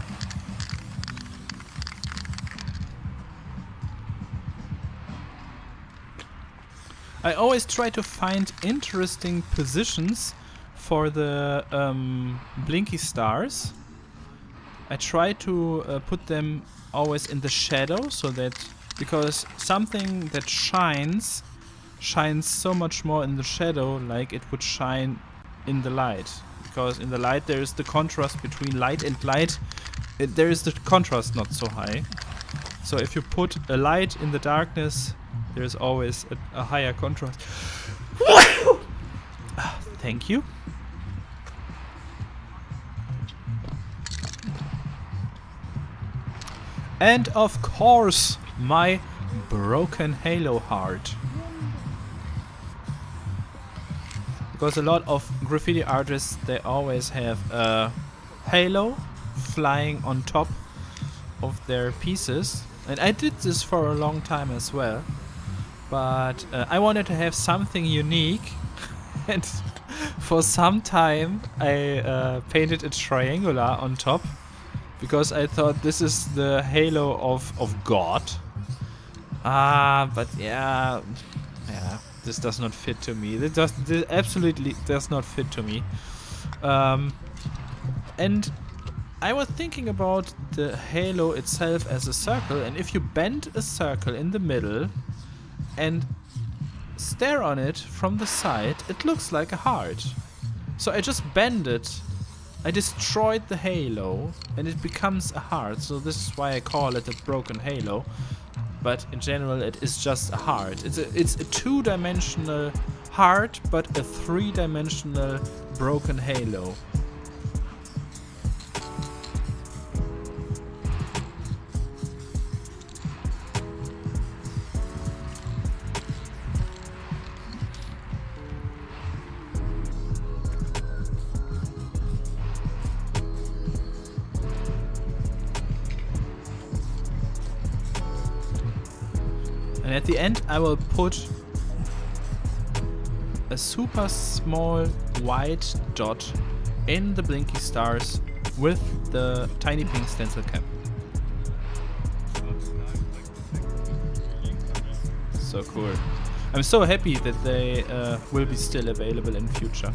I always try to find interesting positions for the blinky stars. I try to put them always in the shadow, so that because something that shines so much more in the shadow like it would shine in the light. Because in the light there is the contrast between light and light. There is the contrast not so high. So if you put a light in the darkness, there's always a higher contrast. Thank you. And of course, my broken halo heart. Because a lot of graffiti artists, they always have a halo flying on top of their pieces. And I did this for a long time as well. But I wanted to have something unique. And for some time I painted a triangular on top. Because I thought this is the halo of God. But yeah, this does not fit to me. This absolutely does not fit to me. And I was thinking about the halo itself as a circle, and if you bend a circle in the middle and stare on it from the side, it looks like a heart. So I just bend it. I destroyed the halo and it becomes a heart, so this is why I call it a broken halo. But in general it is just a heart. It's a two-dimensional heart, but a three-dimensional broken halo. And at the end I will put a super small white dot in the blinky stars with the tiny pink stencil cap. So cool. I'm so happy that they will be still available in future.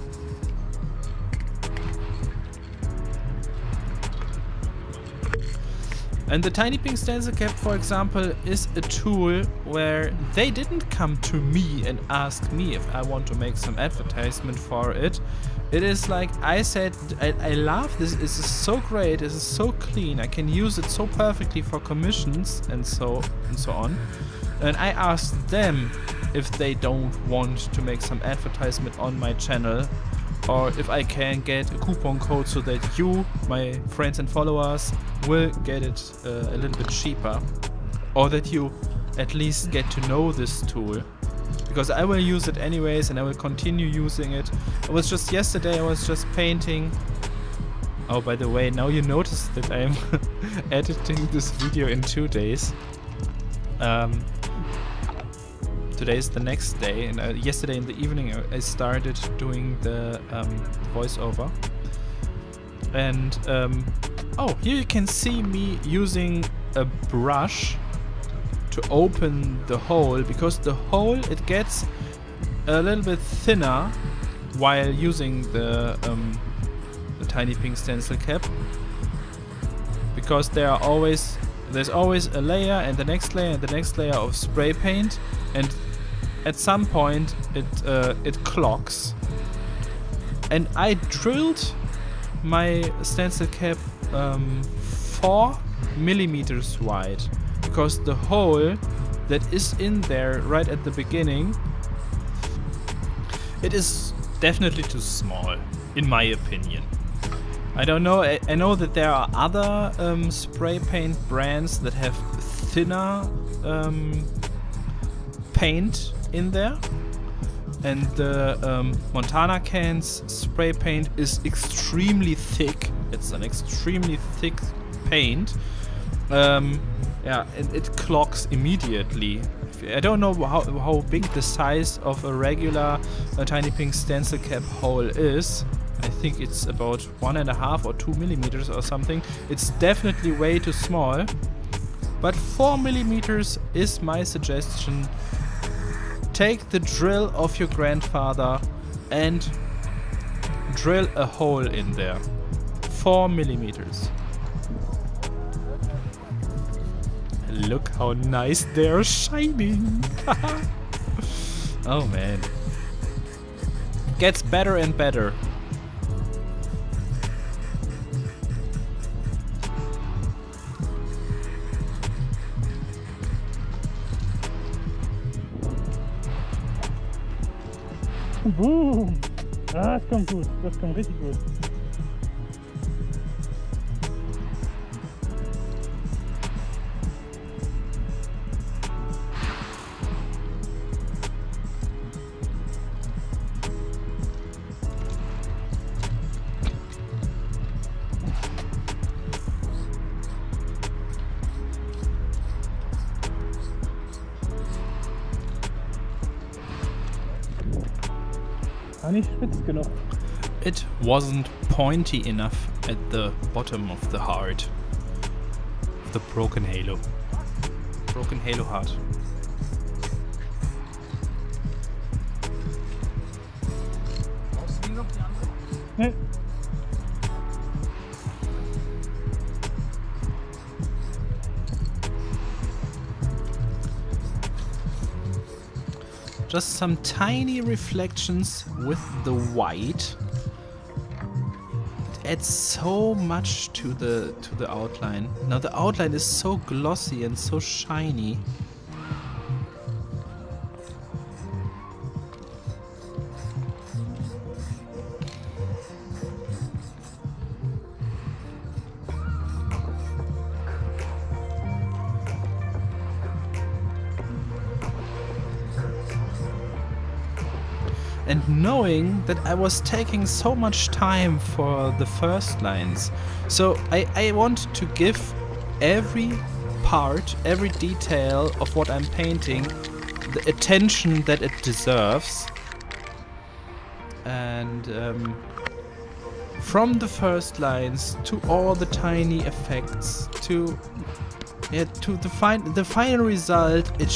And the tiny pink stencil cap, for example, is a tool where they didn't come to me and ask me if I want to make some advertisement for it. It is like I said, I love this, this is so great, this is so clean, I can use it so perfectly for commissions and so on. And I asked them if they don't want to make some advertisement on my channel, or if I can get a coupon code so that you, my friends and followers, will get it a little bit cheaper, or that you at least get to know this tool, because I will use it anyways and I will continue using it. It was just yesterday I was just painting. Oh, by the way, now you notice that I'm editing this video in 2 days. Today is the next day, and yesterday in the evening I started doing the voiceover. And oh, here you can see me using a brush to open the hole, because the hole, it gets a little bit thinner while using the tiny pink stencil cap, because there's always a layer and the next layer and the next layer of spray paint, and at some point it clogs. And I drilled my stencil cap 4 millimeters wide, because the hole that is in there right at the beginning, it is definitely too small, in my opinion. I don't know, I know that there are other spray paint brands that have thinner paint in there, and the Montana Cans spray paint is extremely thick. It's an extremely thick paint. Yeah, and it clogs immediately. I don't know how big the size of a regular Tiny Pink stencil cap hole is. I think it's about 1.5 or 2 millimeters or something. It's definitely way too small. But 4 millimeters is my suggestion. Take the drill of your grandfather and drill a hole in there. 4 millimeters. Look how nice they're shining. Oh man. Gets better and better. Boom! Ah, das kommt gut. Das kommt richtig gut. Nicht spitz genug. It wasn't pointy enough at the bottom of the heart. The broken halo. Broken halo heart. Nee. Just some tiny reflections with the white. It adds so much to the outline. Now the outline is so glossy and so shiny. And knowing that I was taking so much time for the first lines, so I want to give every part, every detail of what I'm painting the attention that it deserves. And from the first lines to all the tiny effects to the final result, it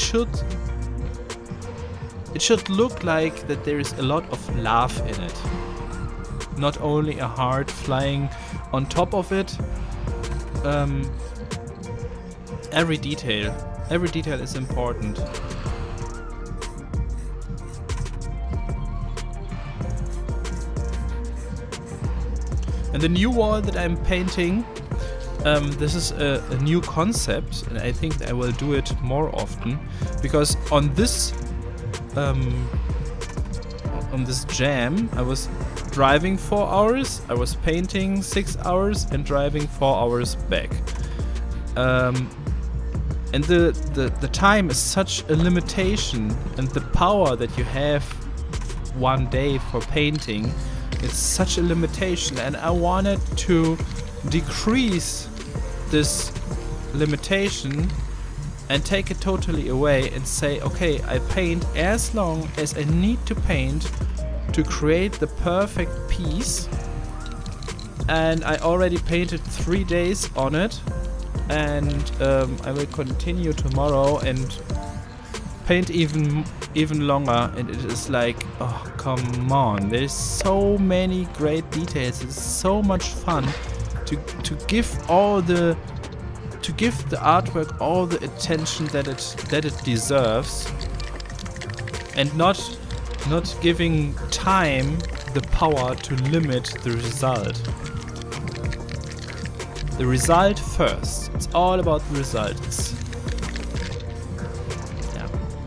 should look like that there is a lot of love in it. Not only a heart flying on top of it. Every detail is important. And the new wall that I'm painting, this is a new concept, and I think I will do it more often, because on this jam I was driving 4 hours, I was painting 6 hours and driving 4 hours back. And the time is such a limitation, and the power that you have one day for painting, it's such a limitation, and I wanted to decrease this limitation and take it totally away and say, okay, I paint as long as I need to paint to create the perfect piece. And I already painted 3 days on it, and I will continue tomorrow and paint even longer. And it is like, oh come on, there's so many great details. It's so much fun to give the artwork all the attention that it deserves, and not giving time the power to limit the result. The result first. It's all about the results. Yeah.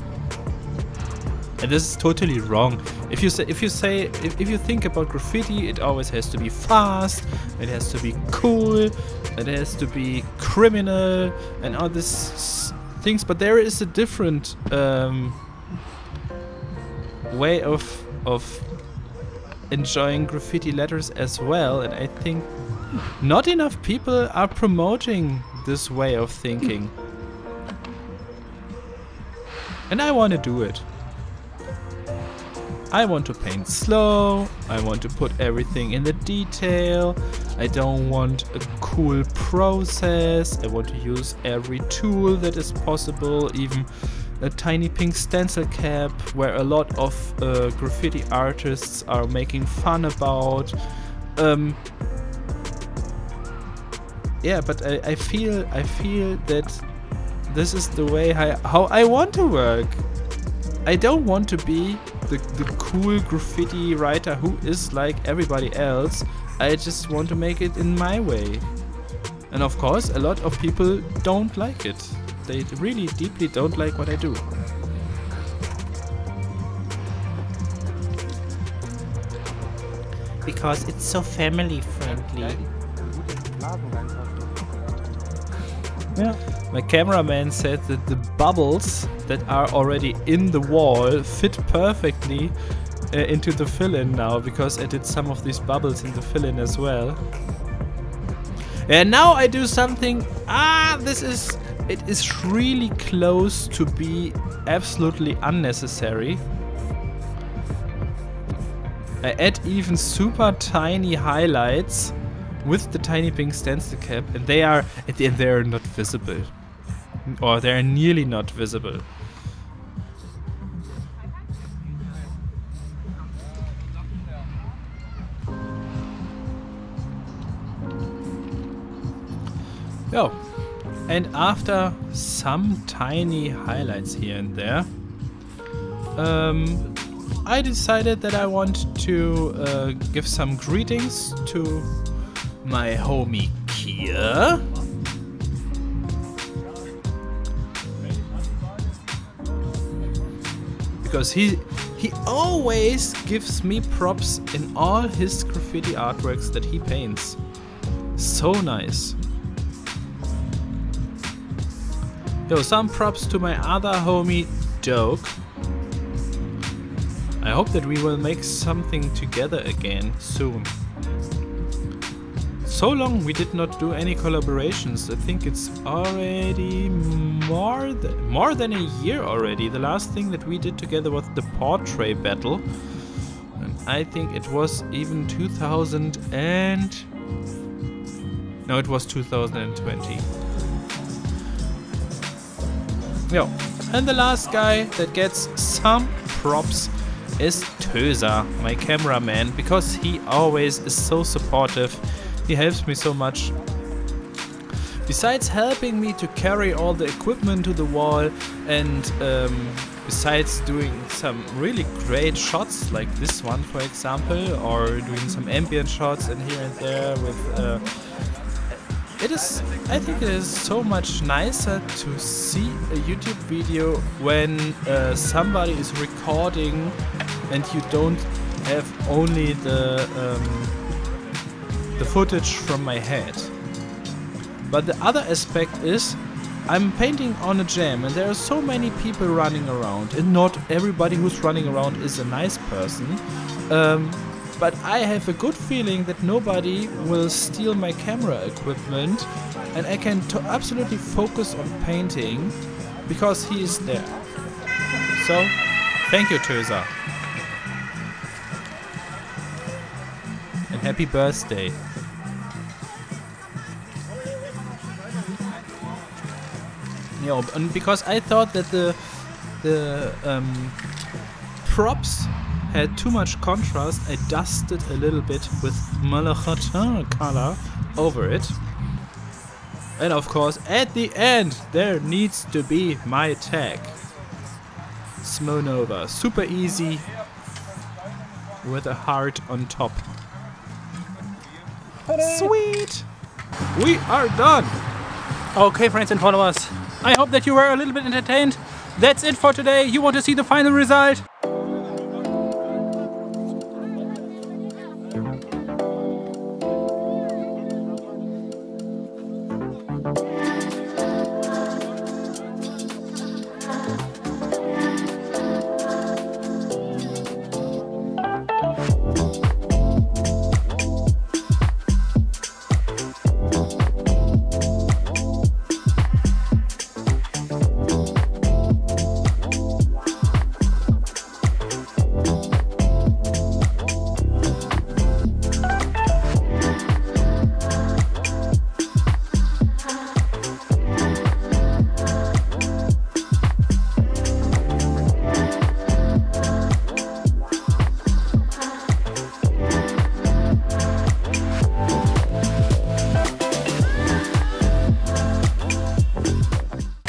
And this is totally wrong. If you think about graffiti, it always has to be fast, it has to be cool, it has to be criminal and all these things, but there is a different way of enjoying graffiti letters as well, and I think not enough people are promoting this way of thinking. And I want to do it. I want to paint slow, I want to put everything in the detail, I don't want a cool process, I want to use every tool that is possible, even a tiny pink stencil cap where a lot of graffiti artists are making fun about. Yeah, but I feel that this is the way how I want to work. I don't want to be the cool graffiti writer who is like everybody else. I just want to make it in my way. And of course, a lot of people don't like it. They really deeply don't like what I do. Because it's so family friendly. Yeah. My cameraman said that the bubbles that are already in the wall fit perfectly into the fill-in now, because I did some of these bubbles in the fill-in as well. And now I do something. It is really close to be absolutely unnecessary. I add even super tiny highlights with the tiny pink stencil cap, and they are at the end they are not visible, or they are nearly not visible. Yo, and after some tiny highlights here and there, I decided that I want to give some greetings to my homie Kia. Because he always gives me props in all his graffiti artworks that he paints. So nice. Yo, some props to my other homie Doke. I hope that we will make something together again soon. So long we did not do any collaborations. I think it's already more than a year already. The last thing that we did together was the portrait battle. And I think it was even 2000 it was 2020. Yo, and the last guy that gets some props is Töser, my cameraman, because he always is so supportive. He helps me so much. Besides helping me to carry all the equipment to the wall, and besides doing some really great shots like this one, for example, or doing some ambient shots and here and there with I think it is so much nicer to see a YouTube video when somebody is recording and you don't have only the footage from my head. But the other aspect is I'm painting on a jam and there are so many people running around, and not everybody who's running around is a nice person. But I have a good feeling that nobody will steal my camera equipment, and I can absolutely focus on painting because he is there. So, thank you, Töser. And happy birthday. Yeah, and because I thought that the props had too much contrast, I dusted a little bit with Malachatin color over it. And of course, at the end, there needs to be my tag. Smonova. Super easy, with a heart on top. Sweet! We are done! Okay, friends and followers, I hope that you were a little bit entertained. That's it for today. You want to see the final result?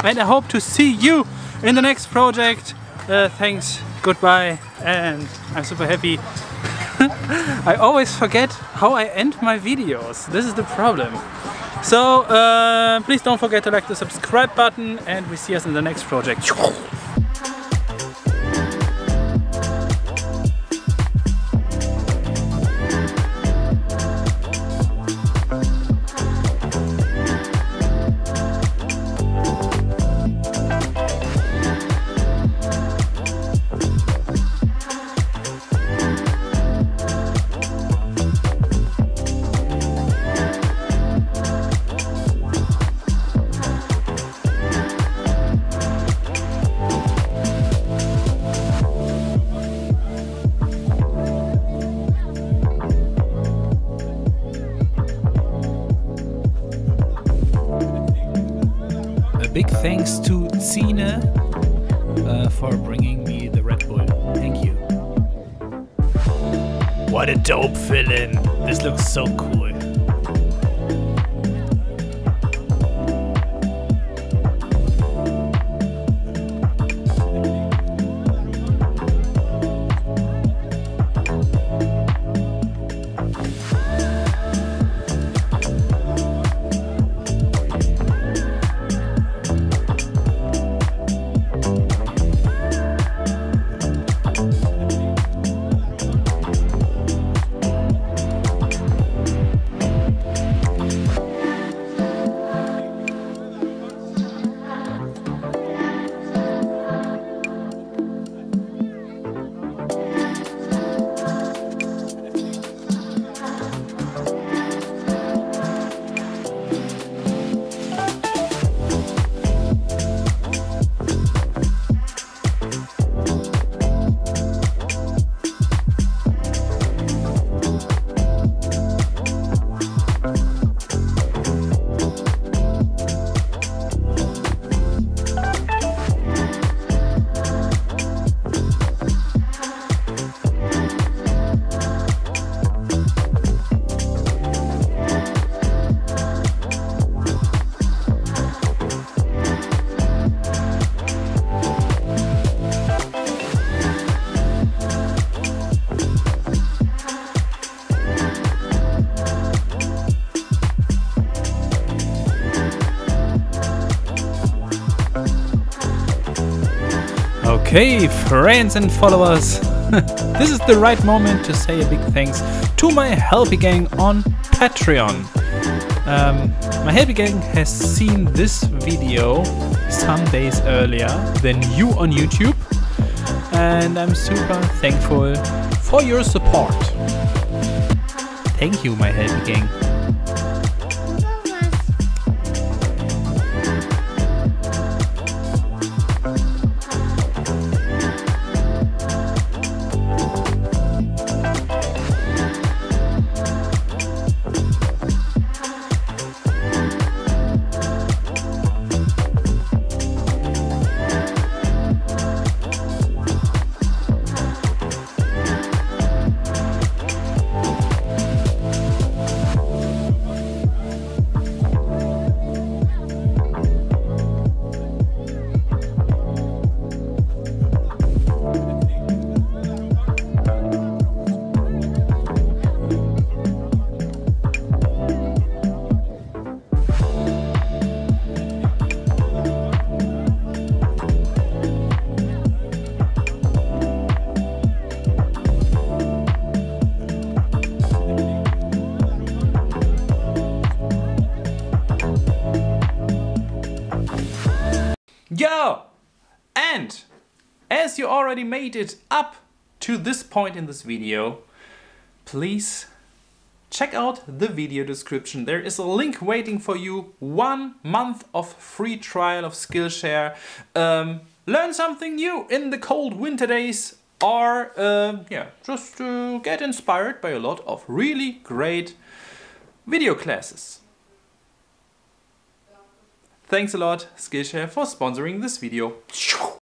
and I hope to see you in the next project. Thanks, goodbye, and I'm super happy. I always forget how I end my videos. This is the problem. So please don't forget to like the subscribe button, and we see us in the next project. Big thanks to Zine for bringing me the Red Bull. Thank you. What a dope fill-in. This looks so cool. Okay, friends and followers, this is the right moment to say a big thanks to my Helpy Gang on Patreon. My Helpy Gang has seen this video some days earlier than you on YouTube, and I'm super thankful for your support. Thank you, my Helpy Gang. Yo! And as you already made it up to this point in this video, please check out the video description. There is a link waiting for you. 1 month of free trial of Skillshare. Learn something new in the cold winter days, or yeah, just get inspired by a lot of really great video classes. Thanks a lot, Skillshare, for sponsoring this video.